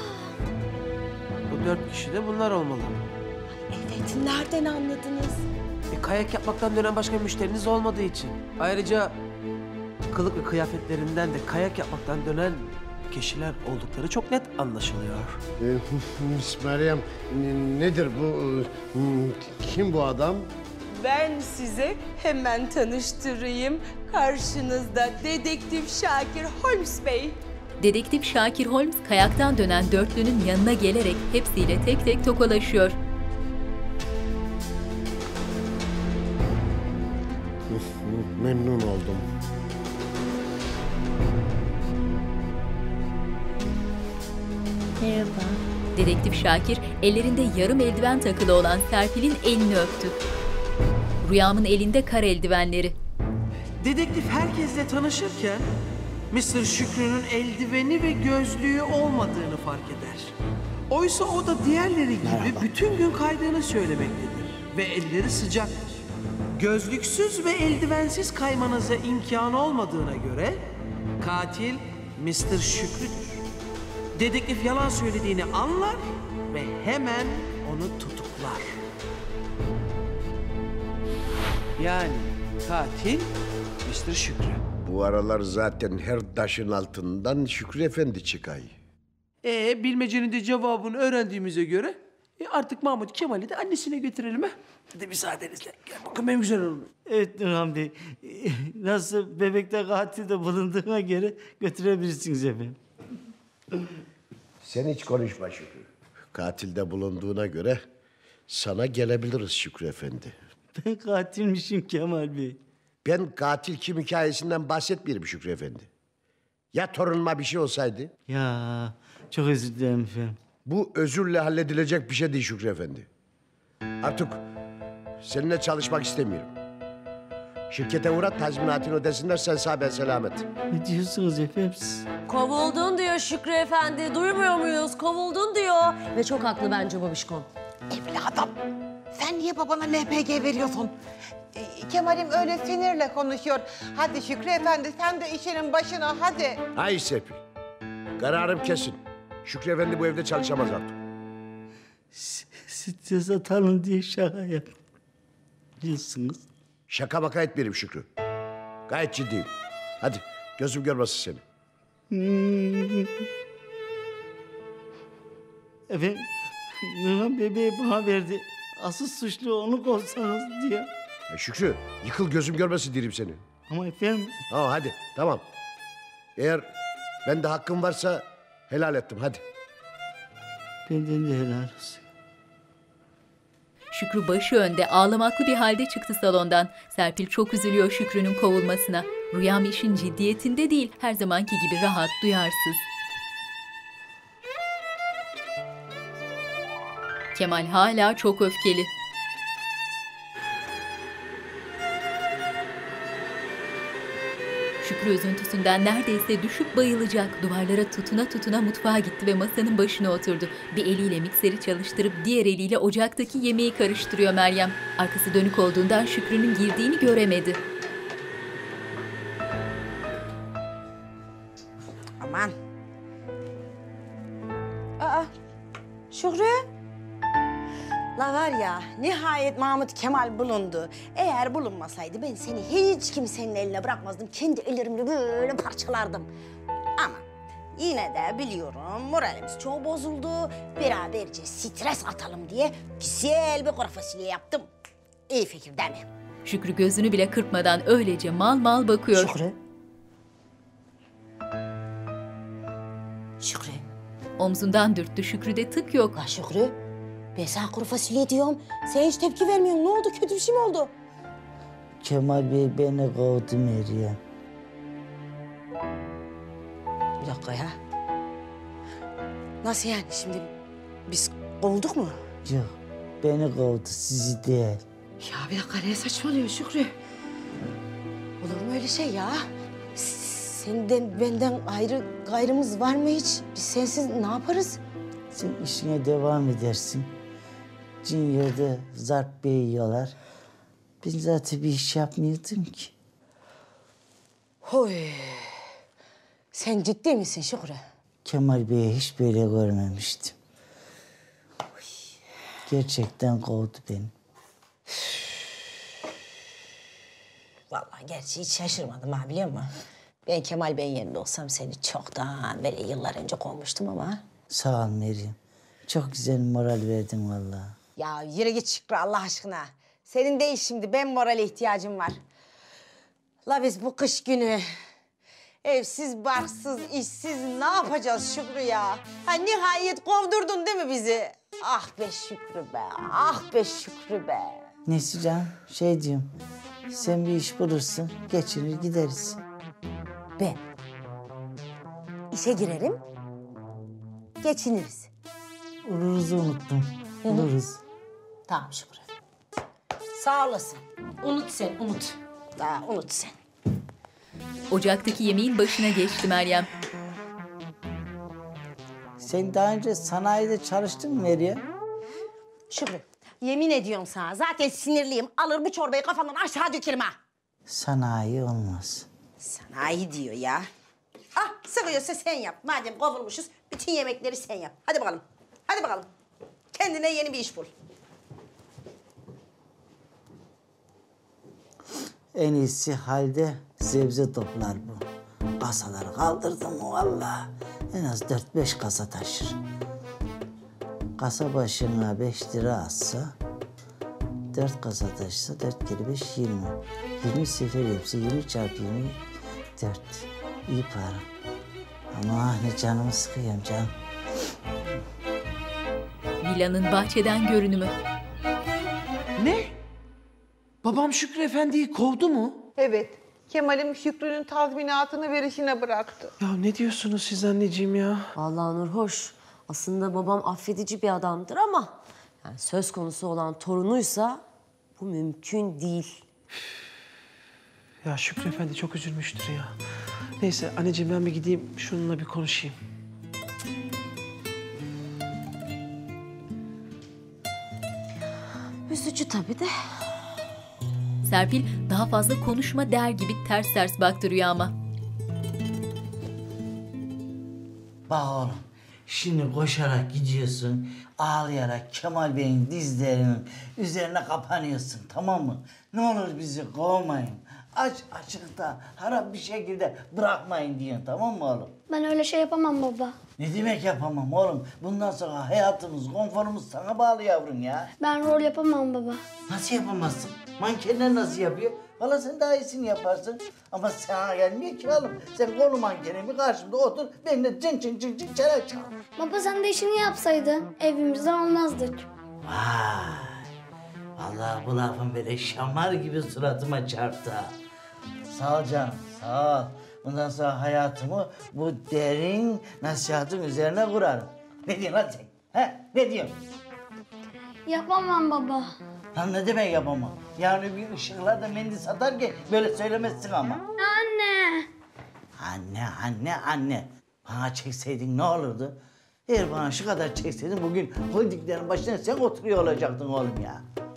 Bu dört kişi de bunlar olmalı. Evet, nereden anladınız? E, kayak yapmaktan dönen başka müşteriniz olmadığı için. Ayrıca kılık ve kıyafetlerinden de kayak yapmaktan dönen kişiler oldukları çok net anlaşılıyor. Ee, Miss Meryem, nedir bu? Kim bu adam? Ben size hemen tanıştırayım. Karşınızda Dedektif Şakir Holmes Bey. Dedektif Şakir Holmes kayaktan dönen dörtlünün yanına gelerek hepsiyle tek tek tokalaşıyor. Memnun oldum. Merhaba. Dedektif Şakir ellerinde yarım eldiven takılı olan Serpil'in elini öptü. Rüyam'ın elinde kar eldivenleri. Dedektif herkesle tanışırken mister Şükrü'nün eldiveni ve gözlüğü olmadığını fark eder. Oysa o da diğerleri gibi Merhaba. bütün gün kaydığını söylemektedir ve elleri sıcaktır. Gözlüksüz ve eldivensiz kaymanıza imkanı olmadığına göre katil mister Şükrü'dür. Dedektif yalan söylediğini anlar ve hemen onu tutuklar. Yani katil mister Şükrü. Bu aralar zaten her taşın altından Şükrü Efendi çıkay. Ee, bilmecenin de cevabını öğrendiğimize göre e, artık Mahmut Kemal'i de annesine götürelim ha. Hadi müsaadenizle. Gel bakalım en güzel olur. Evet Nurhan Bey. Nasıl bebekte katilde bulunduğuna göre götürebilirsiniz efendim. Sen hiç konuşma Şükrü. Katilde bulunduğuna göre sana gelebiliriz Şükrü Efendi. Ben katilmişim Kemal Bey. Ben katil kim hikayesinden bahsetmiyorum Şükrü Efendi. Ya torunuma bir şey olsaydı? Ya çok özür dilerim efendim. Bu özürle halledilecek bir şey değil Şükrü Efendi. Artık seninle çalışmak istemiyorum. Şirkete uğrat, tazminatını ödesinler, sen sağ ben selamet. Ne diyorsunuz efendim siz? Kovuldun diyor Şükrü Efendi. Duymuyor muyuz? Kovuldun diyor. Ve çok haklı bence babişkom. Evladım, sen niye babana L P G veriyorsun? Ee, Kemal'im öyle sinirle konuşuyor. Hadi Şükrü Efendi, sen de işinin başına hadi. Hayır Serpil. Kararım kesin. Şükrü Efendi bu evde çalışamaz artık. Stres atalım diye şaka yapıyorsunuz. Şaka maka etmeyelim Şükrü. Gayet ciddiyim. Hadi gözüm görmesin seni. Hmm. Efendim, Nurhan bebeği bana verdi. Asıl suçlu onu kovsanız diye. Ya Şükrü, yıkıl gözüm görmesin diyelim seni. Ama efendim... Tamam hadi, tamam. Eğer bende hakkım varsa helal ettim, hadi. Benden de helal olsun. Şükrü başı önde ağlamaklı bir halde çıktı salondan. Serpil çok üzülüyor Şükrü'nün kovulmasına. Rüyam işin ciddiyetinde değil, her zamanki gibi rahat, duyarsız. Kemal hala çok öfkeli. Şükrü üzüntüsünden neredeyse düşüp bayılacak. Duvarlara tutuna tutuna mutfağa gitti ve masanın başına oturdu. Bir eliyle mikseri çalıştırıp diğer eliyle ocaktaki yemeği karıştırıyor Meryem. Arkası dönük olduğundan Şükrü'nün girdiğini göremedi. Aman. Aa, Şükrü. La var ya, nihayet Mahmut Kemal bulundu. Eğer bulunmasaydı ben seni hiç kimsenin eline bırakmazdım. Kendi ellerimle böyle parçalardım. Ama yine de biliyorum moralimiz çok bozuldu. Beraberce stres atalım diye güzel bir kuru fasulye yaptım. İyi fikir değil mi? Şükrü gözünü bile kırpmadan öylece mal mal bakıyor. Şükrü. Şükrü. Omzundan dürttü, Şükrü'de tık yok. La Şükrü. Ben sana kuru fasulye diyorum. Sen hiç tepki vermiyorsun. Ne oldu? Kötü bir şey mi oldu? Kemal Bey beni kovdu Meryem. Bir dakika ya. Nasıl yani şimdi? Biz kovulduk mu? Yok, beni kovdu, sizi değil. Ya bir dakika, ne saçmalıyor Şükrü? Olur mu öyle şey ya? Senden benden ayrı gayrımız var mı hiç? Biz sensiz ne yaparız? Sen işine devam edersin. Cin yerde zarp bey yiyorlar. Ben zaten bir iş yapmıyordum ki. Hoy. Sen ciddi misin Şükrü? Kemal Bey'i hiç böyle görmemiştim. Gerçekten kovdu beni. Vallahi gerçi hiç şaşırmadım ha, biliyor musun? Ben Kemal Bey'in yerinde olsam seni çoktan böyle yıllar önce kovmuştum ama. Sağ ol Meryem. Çok güzel moral verdin vallahi. Ya yürü git Şükrü Allah aşkına. Senin değil şimdi, ben morale ihtiyacım var. La biz bu kış günü Evsiz, barksız, işsiz ne yapacağız Şükrü ya? Ha nihayet kovdurdun değil mi bizi? Ah be Şükrü be, ah be Şükrü be. Neyse canım, şey diyorum. Sen bir iş bulursun, geçinir gideriz. Ben işe girerim, geçiniriz. Ururuz'u unuttum. Ururuz. Tamam Şükrü. Sağ olasın. Unut sen, unut. Daha unut sen. Ocaktaki yemeğin başına geçti Meryem. Sen daha önce sanayide çalıştın mı Meryem? Şükrü, yemin ediyorum sana zaten sinirliyim. Alır bu çorbayı kafamdan aşağı dökerim ha. Sanayi olmaz. Sanayi diyor ya. Ah sıkıyorsa sen yap. Madem kovulmuşuz bütün yemekleri sen yap. Hadi bakalım. Hadi bakalım. Kendine yeni bir iş bul. En iyisi halde sebze toplar bu. Kasaları kaldırdım mı vallahi en az dört beş kasa taşır. Kasa başına beş lira atsa, dört kasa taşısa dört kere beş yirmi. Yirmi sefer yapsa yirmi çarpı yirmi dört. İyi para. Ama ne canımı sıkıyorum canım. Villanın bahçeden görünümü. Ne? Babam Şükrü Efendi'yi kovdu mu? Evet. Kemal'im Şükrü'nün tazminatını verişine bıraktı. Ya ne diyorsunuz siz anneciğim ya? Vallahi Nur hoş. Aslında babam affedici bir adamdır ama yani söz konusu olan torunuysa bu mümkün değil. Ya Şükrü Efendi çok üzülmüştür ya. Neyse anneciğim ben bir gideyim şununla bir konuşayım. Üzücü tabii de. Serpil daha fazla konuşma der gibi ters ters baktı Rüyam'a. Bak oğlum, şimdi koşarak gidiyorsun, ağlayarak Kemal Bey'in dizlerinin üzerine kapanıyorsun, tamam mı? Ne olur bizi kovmayın, aç açıkta, harap bir şekilde bırakmayın diyorsun, tamam mı oğlum? Ben öyle şey yapamam baba. Ne demek yapamam oğlum? Bundan sonra hayatımız, konforumuz sana bağlı yavrum ya. Ben rol yapamam baba. Nasıl yapamazsın? Mankenler nasıl yapıyor? Valla sen daha iyisini yaparsın. Ama sana gelmiyor ki oğlum. Sen konu mankenimi karşımda otur, benimle cın cın cın cın çene çal. Baba sen de işini yapsaydın evimizden olmazdık. Vay! Vallahi bu lafın böyle şamar gibi suratıma çarptı ha. Sağ ol canım, sağ ol. Bundan sonra hayatımı bu derin nasihatın üzerine kurarım. Ne diyorsun lan sen? He? Ne diyorsun? Yapamam baba. Lan ne demek yapamam? Yarın bir ışıklarda mendil satarken böyle söylemezsin ama. Anne. Anne, anne, anne. Bana çekseydin ne olurdu? Eğer bana şu kadar çekseydin bugün holdinglerin başına sen oturuyor olacaktın oğlum ya.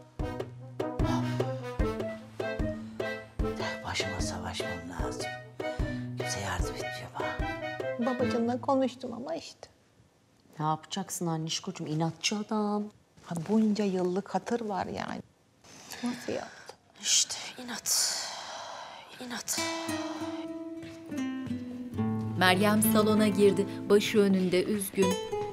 Başıma savaşmam lazım. Kimse yardım etmiyor bana. Babacığımla konuştum ama işte. Ne yapacaksın annişkocuğum? İnatçı adam. Ha, bunca yıllık hatır var yani. Nasıl yaptı? İşte inat. İnat. Meryem salona girdi. Başı önünde üzgün.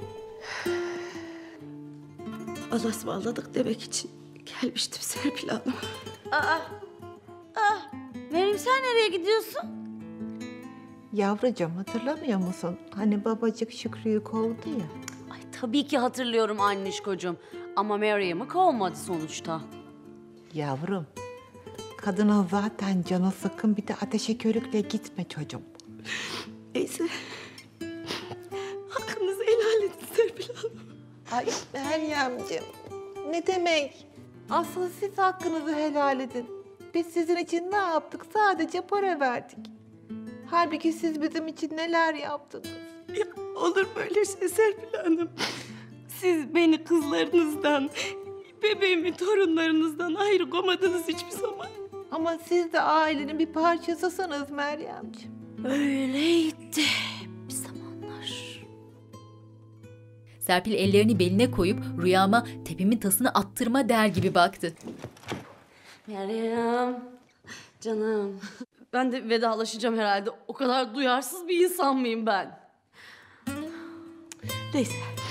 Allah'a ısmarladık demek için gelmiştim Serpil Hanım. Aa, ah, Meryem sen nereye gidiyorsun? Yavrucuğum hatırlamıyor musun? Hani babacık Şükrü'yü kovdu ya. Ay tabii ki hatırlıyorum annişkocuğum. Ama Meryem'i kovmadı sonuçta. Yavrum, kadının zaten canı sıkın, bir de ateşe körükle gitme çocuğum. Neyse. Hakkınızı helal edin Serpil Hanım. Ay Meryemciğim, ne demek? Asıl siz hakkınızı helal edin. Biz sizin için ne yaptık? Sadece para verdik. Halbuki siz bizim için neler yaptınız? Ya, olur böyle şey Serpil Hanım. Siz beni kızlarınızdan, bebeğimi torunlarınızdan ayrı koymadınız hiçbir zaman. Ama siz de ailenin bir parçasısınız Meryemciğim. Öyleydi bir zamanlar. Serpil ellerini beline koyup Rüyam'a tepimin tasını attırma der gibi baktı. Meryem, canım. Ben de vedalaşacağım herhalde. O kadar duyarsız bir insan mıyım ben? Neyse.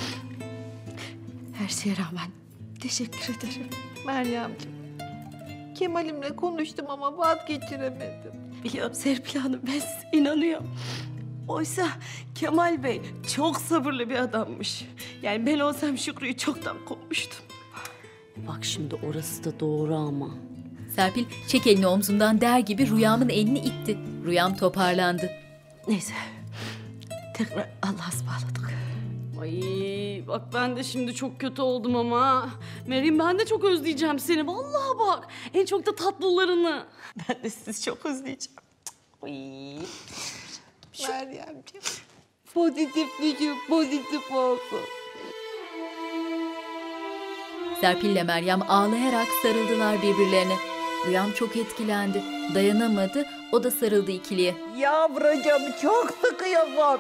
Her şeye rağmen teşekkür ederim. Meryemciğim, Kemal'imle konuştum ama vazgeçiremedim. Biliyorum Serpil Hanım, ben size inanıyorum. Oysa Kemal Bey çok sabırlı bir adammış. Yani ben olsam Şükrü'yü çoktan kovmuştum. Bak şimdi orası da doğru ama. Serpil çek elini omzundan der gibi Rüyam'ın elini itti. Rüyam toparlandı. Neyse. Tekrar Allah'a ısmarladık. Ay bak ben de şimdi çok kötü oldum ama. Meryem, ben de çok özleyeceğim seni. Vallahi bak. En çok da tatlılarını. Ben de sizi çok özleyeceğim. Ay. Meryemciğim, pozitiflik pozitif olsun. Serpil'le Meryem ağlayarak sarıldılar birbirlerine. Rüyam çok etkilendi. Dayanamadı, o da sarıldı ikiliye. Yavrucuğum çok sıkıyorsun.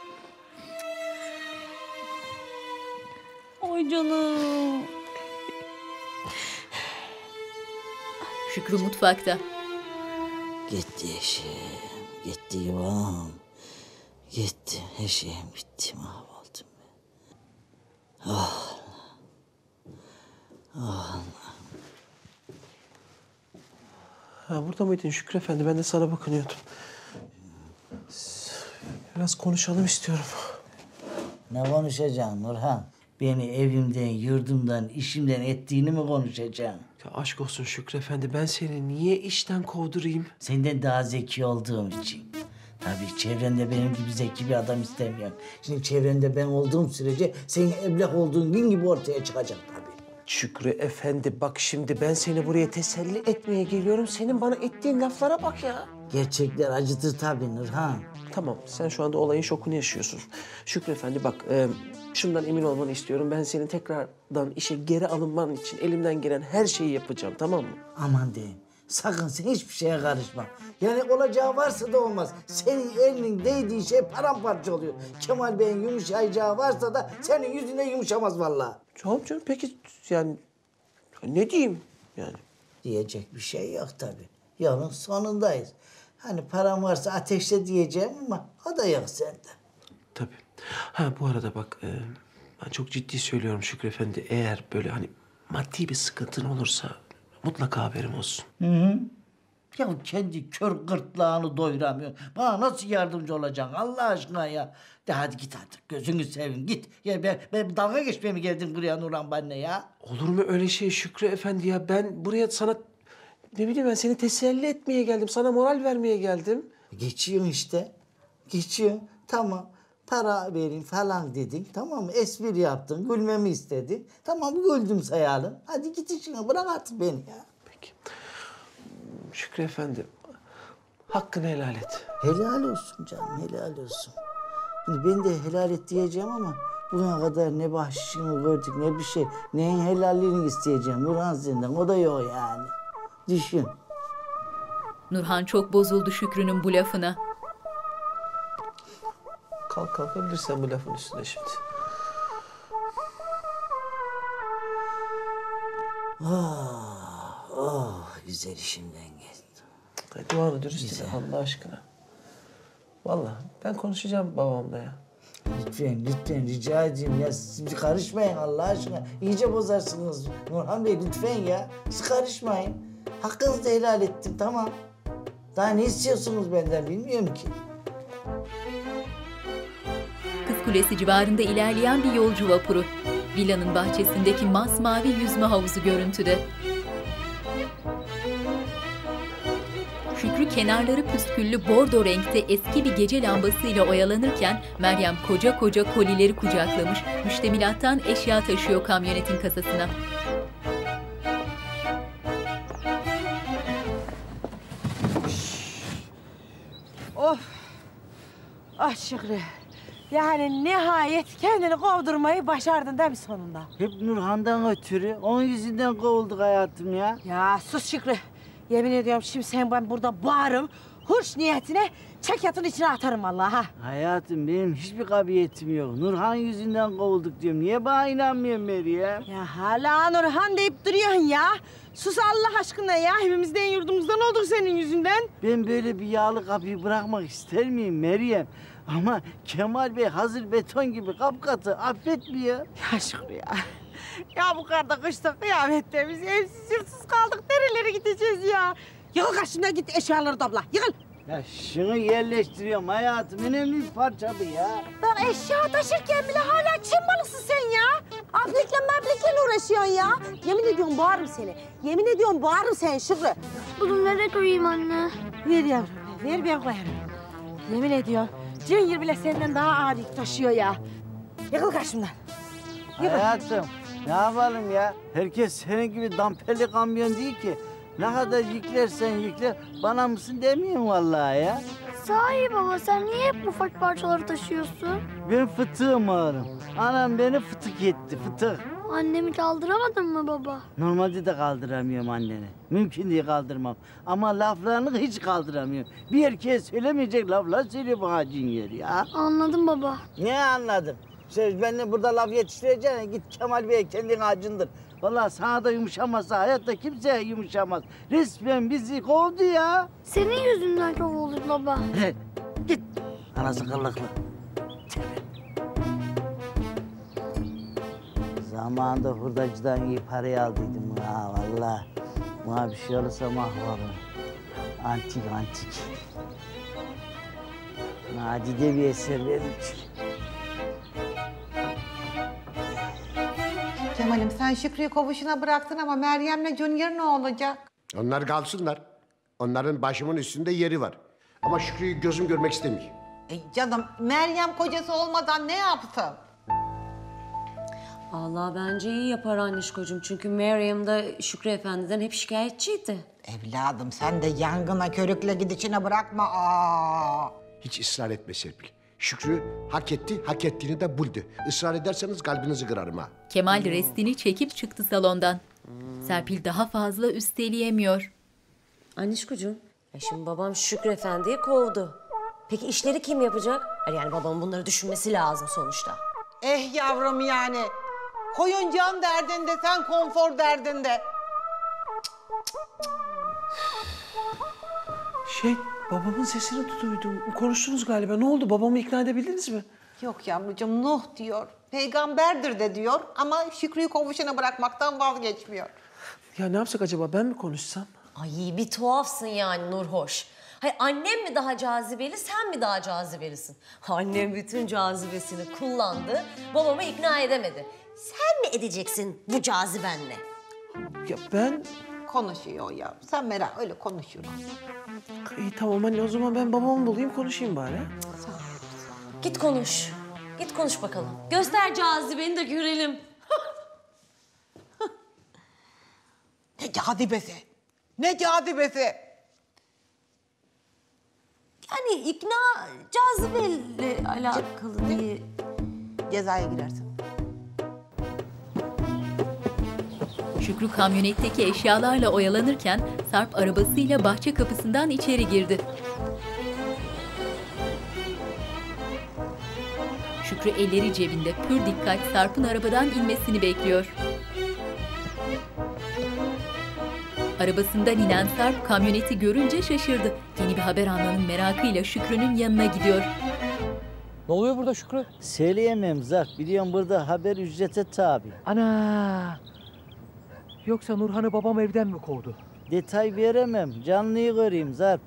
Ay canım. Şükrü mutfakta. Gitti eşeğim, gitti yuvam. Gitti eşeğim, gitti, mahvoldum ben. Ah. Ah. Ha, burada mıydın Şükrü Efendi? Ben de sana bakınıyordum. Biraz konuşalım istiyorum. Ne konuşacaksın Nurhan? Beni evimden, yurdumdan, işimden ettiğini mi konuşacaksın? Ya aşk olsun Şükrü Efendi, ben seni niye işten kovdurayım? Senden daha zeki olduğum için. Tabii çevrende benim gibi zeki bir adam istemiyorum. Şimdi çevrende ben olduğum sürece senin evlak olduğun gün gibi ortaya çıkacak tabii. Şükrü Efendi bak şimdi ben seni buraya teselli etmeye geliyorum. Senin bana ettiğin laflara bak ya. Gerçekler acıtır tabii Nurhan. Tamam, sen şu anda olayın şokunu yaşıyorsun. Şükrü Efendi bak, e, şundan emin olmanı istiyorum. Ben senin tekrardan işe geri alınman için elimden gelen her şeyi yapacağım, tamam mı? Aman diyeyim. Sakın sen hiçbir şeye karışma. Yani olacağı varsa da olmaz. Senin elinin değdiği şey paramparça oluyor. Kemal Bey'in yumuşayacağı varsa da senin yüzüne yumuşamaz vallahi. Tamam canım, peki yani ne diyeyim yani? Diyecek bir şey yok tabii. Yolun sonundayız. Hani param varsa ateşle diyeceğim ama o da yok sende. Tabii. Ha bu arada bak, e, ben çok ciddi söylüyorum Şükrü Efendi. Eğer böyle hani maddi bir sıkıntın olursa mutlaka haberim olsun. Hı hı. Ya kendi kör gırtlağını doyuramıyor. Bana nasıl yardımcı olacaksın Allah aşkına ya? De hadi git artık, gözünü seveyim git. Ya ben, ben dalga geçmeye mi geldin buraya Nurhan benimle ya? Olur mu öyle şey Şükrü Efendi ya? Ben buraya sana, ne bileyim ben seni teselli etmeye geldim. Sana moral vermeye geldim. Geçiyorsun işte. Geçiyorsun. Tamam. Para verin falan dedin. Tamam mı? Espri yaptın. Gülmemi istedin. Tamam güldüm sayalım. Hadi git işine bırak artık beni ya. Peki. Şükrü Efendi, hakkını helal et. Helal olsun canım, helal olsun. Şimdi ben de helal et diyeceğim ama bugüne kadar ne bahşişini gördük ne bir şey. Neyin helalliğini isteyeceğim Nurhan senden, o da yok yani. Düşün. Nurhan çok bozuldu Şükrü'nün bu lafına. Kalk kalkabilirsen bu lafın üstüne şimdi. Oh, oh güzel işimden geldim. Hadi duanı dürüst et Allah aşkına. Vallahi ben konuşacağım babamla ya. Lütfen, lütfen rica edeyim ya. Siz bir karışmayın Allah aşkına. İyice bozarsınız Nurhan Bey lütfen ya. Siz karışmayın. Hakkınızı da helal ettim tamam. Daha ne istiyorsunuz benden bilmiyorum ki. Kız Kulesi civarında ilerleyen bir yolcu vapuru. Villanın bahçesindeki masmavi yüzme havuzu görüntüde. Şükrü kenarları püsküllü bordo renkte eski bir gece lambasıyla oyalanırken Meryem koca koca kolileri kucaklamış, müştemilattan eşya taşıyor kamyonetin kasasına. Of! Ah Şükrü. Yani nihayet kendini kovdurmayı başardın değil mi sonunda? Hep Nurhan'dan ötürü. Onun yüzünden kovulduk hayatım ya. Ya sus Şükrü. Yemin ediyorum şimdi sen ben burada bağırım. Hırs niyetine çekyatın içine atarım vallahi ha. Hayatım benim hiçbir kabiliyetim yok. Nurhan yüzünden kovulduk diyorum. Niye bana inanmıyorsun Meryem? Ya hala Nurhan deyip duruyorsun ya. Sus Allah aşkına ya. Hepimizden yurdumuzdan olduk senin yüzünden. Ben böyle bir yağlı kapıyı bırakmak ister miyim Meryem? Ama Kemal Bey hazır beton gibi kapkatı affetmiyor. Ya Şükrü ya. Ya bu karda kışta kıyamette biz evsiz yurtsuz kaldık. Nerelere gideceğiz ya? Yıkıl karşımdan git eşyaları topla. Yıkıl. Ya şunu yerleştiriyorum hayatım. Önemli bir parça bu ya. Bak eşya taşırken bile hala Çin malısın sen ya. Aplikle maplikle uğraşıyorsun ya. Yemin ediyorum boğarım seni. Yemin ediyorum boğarım seni Şükrü. Bunu nereye koyayım anne? Ver yavrum, ver ben koyarım. Yemin ediyorum Junior bile senden daha ağır yük taşıyor ya. Yıkıl karşımdan. Hayatım ne yapalım ya? Herkes senin gibi damperli kamyon değil ki. Ne kadar yüklersen yükle bana mısın demiyorum vallahi ya. Sahi baba sen niye hep ufak parçaları taşıyorsun? Ben fıtığım ağrım. Anam beni fıtık etti fıtık. Annemi kaldıramadın mı baba? Normalde de kaldıramıyorum anneni. Mümkün değil kaldırmam. Ama laflarını hiç kaldıramıyorum. Bir erkeğe söylemeyecek laflar söylüyor bana Junior ya. Anladım baba. Ne anladın? Söz benimle burada laf yetiştireceksin. Git Kemal Bey'e kendin acındır. Vallahi sana da yumuşamazsa hayatta kimseye yumuşamaz. Resmen bizi kovdu ya. Senin yüzünden kovulduk baba. Git. Anası kıllıklı. Zamanında hurdacıdan iyi parayı aldıydım ha vallahi. Buna bir şey olursa mahvolur. Antik antik. Nadide bir eser vermiş. Kemal'im sen Şükrü'yü kovuşuna bıraktın ama Meryem'le Junior ne olacak? Onlar kalsınlar. Onların başımın üstünde yeri var. Ama Şükrü'yü gözüm görmek istemiyor. E canım Meryem kocası olmadan ne yapsın? Allah bence iyi yapar annişkocuğum. Çünkü Meryem de Şükrü Efendi'den hep şikayetçiydi. Evladım sen de yangına körükle gidişine bırakma. Aa. Hiç ısrar etme Serpil. Şükrü hak etti, hak ettiğini de buldu. Israr ederseniz kalbinizi kırarım ha. Kemal restini çekip çıktı salondan. Serpil daha fazla üsteleyemiyor. Annişkocuğum, ya şimdi babam Şükrü Efendi'yi kovdu. Peki işleri kim yapacak? Yani babamın bunları düşünmesi lazım sonuçta. Eh yavrum yani. Koyun can derdinde, sen konfor derdinde. Şey, babamın sesini duydum. Konuştunuz galiba. Ne oldu? Babamı ikna edebildiniz mi? Yok yavrucuğum Nuh diyor. Peygamberdir de diyor ama Şükrü'yü kovuşuna bırakmaktan vazgeçmiyor. Ya ne yapsak acaba? Ben mi konuşsam? Ay bir tuhafsın yani Nurhoş. Hayır annem mi daha cazibeli, sen mi daha cazibelisin? Annem bütün cazibesini kullandı, babamı ikna edemedi. Sen mi edeceksin bu cazibenle? Ya ben... Konuşuyor ya. Sen merak öyle konuşuyor. İyi tamam anne o zaman ben babamı bulayım konuşayım bari. Git konuş. Git konuş bakalım. Göster cazibeni de görelim. Ne cazibesi? Ne cazibesi? Yani ikna cazibeyle alakalı diye... Cezaya girersin. Şükrü kamyonetteki eşyalarla oyalanırken Sarp arabasıyla bahçe kapısından içeri girdi. Şükrü elleri cebinde pür dikkat Sarp'ın arabadan inmesini bekliyor. Arabasından inen Sarp kamyoneti görünce şaşırdı. Yeni bir haber almanın merakıyla Şükrü'nün yanına gidiyor. Ne oluyor burada Şükrü? Söyleyemem Zarp. Biliyorum burada haber ücrete tabi. Ana! Yoksa Nurhan'ı babam evden mi kovdu? Detay veremem. Canlıyı göreyim Zarp.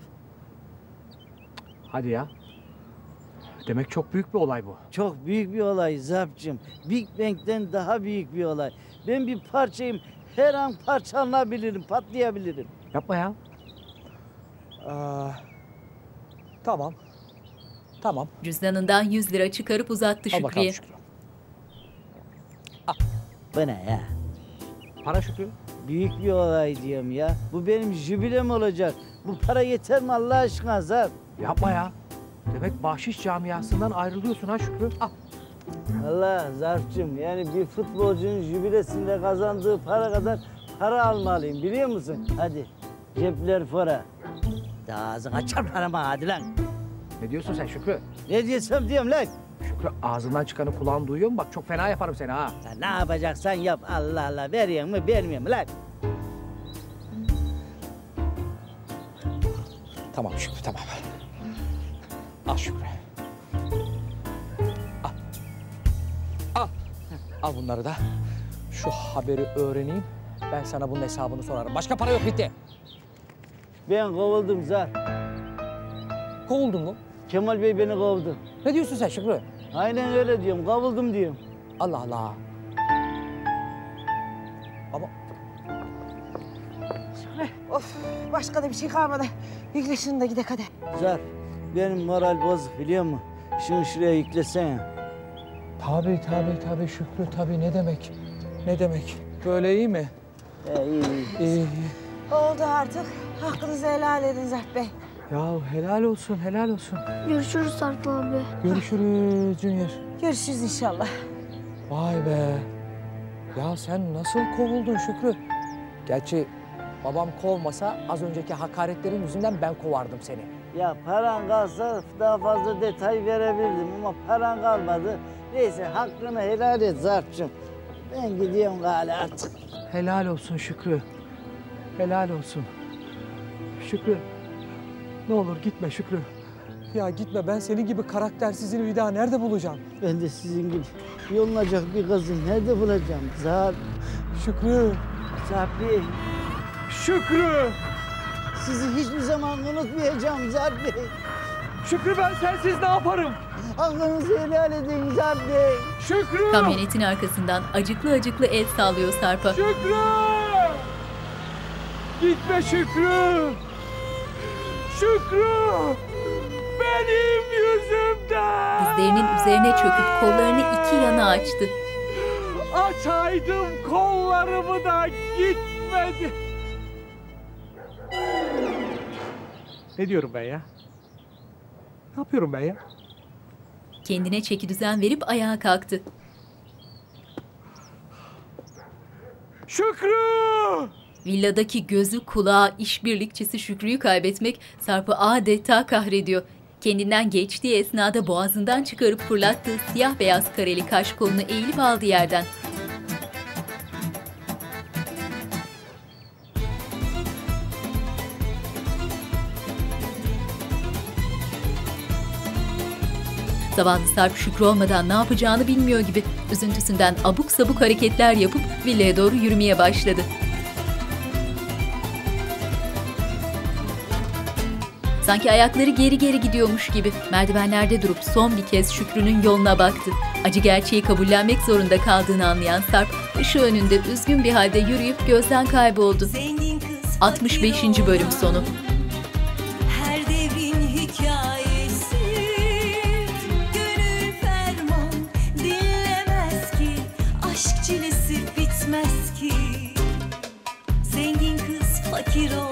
Hadi ya. Demek çok büyük bir olay bu. Çok büyük bir olay Zarp'cığım. Big Bang'den daha büyük bir olay. Ben bir parçayım. Her an parçalanabilirim, patlayabilirim. Yapma ya. Aa, tamam. Tamam. Cüzdanından yüz lira çıkarıp uzattı Al bakalım Şükrü'ye. Şükrü. Bu ne ya? Para Şükrü. Büyük bir olay diyorum ya. Bu benim jübilem olacak. Bu para yeter mi Allah aşkına Zarp? Yapma ya. Demek bahşiş camiasından ayrılıyorsun ha Şükrü. Al. Allah Zarp'cığım yani bir futbolcunun jübilesinde kazandığı para kadar para almalıyım biliyor musun? Hadi cepler fora. Daha ağzına çarparama hadi lan. Ne diyorsun sen Şükrü? Ne diyorsam diyorum lan. Şükrü ağzından çıkanı kulağın duyuyor mu? Bak çok fena yaparım seni ha. Ya ne yapacaksan yap Allah Allah veriyor mu vermiyor mu lan? Tamam Şükrü tamam. Al Şükrü. Al. Al. Al bunları da. Şu haberi öğreneyim. Ben sana bunun hesabını sorarım. Başka para yok bitti. Ben kovuldum Zarp. kovuldun mu? Kemal Bey beni kovdu. Ne diyorsun sen Şükrü? Aynen öyle diyorum. Kovuldum diyorum. Allah Allah. Ama Of başka da bir şey kalmadı. Yükle şunu da gidelim hadi. Zarf, benim moral bozuk biliyor musun? Şunu şuraya yüklesene. tabii tabii tabii Şükrü tabii ne demek? Ne demek? Böyle iyi mi? He, iyi, iyi. İyi, iyi. Oldu artık. Hakkınızı helal edin Zarf Bey. Ya helal olsun, helal olsun. Görüşürüz Sarp abi. Görüşürüz Junior. Görüşürüz inşallah. Vay be. Ya sen nasıl kovuldun Şükrü? Gerçi babam kovmasa az önceki hakaretlerin yüzünden ben kovardım seni. Ya paran kalsa daha fazla detay verebilirdim ama paran kalmadı. Neyse hakkını helal et Zarf'cığım. Ben gidiyorum galiba artık. Helal olsun Şükrü. Helal olsun. Şükrü. Ne olur gitme Şükrü. Ya gitme, ben senin gibi karaktersizini bir daha nerede bulacağım? Ben de sizin gibi yolunacak bir kızı nerede bulacağım Zarf? Şükrü. Zarf Bey. Şükrü. Sizi hiçbir zaman unutmayacağım Zarf Bey. Şükrü, ben sensiz ne yaparım? Hakkınızı helal edin Zarf Bey. Şükrü. Kamyonetin arkasından acıklı acıklı el sallıyor Sarp'a. Şükrü. Gitme Şükrü. Şükrü. Benim yüzümden. Dizlerinin üzerine çöküp kollarını iki yana açtı. Açaydım kollarımı da gitmedi. Ne diyorum ben ya? Ne yapıyorum ben ya? Kendine çekidüzen verip ayağa kalktı. Şükrü! Villadaki gözü kulağı işbirlikçisi Şükrü'yü kaybetmek Sarp'ı adeta kahrediyor. Kendinden geçtiği esnada boğazından çıkarıp fırlattığı siyah beyaz kareli kaş kolunu eğilip aldı yerden. Zavallı Sarp Şükrü olmadan ne yapacağını bilmiyor gibi üzüntüsünden abuk sabuk hareketler yapıp villaya doğru yürümeye başladı. Sanki ayakları geri geri gidiyormuş gibi merdivenlerde durup son bir kez Şükrü'nün yoluna baktı. Acı gerçeği kabullenmek zorunda kaldığını anlayan Sarp, ışığı önünde üzgün bir halde yürüyüp gözden kayboldu. altmış beşinci bölüm sonu. Her devrin hikayesi, gönül ferman dinlemez ki, aşk çilesi bitmez ki. Zengin kız fakir ol.